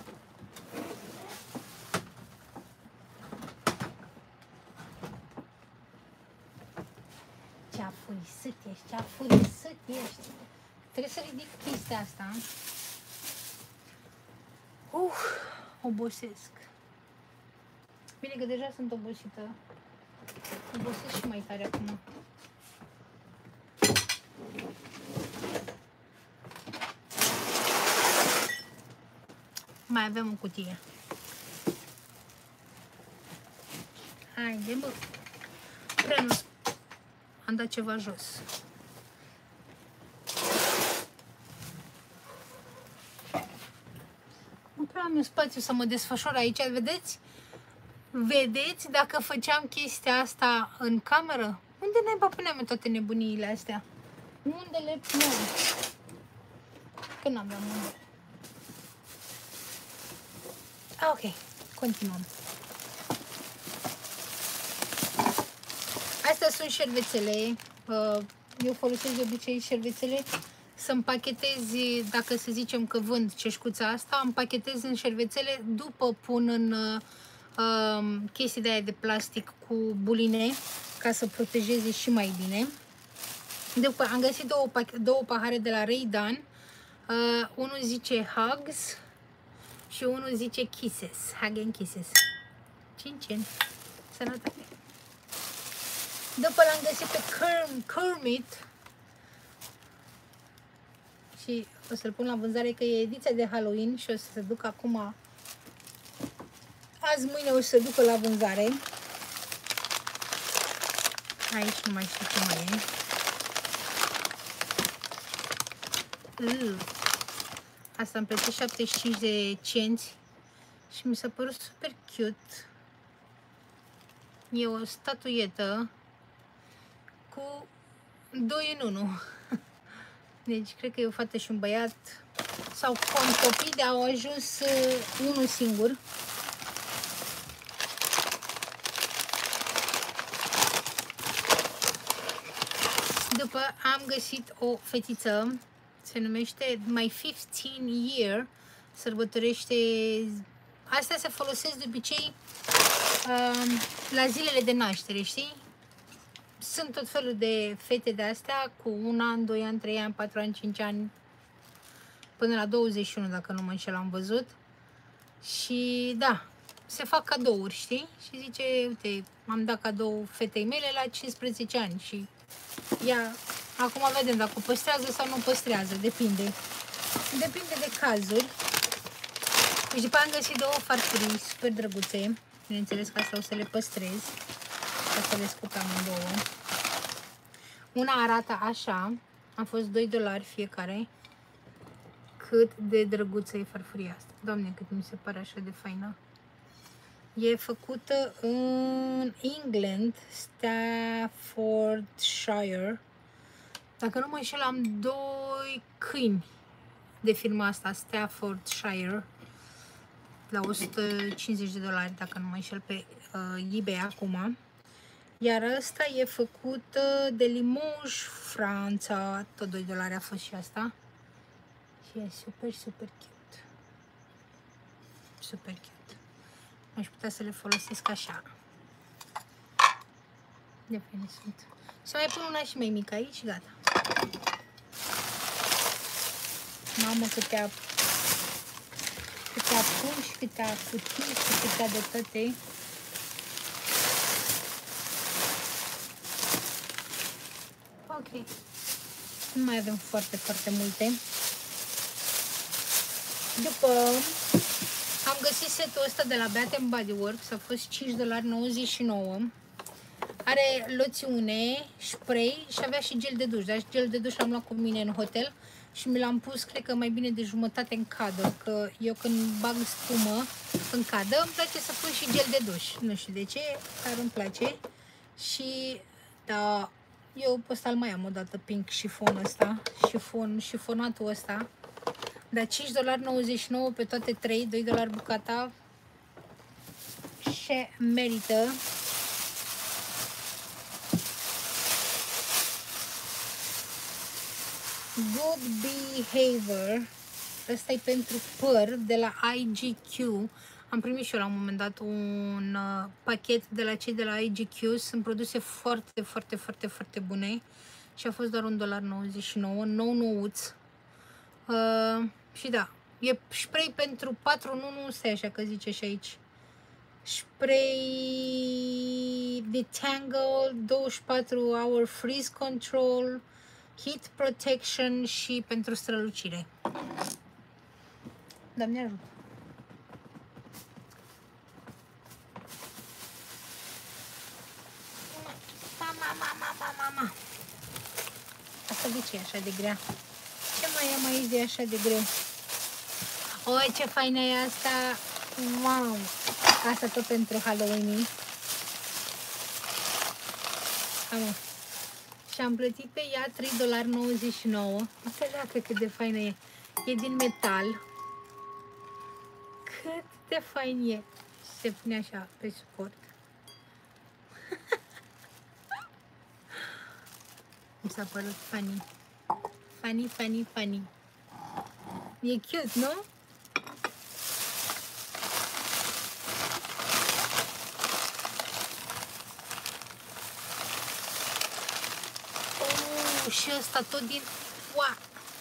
Ce afurisât ești, ce afurisât ești. Trebuie să ridic chestia asta. Uf, obosesc. Bine că deja sunt obosită. Obosesc și mai tare acum. Mai avem o cutie. Haide, bă. Prea nu. Am dat ceva jos. Nu prea am eu spațiu să mă desfășor aici, vedeți? Vedeți dacă făceam chestia asta în cameră? Unde naiba puneam eu toate nebuniile astea? Unde le puneam? Că n-aveam unde. Ok, continuăm. Astea sunt șervețele. Eu folosesc de obicei șervețele să împachetezi, dacă să zicem că vând ceșcuța asta, împachetez în șervețele, după pun în uh, chestii de aia de plastic cu buline, ca să protejeze și mai bine. După am găsit două, două pahare de la Ray-Dan. Uh, unul zice Hugs și unul zice Kisses. Hug and Kisses. Cincin. Sănătate. După l-am găsit pe Kermit și o să-l pun la vânzare, că e ediția de Halloween și o să se ducă acum, azi, mâine o să se ducă la vânzare. Aici nu mai știu ce mai e. Uh. Asta îmi plătea șaptezeci și cinci de cenți și mi s-a părut super cute. E o statuietă cu doi în unu. Deci cred că e o fată și un băiat sau copii de au ajuns uh, unul singur. După am găsit o fetiță, se numește My fifteen Year, sărbătorește, astea se folosesc de obicei uh, la zilele de naștere, știi? Sunt tot felul de fete de astea cu un an, doi ani, trei ani, patru ani, cinci ani, până la douăzeci și unu, dacă nu mă înșel, am văzut. Și da, se fac cadouri, știi? Și zice, uite, am dat cadou fetei mele la cincisprezece ani și ea, acum vedem dacă o păstrează sau nu păstrează, depinde. Depinde de cazuri. Deci după am găsit două farfurii super drăguțe. Bineînțeles că asta o să le păstrez. O să le scup amândouă. Una arată așa. A fost doi dolari fiecare. cât de drăguță e farfuria asta. Doamne, cât mi se pare așa de faină. E făcută în England, Staffordshire. Dacă nu mă înșel, am doi câini de firma asta, Staffordshire, la o sută cincizeci de dolari, dacă nu mă înșel, pe uh, eBay acum. Iar asta e făcută de Limoges, Franța, tot doi dolari a fost și asta. Și e super, super cute. Super cute. Aș putea să le folosesc așa. De faine sunt. Să mai pun una și mai mică aici și gata. Mamă, câtea câtea pungi, câtea cutii și câtea de toate. Ok. Nu mai avem foarte, foarte multe. După am găsit setul ăsta de la Bath and Body Works, a fost cinci dolari nouăzeci și nouă. Are loțiune, spray și avea și gel de duș, dar gel de duș l-am luat cu mine în hotel și mi l-am pus, cred că mai bine de jumătate în cadă, că eu când bag spumă în cadă îmi place să pun și gel de duș. Nu știu de ce, dar îmi place. Și da, eu pe ăsta îl mai am o dată, pink șifon ăsta, șifon, șifonatul ăsta. Dar cinci dolari nouăzeci și nouă pe toate trei, doi dolari bucata. Și merită. Good Behavior. Ăsta e pentru păr de la I G Q. Am primit și eu la un moment dat un uh, pachet de la cei de la I G Q. Sunt produse foarte, foarte, foarte, foarte bune. Și a fost doar un dolar nouăzeci și nouă. Nou nouț. Uh, și da, e spray pentru patru în unu, stai așa că zice și aici. Spray Detangle, douăzeci și patru hour freeze control, heat protection și pentru strălucire. Doamne ajută! Mama, mama, mama, mama! Asta de ce e așa de grea? Ce mai am aici de așa de greu? Oi, ce faină e asta! Wow! Asta tot pentru Halloween. Am. Și am plătit pe ea trei dolari nouăzeci și nouă. Uite, leacă cât de faină e. E din metal. Cât de fain e. Se pune așa pe suport. Mi s-a părut funny. Funny, funny, funny. E cute, nu? Oh, și ăsta tot din... Ua!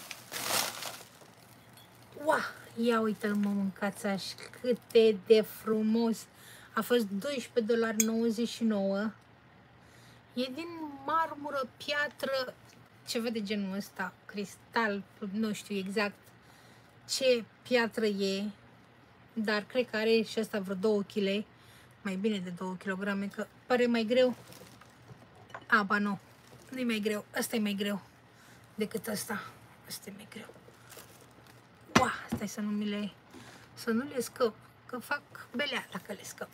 Ua! Ia uite-l, mă, mâncați așa, cât de, de frumos. A fost doisprezece dolari nouăzeci și nouă. E din marmură, piatră, ceva de genul ăsta, cristal, nu știu exact ce piatră e, dar cred că are și ăsta vreo două kilograme, mai bine de două kilograme, că pare mai greu. A, ba nu, nu e mai greu, ăsta e mai greu decât ăsta, ăsta e mai greu. Ua, stai să nu mi le, să nu le scăp, că fac belea dacă le scăp.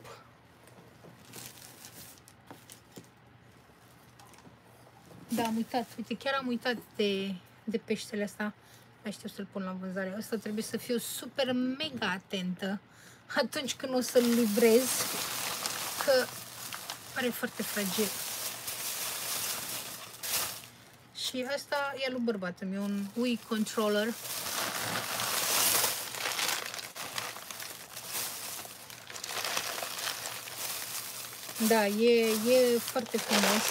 Da, am uitat, uite, chiar am uitat de, de peștele ăsta. Mai știu să-l pun la vânzare. Ăsta trebuie să fiu super mega atentă atunci când o să-l livrez, că pare foarte fragil. Și asta e lui bărbatul meu, un Wii controller. Da, e, e foarte frumos.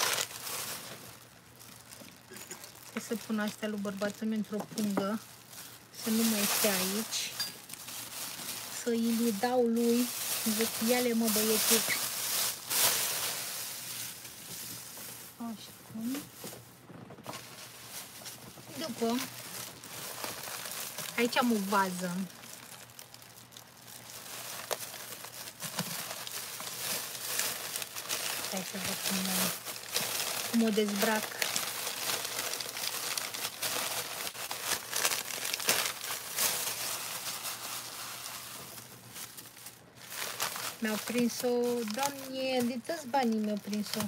Să pun astea lui bărbatul meu într-o pungă, să nu mai stea aici, să îi dau lui, zic, ia-le, mă, băieții. Așa. După, aici am o vază. Hai să văd cum, cum o dezbrac. Mi-au prins-o, Doamne, de toți banii mi-au prins-o.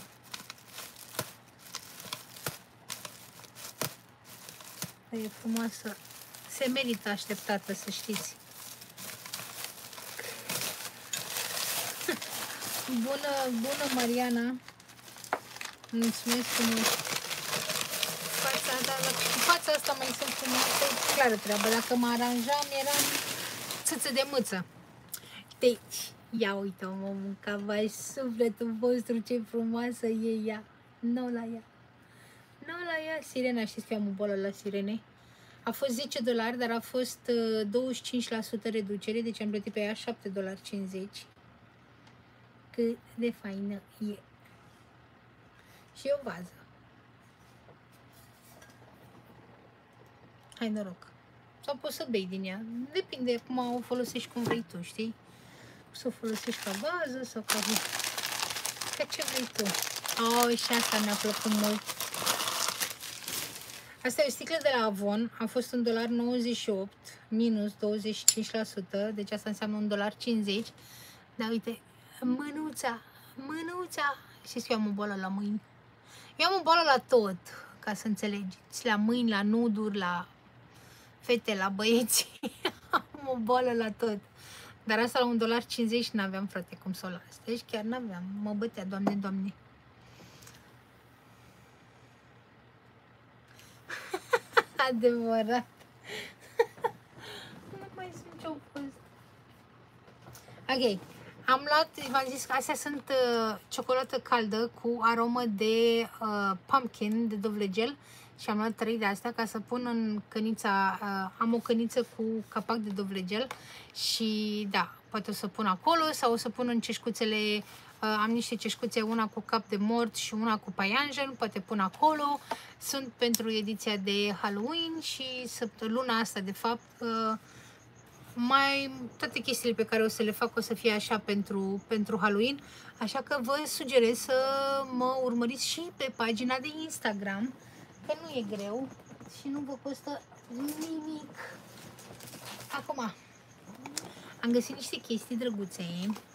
E frumoasă. Se merită așteptată, să știți. Bună, bună, Mariana. Mulțumesc frumos. Fața, da, la, fața asta mai sunt frumoasă, e clară treaba. Dacă mă aranjam, eram țâță de mâță. Deci, ia uite-o, mă, mâncava sufletul vostru, ce frumoasă e ea. Nu la ea. Nu la ea. Sirena, știți că am o bolă la sirene? A fost zece dolari, dar a fost douăzeci și cinci la sută reducere, deci am plătit pe ea șapte dolari cincizeci. Cât de faină e. Și o vază. Hai noroc. Sau poți să bei din ea. Depinde cum o folosești cum vrei tu, știi? Să o folosești ca vază sau ca... ca ce vrei tu. Oh, și asta mi-a plăcut mult. Asta e o sticlă de la Avon. A fost un dolar nouăzeci și opt, minus douăzeci și cinci la sută. Deci asta înseamnă un dolar cincizeci. Dar uite, mânuța, mânuța. Știți că eu am o boală la mâini. Eu am o boală la tot, ca să înțelegeți. La mâini, la nuduri, la fete, la băieți. Am o boală la tot. Dar asta la un dolar cincizeci n-aveam, frate, cum să o las. Deci chiar n-aveam. Mă bătea, Doamne, Doamne. Adevărat. Nu mai sunt ce-au fost. Ok. Am luat, v-am zis că astea sunt uh, ciocolată caldă cu aromă de uh, pumpkin, de dovlegel. Și am luat trei de astea ca să pun în cănița, uh, am o căniță cu capac de dovlegel. Și da, poate o să pun acolo sau o să pun în ceșcuțele, uh, am niște ceșcuțe, una cu cap de mort și una cu paianjen, poate pun acolo. Sunt pentru ediția de Halloween și luna asta, de fapt, uh, mai toate chestiile pe care o să le fac o să fie așa pentru, pentru Halloween, așa că vă sugerez să mă urmăriți și pe pagina de Instagram, că nu e greu și nu vă costă nimic. Acum, am găsit niște chestii drăguțe.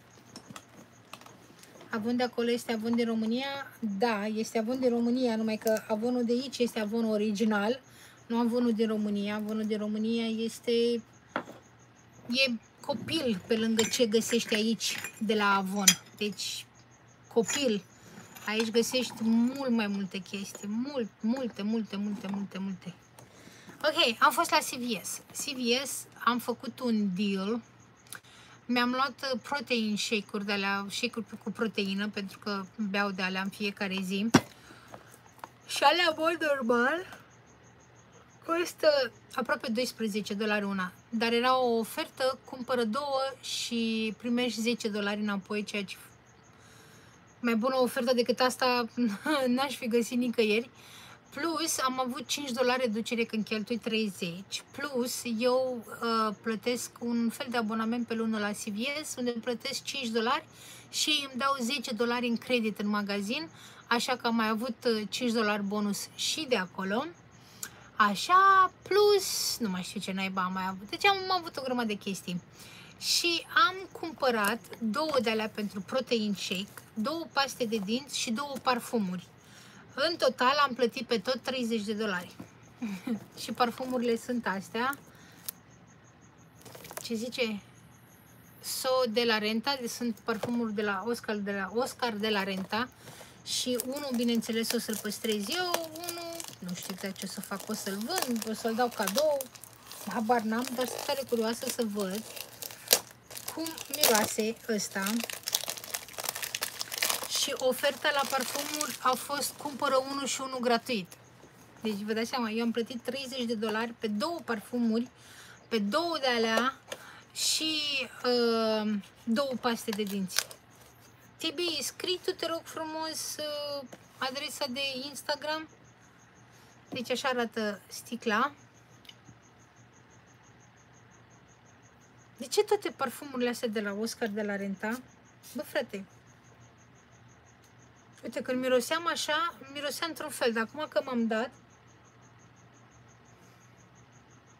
Avon de acolo este Avon din România? Da, este Avon din România, numai că Avonul de aici este Avonul original, nu Avonul din România. Avonul din România este... e copil pe lângă ce găsești aici de la Avon. Deci, copil. Aici găsești mult mai multe chestii. Mult, multe, multe, multe, multe, multe. Ok, am fost la C V S. C V S, am făcut un deal. Mi-am luat protein shake-uri de alea, shake-uri cu proteină, pentru că beau de alea în fiecare zi. Și alea, mod normal, costă aproape doisprezece dolari una, dar era o ofertă, cumpără două și primești zece dolari înapoi, ceea ce mai bună ofertă decât asta n-aș fi găsit nicăieri. Plus, am avut cinci dolari reducere când cheltui treizeci. Plus, eu uh, plătesc un fel de abonament pe lună la C V S, unde plătesc cinci dolari și îmi dau zece dolari în credit în magazin, așa că am mai avut cinci dolari bonus și de acolo. Așa, plus, nu mai știu ce naiba am mai avut. Deci am avut o grămadă de chestii. Și am cumpărat două de alea pentru protein shake, două paste de dinți și două parfumuri. În total am plătit pe tot treizeci de dolari. Și parfumurile sunt astea. Ce zice? So de la Renta, sunt parfumuri de la Oscar de la Oscar de la Renta. Și unul, bineînțeles, o să-l păstrez eu, unul, nu știu exact ce o să fac, o să-l vând, o să-l dau cadou, habar n-am, dar sunt tare curioasă să văd cum miroase ăsta. Și oferta la parfumuri a fost cumpără unul și unul gratuit. Deci vă dați seama, eu am plătit treizeci de dolari pe două parfumuri, pe două de alea și uh, două paste de dinți. Tibi, scrii tu, te rog frumos, uh, adresa de Instagram. Deci așa arată sticla. De ce toate parfumurile astea de la Oscar de la Renta? Bă, frate, uite, când miroseam așa, mirosea într-un fel, dar acum că m-am dat,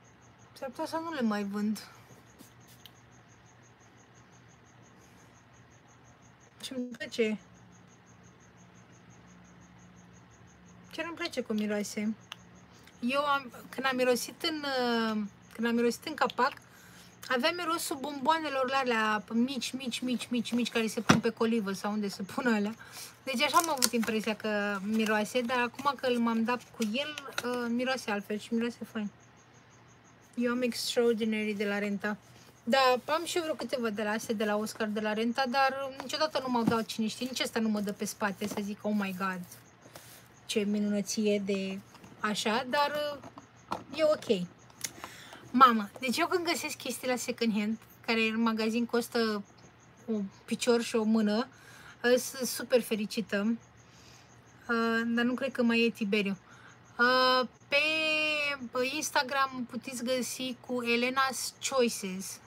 s-ar putea să nu le mai vând. Ce-mi place? Chiar îmi place cum miroase. Eu am, când am mirosit în, când am mirosit în capac, avea mirosul bomboanelor alea mici, mici, mici, mici, mici, care se pun pe colivă sau unde se pun alea. Deci așa am avut impresia că miroase, dar acum că m-am dat cu el, uh, miroase altfel și miroase fain. Eu am Extraordinary de la Renta. Da, am și eu vreo câteva de la astea, de la Oscar, de la Renta, dar niciodată nu m-au dat cine știe, nici asta nu mă dă pe spate să zic, oh my god, ce minunăție de așa, dar uh, e ok. Mamă, deci eu când găsesc chestii la second hand, care în magazin costă un picior și o mână, sunt super fericită, uh, dar nu cred că mai e Tiberiu. Uh, pe Instagram puteți găsi cu Elena's Choices.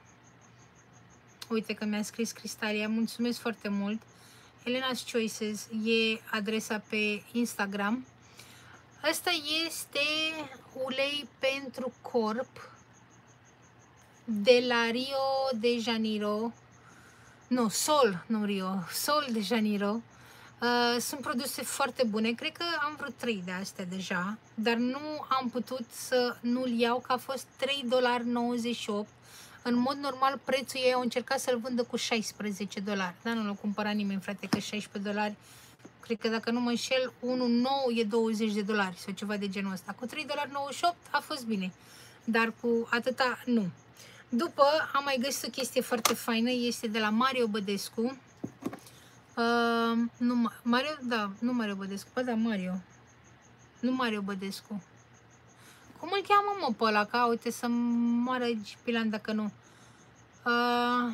Uite că mi-a scris Cristalia, mulțumesc foarte mult. Elena's Choices e adresa pe Instagram. Asta este ulei pentru corp de la Rio de Janeiro. Nu, Sol, nu Rio, Sol de Janeiro. Uh, sunt produse foarte bune, cred că am vreo trei de astea deja, dar nu am putut să nu-l iau, că a fost trei dolari nouăzeci și opt. În mod normal prețul ei au încercat să-l vândă cu șaisprezece dolari, dar nu l-a cumpărat nimeni, frate, că șaisprezece dolari, cred că dacă nu mă înșel, unul nou e douăzeci de dolari sau ceva de genul ăsta. Cu trei dolari nouăzeci și opt a fost bine, dar cu atâta nu. După am mai găsit o chestie foarte faină, este de la Mario Bădescu. Uh, nu, Mario, da, nu Mario Bădescu, bă, da, Mario. Nu Mario Bădescu. Cum îl cheamă, mă, pe ăla? Ca, uite, să moară Pilan dacă nu. Uh,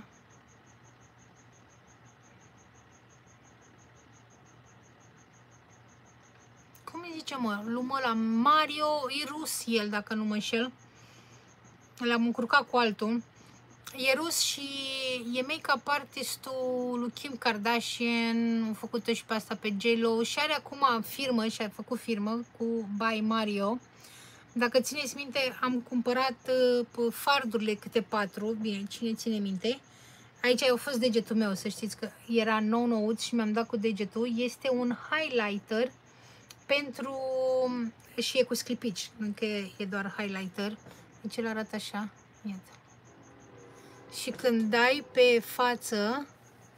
cum îi zice, mă? Lumă la Mario, e rus el, dacă nu mă înșel. L-am încurcat cu altul. E rus și e make-up artistul lui Kim Kardashian, a făcut-o și pe asta pe J Lo și are acum firmă și a făcut firmă cu By Mario. Dacă țineți minte, am cumpărat uh, fardurile câte patru, bine, cine ține minte. Aici a fost degetul meu, să știți că era nou nouț și mi-am dat cu degetul. Este un highlighter pentru... și e cu sclipici, nu că e doar highlighter. Deci el arată așa, iată. Și când dai pe față,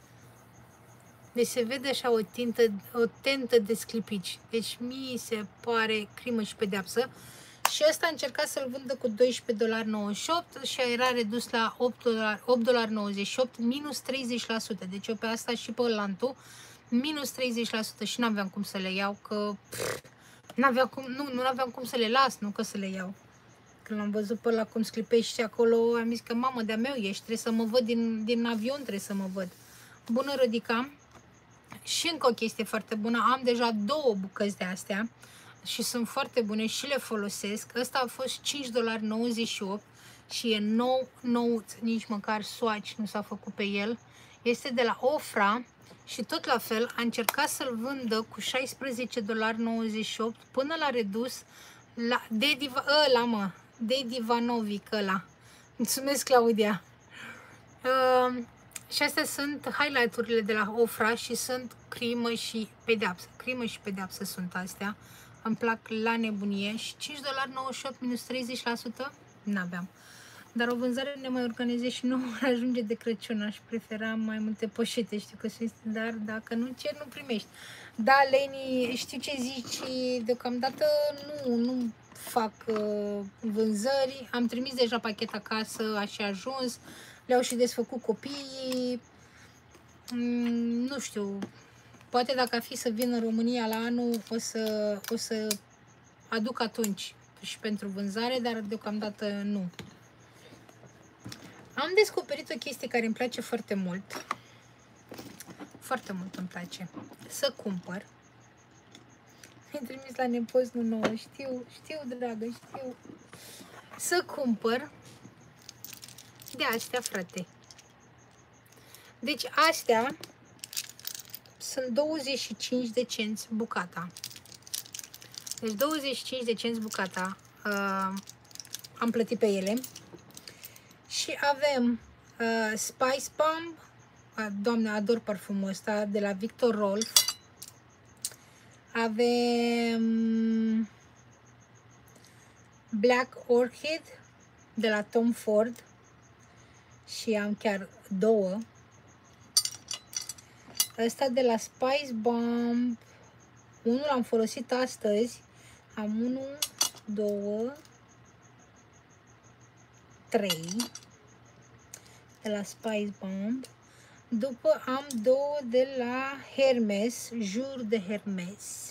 deci se vede așa o tintă, o tentă de sclipici. Deci mi se pare crimă și pedeapsă. Și ăsta a încercat să-l vândă cu doisprezece dolari nouăzeci și opt și era redus la opt dolari nouăzeci și opt, minus treizeci la sută. Deci eu pe asta și pe lantul, minus treizeci la sută și n-aveam cum să le iau, că n-aveam cum, nu, nu aveam cum să le las, nu că să le iau. Când l-am văzut pe ăla cum sclipește acolo, am zis că mamă, de-a meu ești, trebuie să mă văd din, din avion, trebuie să mă văd. Bună, Rodica. Și încă o chestie foarte bună, am deja două bucăți de astea și sunt foarte bune și le folosesc. Ăsta a fost cinci dolari nouăzeci și opt și e nou, nou, nici măcar swatch nu s-a făcut pe el. Este de la Ofra și tot la fel a încercat să-l vândă cu șaisprezece dolari nouăzeci și opt până la redus la Dedi, ăla mă, Dedi Vanovic ăla. Mulțumesc, Claudia. Uh, și astea sunt highlight-urile de la Ofra și sunt crimă și pedeapsă. Crimă și pedeapsă sunt astea. Îmi plac la nebunie și cinci dolari nouăzeci și opt minus treizeci la sută n-aveam. Dar o vânzare ne mai organizez și nu mă ajunge de Crăciun. Aș prefera mai multe poșete, știu că sunt, dar dacă nu cer, nu primești. Da, Leni, știu ce zici, deocamdată nu, nu fac uh, vânzări. Am trimis deja pachet acasă, a și ajuns. Le-au și desfăcut copiii. Mm, nu știu, poate dacă ar fi să vin în România la anul, o să, o să aduc atunci și pentru vânzare, dar deocamdată nu. Am descoperit o chestie care îmi place foarte mult. Foarte mult îmi place. Să cumpăr. Mi-ai trimis la nepoți, nu nouă. Știu, știu, dragă, știu. Să cumpăr de astea, frate. Deci astea sunt douăzeci și cinci de cenți bucata. Deci douăzeci și cinci de cenți bucata. Uh, am plătit pe ele. Și avem uh, Spice Bomb, Doamne, ador parfumul ăsta de la Viktor Rolf. Avem Black Orchid de la Tom Ford și am chiar două. Ăsta de la Spice Bomb, unul l-am folosit astăzi. Am unul, două, trei de la Spice Bomb. După am două de la Hermes, Jour de Hermes.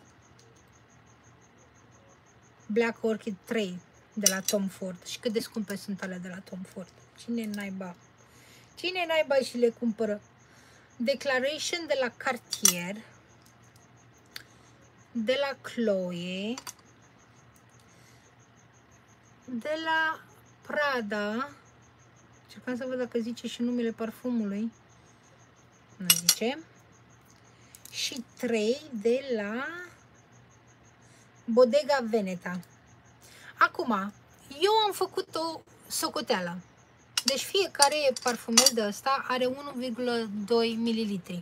Black Orchid trei de la Tom Ford. Și cât de scumpe sunt alea de la Tom Ford. Cine naiba? Cine naiba și le cumpără? Declaration de la Cartier, de la Chloe, de la Prada. Încercam să văd dacă zice și numele parfumului. Nu zice. Și trei de la Bottega Veneta. Acum, eu am făcut o socoteală. Deci fiecare parfumel de ăsta are unu virgulă doi mililitri.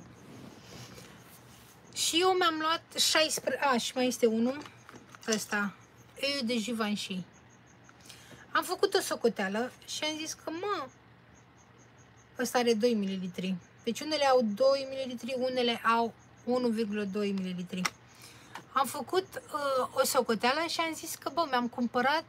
Și eu mi-am luat șaisprezece... A, și mai este unul. Ăsta. Eau de Givenchy. Am făcut o socoteală și am zis că, mă, ăsta are doi mililitri. Deci unele au doi mililitri, unele au unu virgulă doi mililitri. Am făcut uh, o socoteală și am zis că, bă, mi-am cumpărat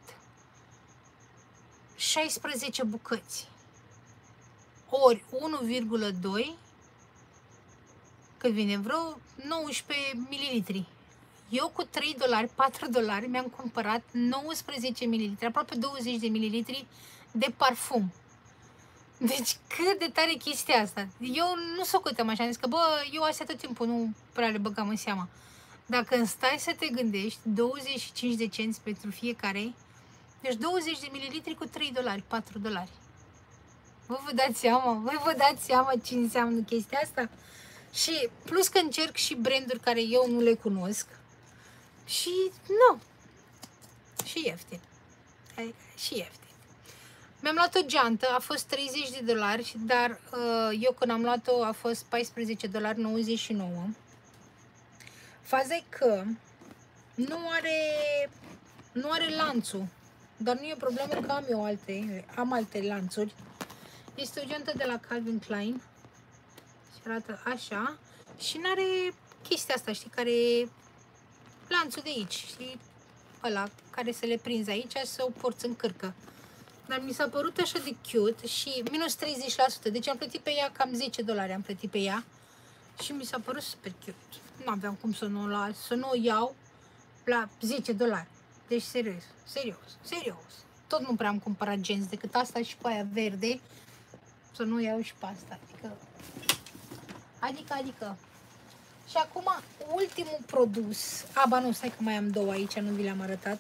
șaisprezece bucăți. Ori unu virgulă doi, cât vine, vreo nouăsprezece mililitri. Eu cu trei dolari, patru dolari mi-am cumpărat nouăsprezece mililitri, aproape douăzeci de mililitri de parfum. Deci cât de tare chestia asta. Eu nu socoteam așa, am zis că, bă, eu astea tot timpul nu prea le băgam în seama. Dacă stai să te gândești, douăzeci și cinci de cenți pentru fiecare, deci douăzeci de mililitri cu trei dolari, patru dolari. Vă vă dați seama? Voi vă dați seama ce înseamnă chestia asta? Și plus că încerc și branduri care eu nu le cunosc. Și nu. Și ieftin. Adică și ieftin. Mi-am luat o geantă, a fost treizeci de dolari, dar uh, eu când am luat-o a fost paisprezece dolari nouăzeci și nouă. Faza e că nu are, nu are lanțul. Dar nu e problemă că am eu alte, am alte lanțuri. Este o geantă de la Calvin Klein. Și arată așa. Și n-are chestia asta, știi, care e lanțul de aici. Știi? Ăla care să le prinzi aici și să o porți în cârcă. Dar mi s-a părut așa de cute și minus treizeci la sută. Deci am plătit pe ea cam zece dolari, am plătit pe ea. Și mi s-a părut super cute. Nu aveam cum să nu o las, să nu o iau la zece dolari. Deci serios, serios, serios. Tot nu prea am cumpărat genți decât asta și pe aia verde. Să nu iau și pe asta. Adică, adică, adică. Și acum, ultimul produs. Aba nu, stai că mai am două aici, nu vi le-am arătat.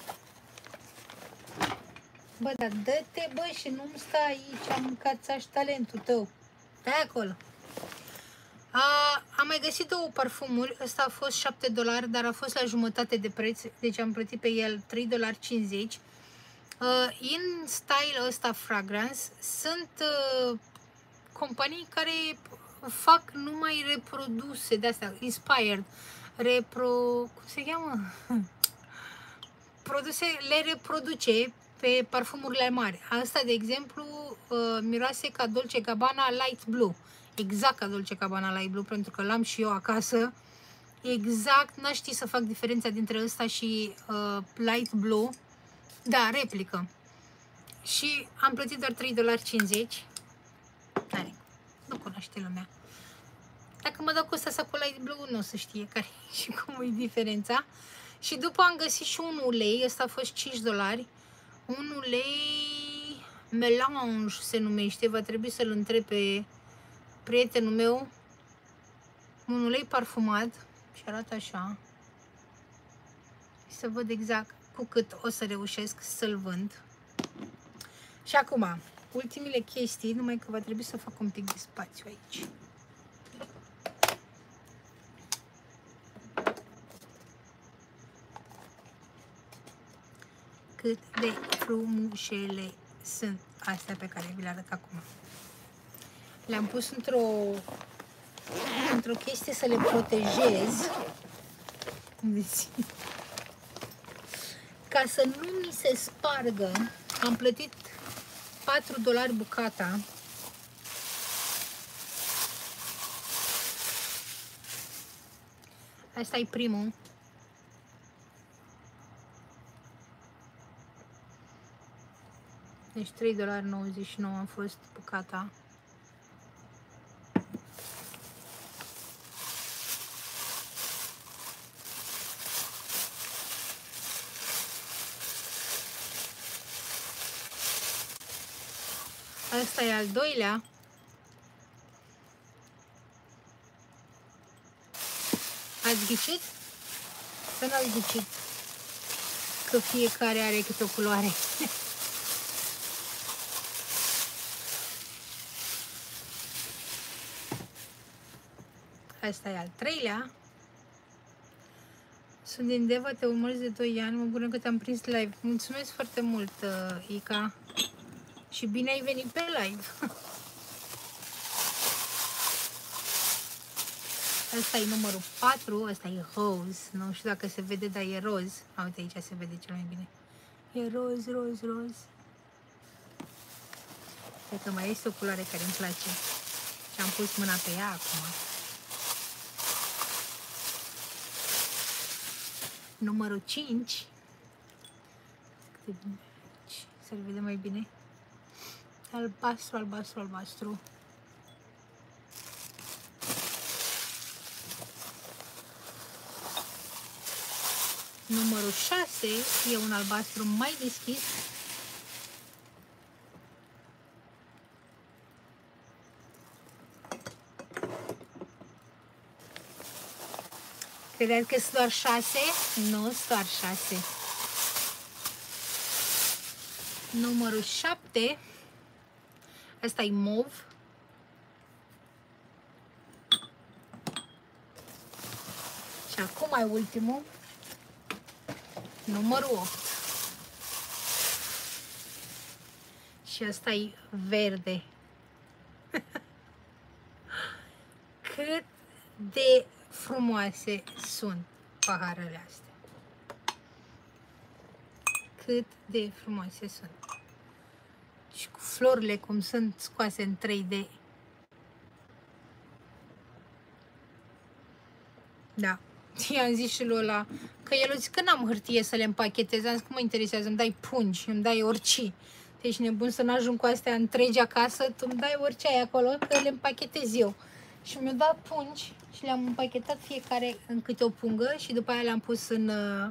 Bă, dar dă-te, bă, și nu-mi stai aici, am mâncat și talentul tău. Stai acolo. A, am mai găsit două parfumuri. Ăsta a fost șapte dolari, dar a fost la jumătate de preț. Deci am plătit pe el trei dolari cincizeci. Uh, in style ăsta fragrance sunt uh, companii care fac numai reproduse de astea, inspired, repro... cum se cheamă? Produse, le reproduce pe parfumurile mari. Asta, de exemplu, uh, miroase ca Dolce Gabbana Light Blue. Exact ca Dolce Gabbana Light Blue, pentru că l-am și eu acasă. Exact, n-aș ști să fac diferența dintre ăsta și uh, Light Blue. Da, replică. Și am plătit doar trei dolari cincizeci. Hai, nu cunoaște lumea. Dacă mă dau cu ăsta sau cu Light Blue, nu o să știe care și cum e diferența. Și după am găsit și un ulei, ăsta a fost cinci dolari. Un ulei Melange se numește, va trebui să-l întreb pe prietenul meu. Un ulei parfumat și arată așa. Să văd exact cu cât o să reușesc să-l vând. Și acum, ultimile chestii, numai că va trebui să fac un pic de spațiu aici. Cât de frumușele sunt astea pe care vi le arăt acum. Le-am pus într-o într-o chestie să le protejez. Deci, ca să nu mi se spargă, am plătit patru dolari bucata. Asta e primul. Deci trei dolari nouăzeci și nouă a fost bucata. Asta e al doilea. Ați ghicit? Să n-ați ghicit că fiecare are câte o culoare. Asta e al treilea. Sunt din Deva, te urmăresc de doi ani. Mă bucur că te-am prins live. Mulțumesc foarte mult, Ica. Și bine ai venit pe live. Asta e numărul patru, asta e roz. Nu știu dacă se vede, dar e roz. A, uite, aici se vede cel mai bine. E roz, roz, roz. Cred că mai este o culoare care îmi place. Și am pus mâna pe ea acum. Numărul cinci. Să-l vedem mai bine. Albastru, albastru, albastru. Numărul șase e un albastru mai deschis. Credeți că sunt doar șase? Nu sunt doar șase. Numărul șapte. Asta e mov. Și acum mai ultimul. Numărul opt. Și asta e verde. Cât de frumoase sunt paharele astea. Cât de frumoase sunt. Și cu florile cum sunt scoase în trei D. Da. I-am zis și lui ăla că el a zis că n-am hârtie să le împachetez. Am zis că mă interesează, îmi dai pungi, îmi dai orice. Deci nebun să n-ajung cu astea întregi acasă, tu îmi dai orice ai acolo, că le împachetez eu. Și mi-a dat pungi și le-am împachetat fiecare în câte o pungă și după aia le-am pus în,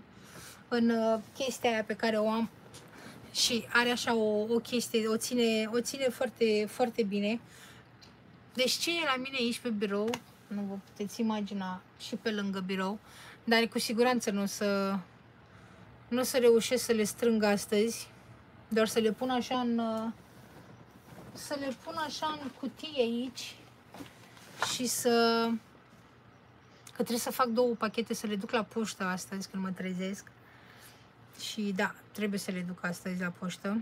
în chestia aia pe care o am. Și are așa o, o chestie, o ține, o ține foarte, foarte bine. Deci ce e la mine aici pe birou, nu vă puteți imagina, și pe lângă birou, dar cu siguranță nu o să, nu o să reușesc să le strâng astăzi, doar să le pun așa în, să le pun așa în cutie aici și să, că trebuie să fac două pachete să le duc la poștă astăzi când mă trezesc. Și da, trebuie să le duc astăzi la poștă.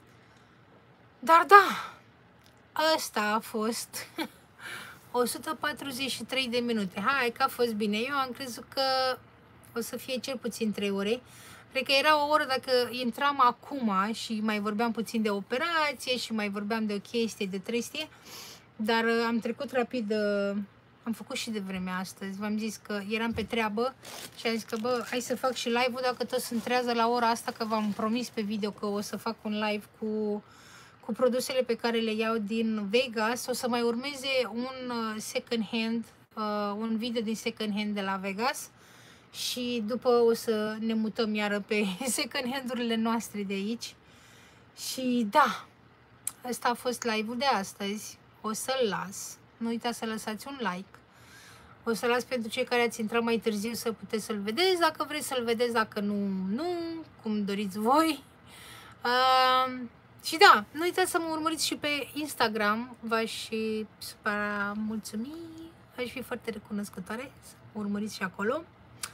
Dar da, ăsta a fost o sută patruzeci și trei de minute. Hai că a fost bine. Eu am crezut că o să fie cel puțin trei ore. Cred că era o oră dacă intram acum și mai vorbeam puțin de operație și mai vorbeam de o chestie, de trestie. Dar am trecut rapid, am făcut și de vreme astăzi. V-am zis că eram pe treabă și am zis că bă, hai să fac și live-ul dacă tot se întrează la ora asta, că v-am promis pe video că o să fac un live cu, cu produsele pe care le iau din Vegas. O să mai urmeze un second hand, uh, un video din second hand de la Vegas și după o să ne mutăm iară pe second hand-urile noastre de aici. Și da, ăsta a fost live-ul de astăzi. O să-l las. Nu uitați să lăsați un like. O să las pentru cei care ați intrat mai târziu să puteți să-l vedeți. Dacă vreți să-l vedeți, dacă nu, nu, cum doriți voi. Uh, și da, nu uitați să mă urmăriți și pe Instagram. V-aș super mulțumi. Aș fi foarte recunoscătoare să mă urmăriți și acolo.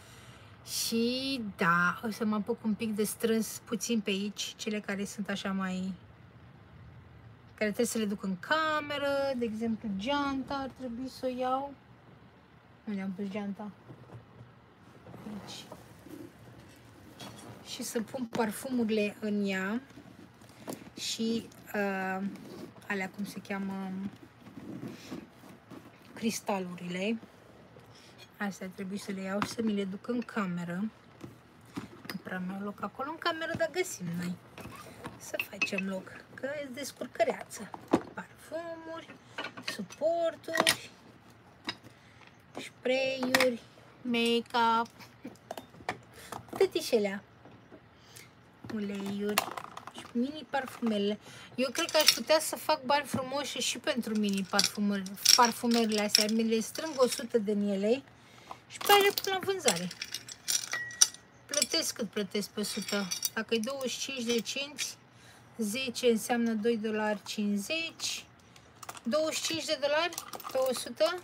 Și da, o să mă apuc un pic de strâns puțin pe aici, cele care sunt așa mai care trebuie să le duc în cameră, de exemplu geanta ar trebui să o iau. Unde am pus geanta? Aici. Și să pun parfumurile în ea și uh, alea cum se cheamă, cristalurile. Astea trebuie să le iau și să mi le duc în cameră. Nu prea mai loc acolo în cameră, dar găsim noi. Să facem loc, că e descurcăreață. Parfumuri, suporturi, spray-uri, make-up, tătișelea, uleiuri și mini parfumele. Eu cred că aș putea să fac bani frumoși și pentru mini parfumări, parfumerile astea. Mi le strâng o sută din ele și pe ele pun la vânzare. Plătesc cât plătesc pe o sută? Dacă e douăzeci și cinci de cenți, zece înseamnă doi dolari cincizeci, douăzeci și cinci de dolari pe o sută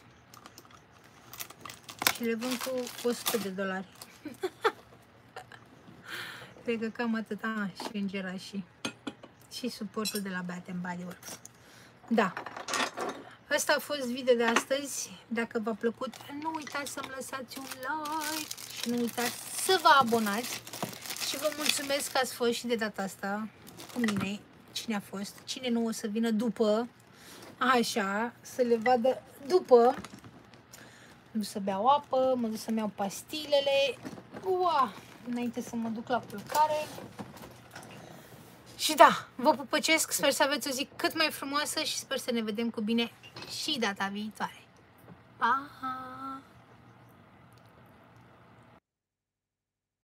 și le vând cu o sută de dolari. Cred că cam atât. Ah, și îngerașii. Și suportul de la Bath and Body Works. Da. Asta a fost video de astăzi. Dacă v-a plăcut, nu uitați să-mi lăsați un like și nu uitați să vă abonați. Și vă mulțumesc că ați fost și de data asta cu mine. Cine a fost? Cine nu o să vină după? Așa, să le vadă după. Mă duc să beau apă, mă duc să-mi iau pastilele. Ua! Înainte să mă duc la culcare. Și da, vă pupăcesc, sper să aveți o zi cât mai frumoasă și sper să ne vedem cu bine și data viitoare. Pa!